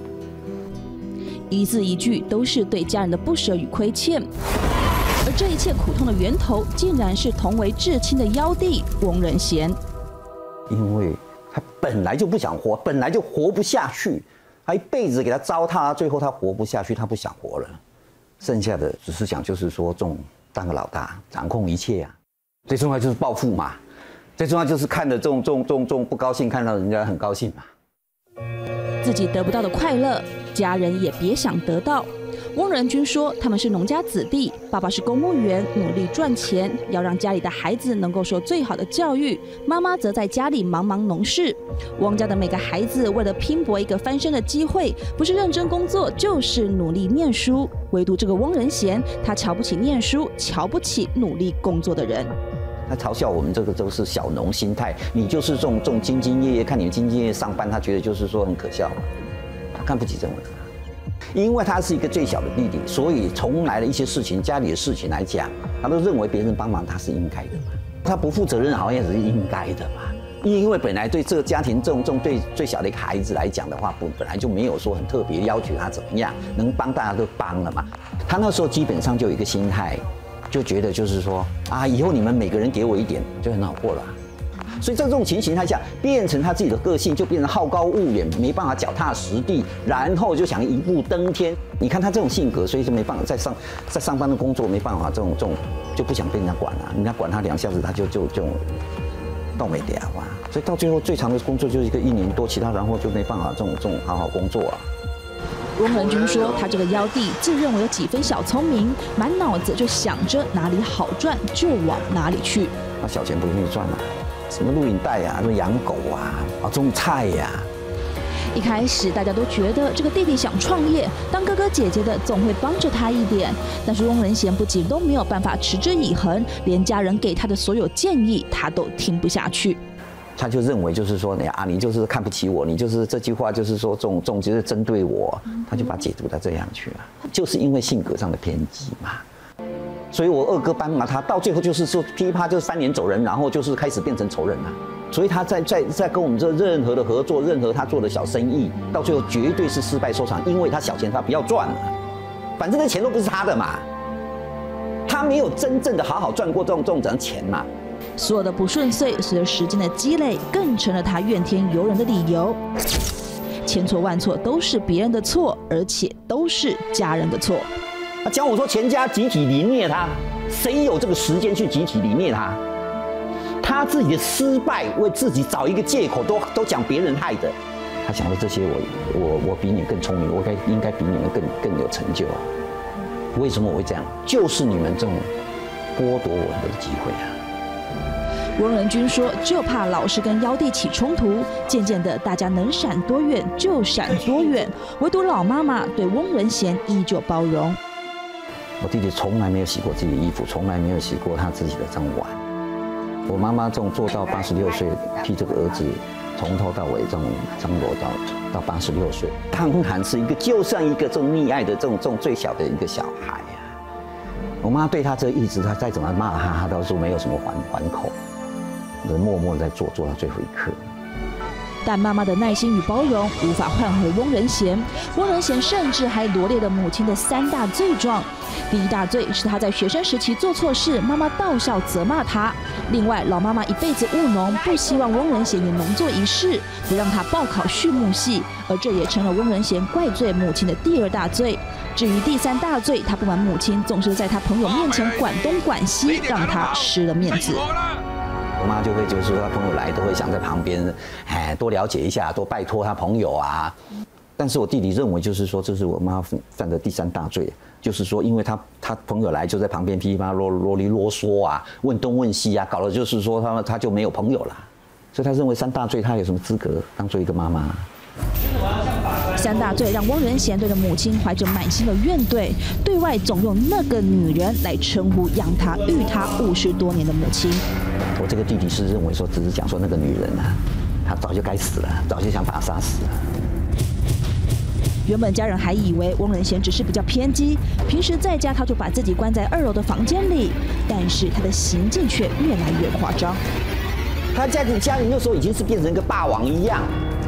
一字一句都是对家人的不舍与亏欠，而这一切苦痛的源头，竟然是同为至亲的胞弟翁仁贤。 因为他本来就不想活，本来就活不下去，他一辈子给他糟蹋，最后他活不下去，他不想活了，剩下的只是想就是说，这种当个老大，掌控一切啊，最重要就是报复嘛，最重要就是看着这种这种这种这种不高兴，看到人家很高兴嘛。 自己得不到的快乐，家人也别想得到。翁仁君说，他们是农家子弟，爸爸是公务员，努力赚钱，要让家里的孩子能够受最好的教育。妈妈则在家里忙忙农事。翁家的每个孩子为了拼搏一个翻身的机会，不是认真工作，就是努力念书。唯独这个翁仁贤，他瞧不起念书，瞧不起努力工作的人。 他嘲笑我们这个都是小农心态，你就是这种这种兢兢业业，看你们兢兢业业上班，他觉得就是说很可笑嘛，他看不起这种人。因为他是一个最小的弟弟，所以从来的一些事情，家里的事情来讲，他都认为别人帮忙他是应该的嘛，他不负责任好像也是应该的嘛。因为本来对这个家庭这种这种对最小的一个孩子来讲的话，本本来就没有说很特别要求他怎么样，能帮大家都帮了嘛。他那时候基本上就有一个心态。就觉得就是说啊，以后你们每个人给我一点，就很好过了。所以在这种情形下，变成他自己的个性，就变成好高骛远，没办法脚踏实地，然后就想一步登天。你看他这种性格，所以就没办法在上在上班的工作没办法，这种这种就不想被人家管了、啊，人家管他两下子，他就就就倒没掉啊。所以到最后最长的工作就是一个一年多，其他然后就没办法这种这种好好工作啊。 翁仁君说，他这个胞弟自认为有几分小聪明，满脑子就想着哪里好赚就往哪里去。 他小钱不愿意赚啊，什么录影带啊，什么养狗啊，啊种菜呀、啊。 一开始大家都觉得这个弟弟想创业，当哥哥姐姐的总会帮着他一点。但是翁仁贤不仅都没有办法持之以恒，连家人给他的所有建议他都听不下去。 他就认为就是说你啊，你就是看不起我，你就是这句话就是说这种这种就是针对我，他就把解读到这样去了，就是因为性格上的偏激嘛。所以我二哥帮了他，到最后就是说噼啪就是翻脸走人，然后就是开始变成仇人了。所以他在在在跟我们做任何的合作，任何他做的小生意，到最后绝对是失败收场，因为他小钱他不要赚了，反正这钱都不是他的嘛，他没有真正的好好赚过这种这种钱嘛。 所有的不顺遂，随着时间的积累，更成了他怨天尤人的理由。千错万错都是别人的错，而且都是家人的错。 他讲我说全家集体凌虐他，谁有这个时间去集体凌虐他？他自己的失败为自己找一个借口，都都讲别人害的。他想说这些我我我比你更聪明，我该应该比你们更更有成就啊。为什么我会这样？就是你们这种剥夺我们的机会啊。 翁仁君说，就怕老是跟胞弟起冲突，渐渐的大家能闪多远就闪多远，唯独老妈妈对翁仁贤依旧包容。 我弟弟从来没有洗过自己的衣服，从来没有洗过他自己的这种碗。我妈妈这种做到八十六岁，替这个儿子从头到尾这种张罗到到八十六岁，当然是一个就像一个这种溺爱的这种这种最小的一个小孩啊。我妈对他这一直，他再怎么骂他，他都说没有什么还还口。默默在做，做到最后一刻。 但妈妈的耐心与包容无法换回翁仁贤。翁仁贤甚至还罗列了母亲的三大罪状。第一大罪是他在学生时期做错事，妈妈到校责骂他。另外，老妈妈一辈子务农，不希望翁仁贤也农作一事，不让他报考畜牧系，而这也成了翁仁贤怪罪母亲的第二大罪。至于第三大罪，他不满母亲总是在他朋友面前管东管西，让他失了面子。 我妈就会就是说，她朋友来都会想在旁边，哎，多了解一下，多拜托她朋友啊。但是我弟弟认为，就是说，这是我妈犯的第三大罪，就是说，因为他他朋友来就在旁边噼里啪啦啰啰里啰嗦啊，问东问西啊，搞得就是说他他就没有朋友了。所以他认为三大罪，他有什么资格当做一个妈妈？ 三大罪让翁仁贤对着母亲怀着满心的怨怼，对外总用那个女人来称呼养他育他五十多年的母亲。 我这个弟弟是认为说，只是讲说那个女人啊，她早就该死了，早就想把她杀死了。 原本家人还以为翁仁贤只是比较偏激，平时在家他就把自己关在二楼的房间里，但是他的行径却越来越夸张。 他家里家里那时候已经是变成一个霸王一样。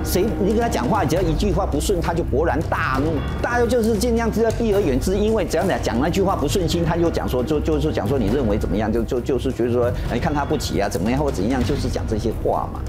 谁你跟他讲话，只要一句话不顺，他就勃然大怒。大家就是尽量知道避而远之，因为只要你讲那句话不顺心，他就讲说，就就是讲说你认为怎么样，就就就是觉得说，你看他不起啊，怎么样或怎样，就是讲这些话嘛。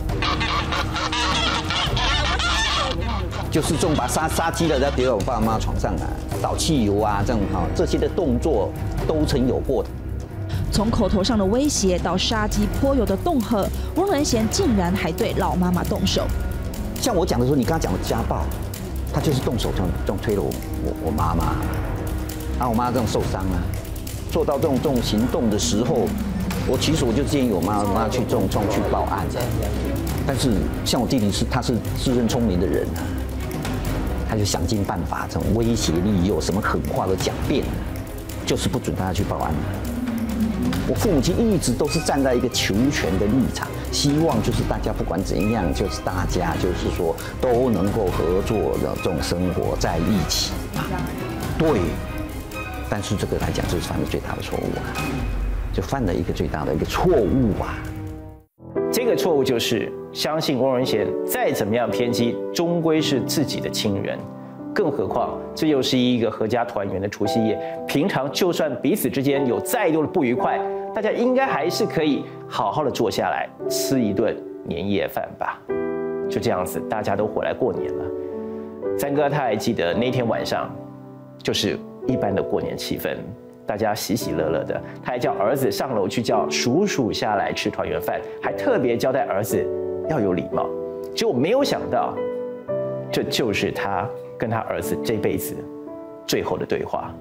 就是这种把杀杀鸡的在丢到我爸妈床上啊，倒汽油啊，这种哈这些的动作都曾有过的。 从口头上的威胁到杀鸡泼油的恫吓，翁仁贤竟然还对老妈妈动手。 像我讲的时候，你刚刚讲的家暴，他就是动手这种这种推了我我我妈妈，啊我妈这种受伤啊，做到这种这种行动的时候，我其实我就建议我妈妈去这种这种去报案。但是像我弟弟是他是自认聪明的人啊，他就想尽办法这种威胁利诱，什么狠话都讲遍了，就是不准他去报案。我父母亲一直都是站在一个求全的立场，希望就是大家不管怎样，就是大家就是说都能够合作的这种生活在一起嘛。对，但是这个来讲就是犯了最大的错误啊，就犯了一个最大的一个错误啊。 这个错误就是相信翁仁贤再怎么样偏激，终归是自己的亲人。更何况，这又是一个合家团圆的除夕夜。平常就算彼此之间有再多的不愉快，大家应该还是可以好好的坐下来吃一顿年夜饭吧。就这样子，大家都回来过年了。詹哥他还记得那天晚上，就是一般的过年气氛，大家喜喜乐乐的。他还叫儿子上楼去叫叔叔下来吃团圆饭，还特别交代儿子要有礼貌。结果没有想到，这就是他跟他儿子这辈子最后的对话。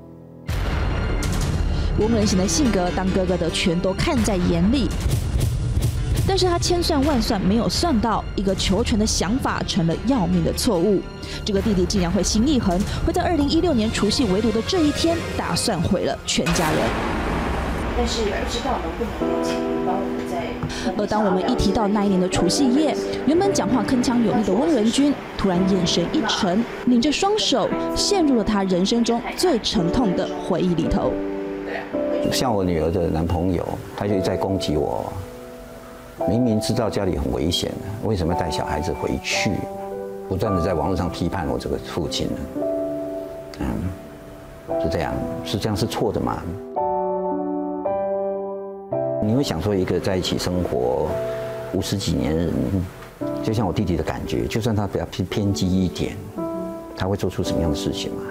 翁仁贤的性格，当哥哥的全都看在眼里，但是他千算万算没有算到，一个求全的想法成了要命的错误。这个弟弟竟然会心一横，会在二零一六年除夕围炉的这一天，打算毁了全家人。 但是不知道能不能有请帮我们在。 而当我们一提到那一年的除夕夜，原本讲话铿锵有力的翁仁君，突然眼神一沉，拧着双手，陷入了他人生中最沉痛的回忆里头。 像我女儿的男朋友，他就在攻击我，明明知道家里很危险，为什么要带小孩子回去？不断的在网络上批判我这个父亲呢？嗯，是这样，是这样是错的吗？你会想说，一个在一起生活五十几年人，就像我弟弟的感觉，就算他比较偏偏激一点，他会做出什么样的事情吗？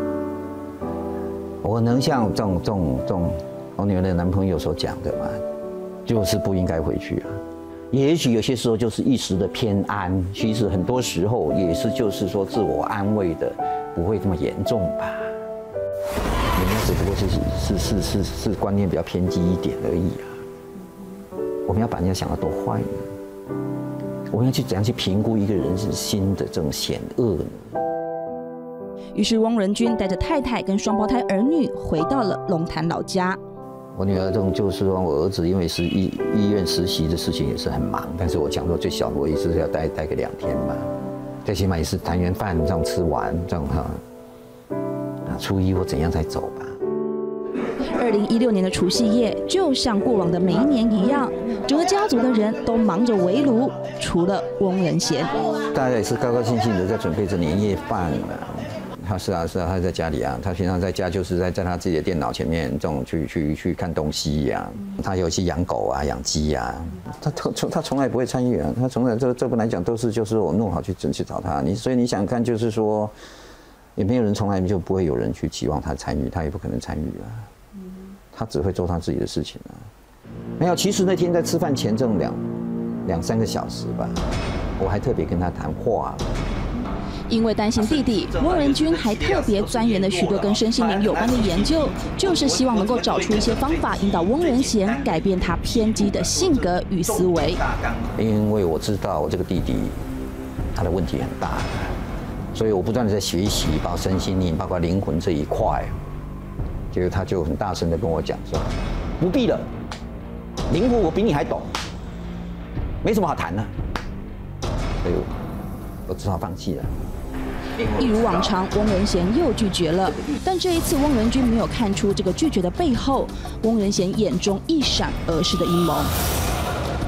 我能像这种这种这种我女儿的男朋友所讲的嘛，就是不应该回去啊。也许有些时候就是一时的偏安，其实很多时候也是就是说自我安慰的，不会这么严重吧。人家只不过是是是是是观念比较偏激一点而已啊。我们要把人家想得多坏呢？我们要去怎样去评估一个人是心的这种险恶呢？ 于是翁仁君带着太太跟双胞胎儿女回到了龙潭老家。 我女儿这种就是说，我儿子因为是医医院实习的事情也是很忙，但是我讲说最小的我也是要待待个两天嘛，最起码也是团圆饭这样吃完这样哈，啊初一或怎样才走吧。 二零一六年的除夕夜，就像过往的每一年一样，整个家族的人都忙着围炉，除了翁仁贤。 大家也是高高兴兴的在准备着年夜饭嘛。他是啊是啊，他在家里啊，他平常在家就是在在他自己的电脑前面这种去去去看东西呀、啊。他有去养狗啊，养鸡呀、啊，他从他从来不会参与啊，他从来这这本来讲都是就是我弄好去去找他。你所以你想看就是说，也没有人从来就不会有人去期望他参与，他也不可能参与啊。他只会做他自己的事情啊。没有，其实那天在吃饭前这种两两三个小时吧，我还特别跟他谈话。 因为担心弟弟，翁仁君还特别钻研了许多跟身心灵有关的研究，就是希望能够找出一些方法，引导翁仁贤改变他偏激的性格与思维。 因为我知道我这个弟弟，他的问题很大，所以我不断的在学习，包括身心灵，包括灵魂这一块。结果他就很大声的跟我讲说：“不必了，灵魂我比你还懂，没什么好谈的。”所以我只好放弃了。 一如往常，翁仁贤又拒绝了，但这一次翁仁君没有看出这个拒绝的背后，翁仁贤眼中一闪而逝的阴谋。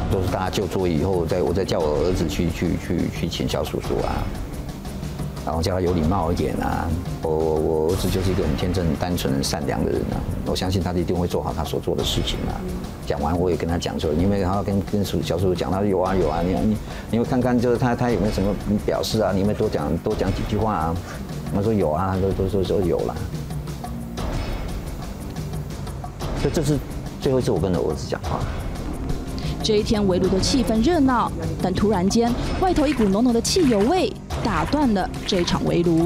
都是大家就桌以后，再我再叫我儿子去去去去请小叔叔啊，然后叫他有礼貌一点啊。我我我儿子就是一个很天真、很单纯、很善良的人啊，我相信他一定会做好他所做的事情啊。讲完我也跟他讲说，因为他要跟跟叔小叔叔讲，他说有啊有啊，你你你会看看就是他他有没有什么表示啊？你有没有多讲多讲几句话啊？他说有啊，都都说说有啦。所以这是最后一次我跟我儿子讲话。 这一天围炉的气氛热闹，但突然间，外头一股浓浓的汽油味打断了这一场围炉。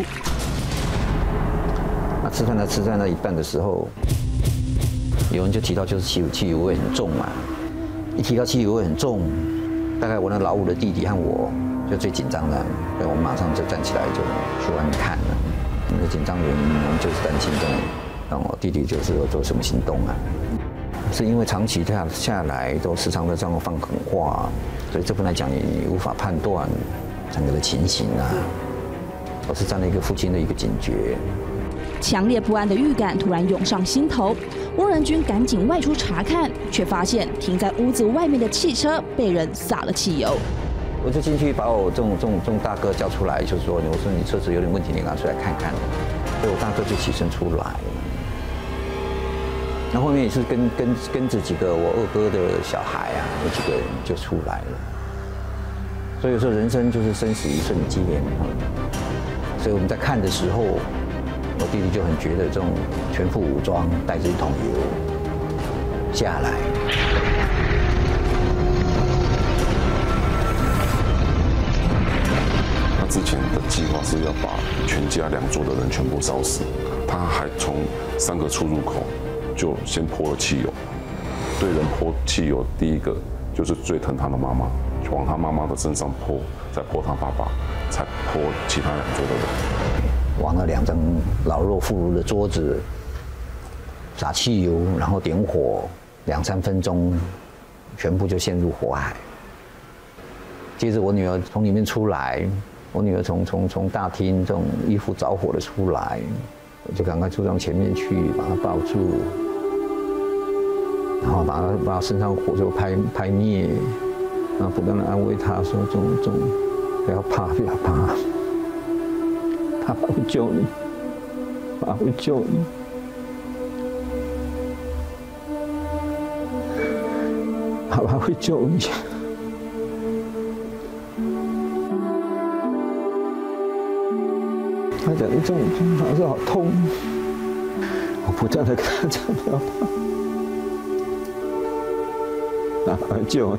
那吃饭到吃饭到一半的时候，有人就提到就是汽汽油味很重嘛。一提到汽油味很重，大概我那老五的弟弟和我就最紧张了，所以我们马上就站起来就去外面看了。那个紧张原因，我们就是担心这种，让我弟弟就是有做什么行动啊。是因为长期下下来都时常的这样放狠话，所以这边来讲你无法判断整个的情形啊。我是站在一个父亲的一个警觉， 强烈不安的预感突然涌上心头。翁仁君赶紧外出查看，却发现停在屋子外面的汽车被人洒了汽油。 我就进去把我这种这种这种大哥叫出来，就说：“我说你车子有点问题，你拿出来看看。”所以我大哥就起身出来。那后面也是跟跟跟着几个我二哥的小孩啊，有几个人就出来了。所以有时候人生就是生死一瞬间，所以我们在看的时候，我弟弟就很觉得这种全副武装，带着一桶油下来。 他之前的计划是要把全家两桌的人全部烧死，他还从三个出入口就先泼了汽油，对人泼汽油，第一个就是最疼他的妈妈，往他妈妈的身上泼，再泼他爸爸，才泼其他两桌的人。 往那两张老弱妇孺的桌子撒汽油，然后点火，两三分钟，全部就陷入火海。接着我女儿从里面出来，我女儿从从从大厅这种衣服着火的出来，我就赶快冲上前面去把她抱住。然后把他把他身上火就拍拍灭，然后不断的安慰他说：“这种这种，不要怕，不要怕，爸爸会救你，爸爸会救你。”爸爸会救你。他讲的这种还是好痛，我不断的跟他讲不要怕。爸爸会救你，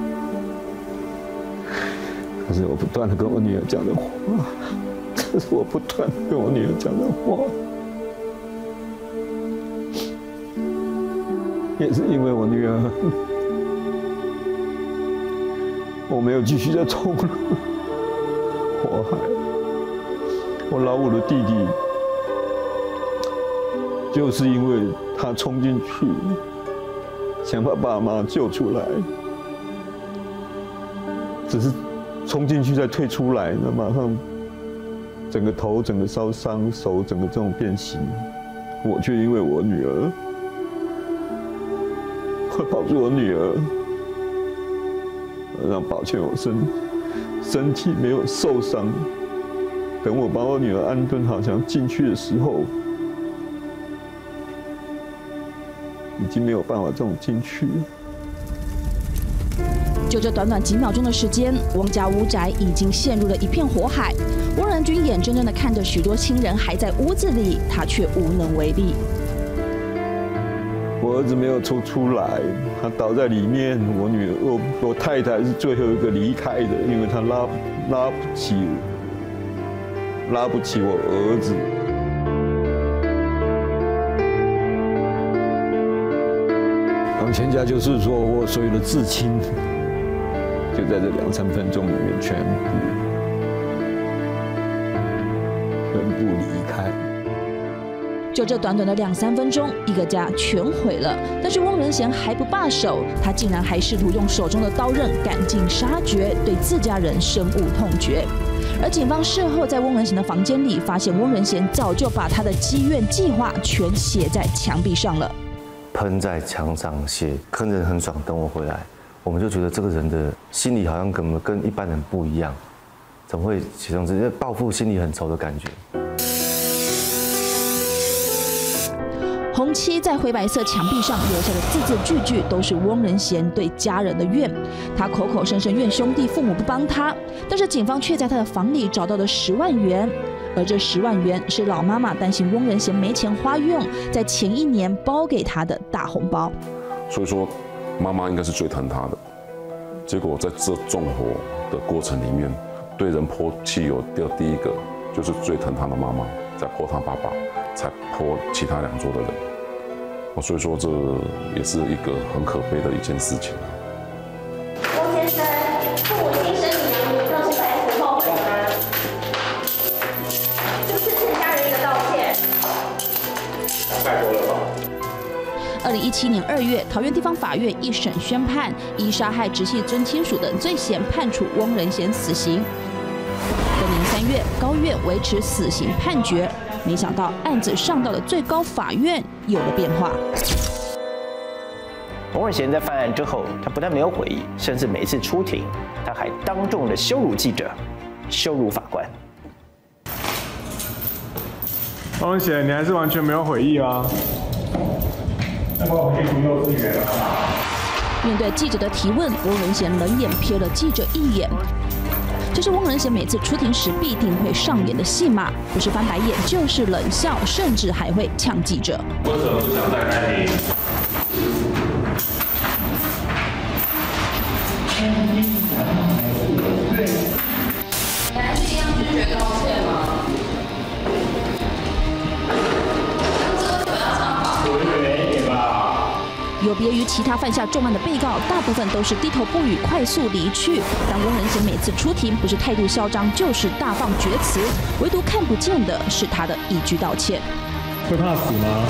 可是我不断的跟我女儿讲的话，这是我不断的跟我女儿讲的话，也是因为我女儿，我没有继续再冲了火海。我老五的弟弟，就是因为他冲进去。想把爸妈救出来，只是冲进去再退出来，那马上整个头整个烧伤，手整个这种变形，我却因为我女儿，会保住我女儿，让保全我身身体没有受伤。等我把我女儿安顿好，想进去的时候。已经没有办法这种进去了。 就这短短几秒钟的时间，翁家屋宅已经陷入了一片火海。翁仁君眼睁睁地看着许多亲人还在屋子里，他却无能为力。 我儿子没有抽出来，他倒在里面。我女儿，我我太太是最后一个离开的，因为她拉拉不起，拉不起我儿子。我们全家就是说我所有的至亲，就在这两三分钟里面全部全部离开。 就这短短的两三分钟，一个家全毁了。但是翁仁贤还不罢手，他竟然还试图用手中的刀刃赶尽杀绝，对自家人深恶痛绝。而警方事后在翁仁贤的房间里，发现翁仁贤早就把他的积怨计划全写在墙壁上了。 喷在墙上写，客人很爽，等我回来， 我们就觉得这个人的心理好像跟我们跟一般人不一样，怎么会起这种这报复心里很仇的感觉？ 红漆在灰白色墙壁上留下的字字句句，都是翁仁贤对家人的怨。他口口声声怨兄弟父母不帮他，但是警方却在他的房里找到了十万元，而这十万元是老妈妈担心翁仁贤没钱花用，在前一年包给他的大红包。 所以说，妈妈应该是最疼他的。结果在这纵火的过程里面，对人泼汽油的第一个就是最疼他的妈妈，再泼他爸爸，才泼其他两桌的人。所以说，这也是一个很可悲的一件事情。 翁先生，父母亲生你养你，到现在还不后悔吗？是不是欠家人一个道歉？ 太多了吧。 二零一七年二月，桃园地方法院一审宣判，以杀害直系尊亲属等罪嫌判处翁仁贤死刑。隔年三月，高院维持死刑判决。没想到案子上到了最高法院，有了变化。 翁仁贤在犯案之后，他不但没有悔意，甚至每一次出庭，他还当众的羞辱记者，羞辱法官。 翁仁贤，你还是完全没有悔意啊！难怪我可以读幼稚园了。 面对记者的提问，翁仁贤冷眼瞥了记者一眼。这是翁仁贤每次出庭时必定会上演的戏码，不是翻白眼就是冷笑，甚至还会呛记者。 为什么不想再开庭？ 你还是一样拒绝道歉吗？ 有别于其他犯下重案的被告，大部分都是低头不语、快速离去。但翁仁贤每次出庭，不是态度嚣张，就是大放厥词，唯独看不见的是他的一句道歉。 会怕死吗？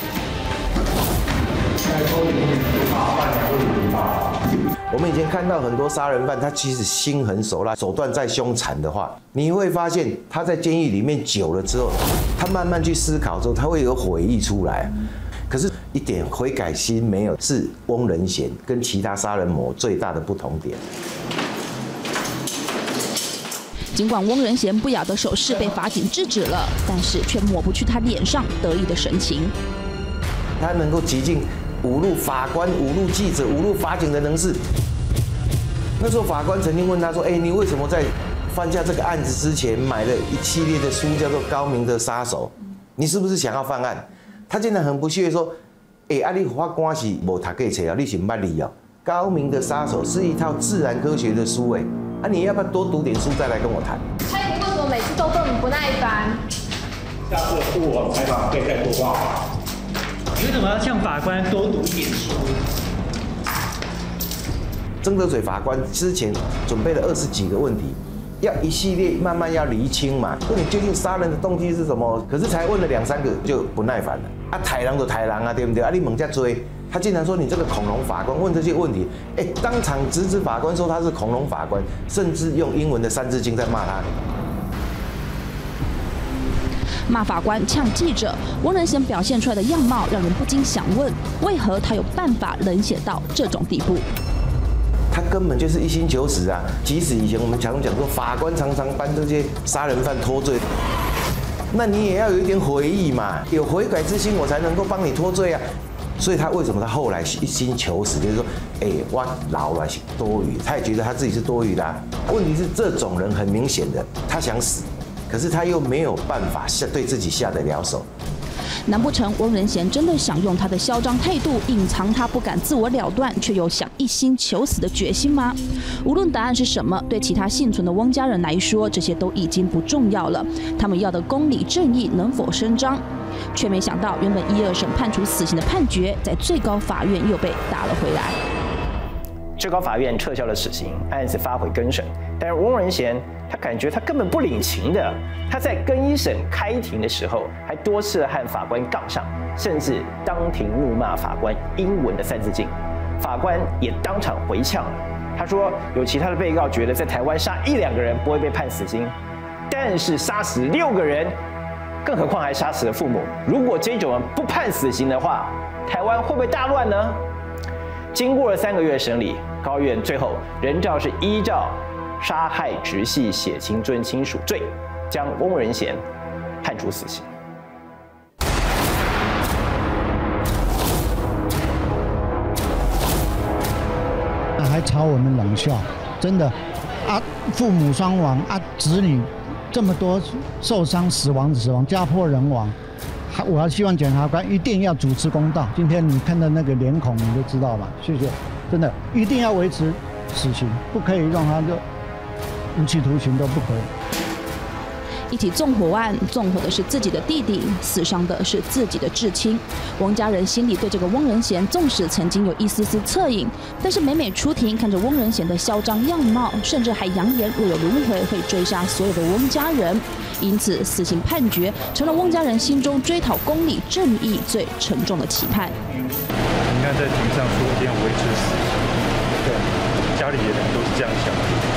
我们以前看到很多杀人犯，他其实心狠手辣，手段再凶残的话，你会发现他在监狱里面久了之后，他慢慢去思考之后，他会有悔意出来。可是，一点悔改心没有，是翁仁贤跟其他杀人魔最大的不同点。 尽管翁仁贤不雅的手势被法警制止了，但是却抹不去他脸上得意的神情。 他能够极尽侮辱法官、侮辱记者、侮辱法警的能事。那时候法官曾经问他说：“哎，你为什么在犯下这个案子之前买了一系列的书，叫做《高明的杀手》？你是不是想要犯案？”他竟然很不屑说：“哎，啊，你法官是无读过册啊，你是唔捌理哦。《高明的杀手》是一套自然科学的书，哎，啊，你要不要多读点书再来跟我谈？” 蔡你为什么每次都对我们不耐烦？ 下次赴我采访可以再多报。 你为什么要向法官多读一点书？ 曾德水法官之前准备了二十几个问题。要一系列慢慢要厘清嘛，问你究竟杀人的动机是什么？可是才问了两三个就不耐烦了啊！豺狼就豺狼啊，对不对？啊，你猛加追，他竟然说你这个恐龙法官问这些问题，哎，当场直指法官说他是恐龙法官，甚至用英文的三字经在骂他。 骂法官、呛记者，翁仁贤表现出来的样貌让人不禁想问：为何他有办法冷血到这种地步？ 他根本就是一心求死啊！即使以前我们常讲说，法官常常帮这些杀人犯脱罪，那你也要有一点悔意嘛，有悔改之心，我才能够帮你脱罪啊。所以他为什么他后来一心求死，就是说，哎，我老了是多余，他也觉得他自己是多余的啊。问题是这种人很明显的，他想死，可是他又没有办法下对自己下得了手。 难不成翁仁贤真的想用他的嚣张态度隐藏他不敢自我了断，却又想一心求死的决心吗？无论答案是什么，对其他幸存的翁家人来说，这些都已经不重要了。他们要的公理正义能否伸张？却没想到，原本一二审判处死刑的判决，在最高法院又被打了回来。 最高法院撤销了死刑，案子发回更审。但是翁仁贤他感觉他根本不领情的，他在更一审开庭的时候，还多次和法官杠上，甚至当庭怒骂法官英文的三字经。法官也当场回呛了，他说有其他的被告觉得在台湾杀一两个人不会被判死刑，但是杀死六个人，更何况还杀死了父母，如果这种人不判死刑的话，台湾会不会大乱呢？经过了三个月的审理， 高院最后仍照是依照杀害直系血亲尊亲属罪，将翁仁贤判处死刑。 还朝我们冷笑，真的啊，父母双亡啊，子女这么多受伤、死亡、死亡、家破人亡，还我还希望检察官一定要主持公道。今天你看到那个脸孔，你就知道了。谢谢，真的一定要维持死刑，不可以让他就无期徒刑都不可以。 一起纵火案，纵火的是自己的弟弟，死伤的是自己的至亲。翁家人心里对这个翁仁贤，纵使曾经有一丝丝恻隐，但是每每出庭看着翁仁贤的嚣张样貌，甚至还扬言若有轮回会追杀所有的翁家人。因此，死刑判决成了翁家人心中追讨公理正义最沉重的期盼。 你看，在庭上说一定要维持死刑，对，家里的人都是这样想的。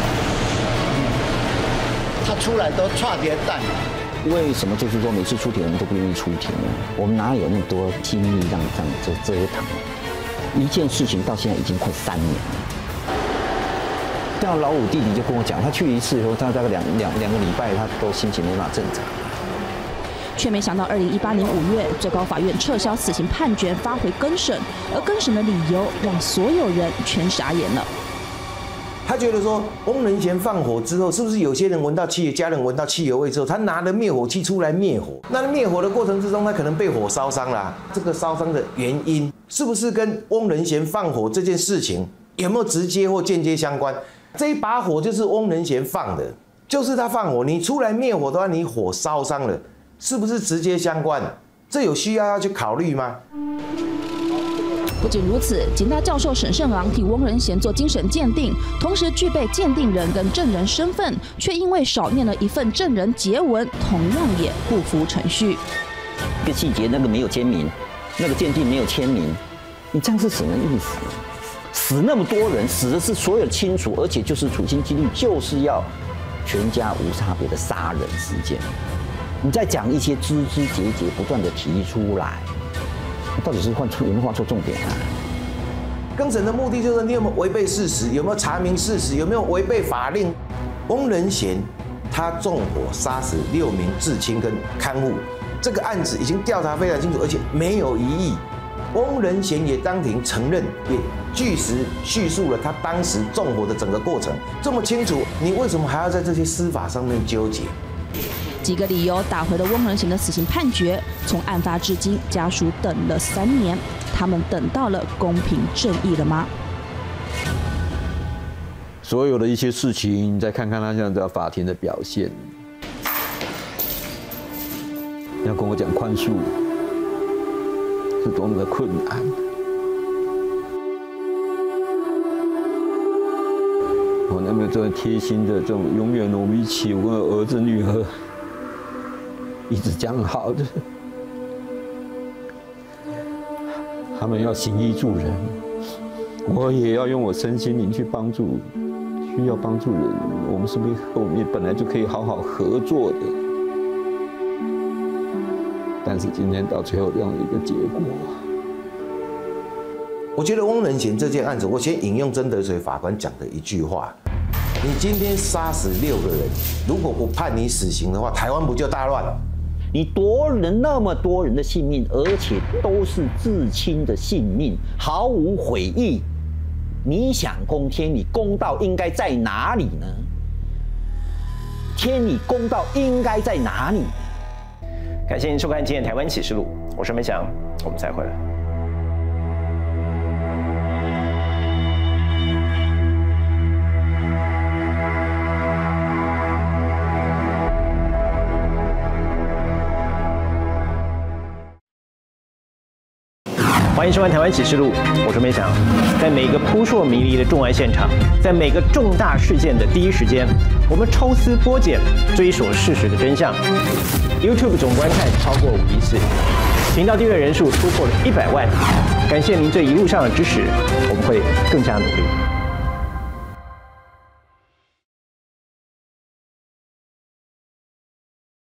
他出来都差点蛋。 为什么就是说每次出庭我们都不愿意出庭呢？我们哪有那么多精力让这样折折腾？一件事情到现在已经快三年了。这样老五弟弟就跟我讲，他去一次以后，他大概两两两个礼拜，他都心情没办法正常。 却没想到，二零一八年五月，最高法院撤销死刑判决，发回更审，而更审的理由让所有人全傻眼了。 他觉得说，翁仁贤放火之后，是不是有些人闻到汽油，家人闻到汽油味之后，他拿了灭火器出来灭火？那灭火的过程之中，他可能被火烧伤了、啊。这个烧伤的原因，是不是跟翁仁贤放火这件事情有没有直接或间接相关？这一把火就是翁仁贤放的，就是他放火，你出来灭火的话，你火烧伤了，是不是直接相关？这有需要要去考虑吗？ 不仅如此，警大教授沈胜昂替翁仁贤做精神鉴定，同时具备鉴定人跟证人身份，却因为少念了一份证人结文，同样也不符程序。 一个细节，那个没有签名，那个鉴定没有签名，你这样是什么意思？死那么多人，死的是所有的亲属，而且就是处心积虑，就是要全家无差别的杀人事件。你再讲一些枝枝节节，不断的提出来。到底是画错有没有画错重点啊？ 更审的目的就是你有没有违背事实，有没有查明事实，有没有违背法令。翁仁贤他纵火杀死六名至亲跟看护，这个案子已经调查非常清楚，而且没有疑义。翁仁贤也当庭承认，也据实叙述了他当时纵火的整个过程，这么清楚，你为什么还要在这些司法上面纠结？ 几个理由打回了翁仁贤的死刑判决。从案发至今，家属等了三年，他们等到了公平正义了吗？ 所有的一些事情，你再看看他现在在法庭的表现，要跟我讲宽恕是多么的困难。我那么这么贴心的这种，永远我们一起，我跟儿子女儿。一直讲好的，他们要行医助人，我也要用我身心灵去帮助需要帮助人。我们是不是后面本来就可以好好合作的？但是今天到最后这样的一个结果， 我觉得翁仁贤这件案子，我先引用曾德水法官讲的一句话：你今天杀死六个人，如果不判你死刑的话，台湾不就大乱？ 你夺了那么多人的性命，而且都是至亲的性命，毫无悔意。你想公天理，公道应该在哪里呢？天理公道应该在哪里？ 感谢您收看今天《台湾启示录》，我是梅翔，我们再会了。欢迎收看《台湾启示录》，我是梅翔。在每个扑朔迷离的重案现场，在每个重大事件的第一时间，我们抽丝剥茧，追索事实的真相。YouTube 总观看超过五亿次，频道订阅人数突破了一百万。感谢您这一路上的支持，我们会更加努力。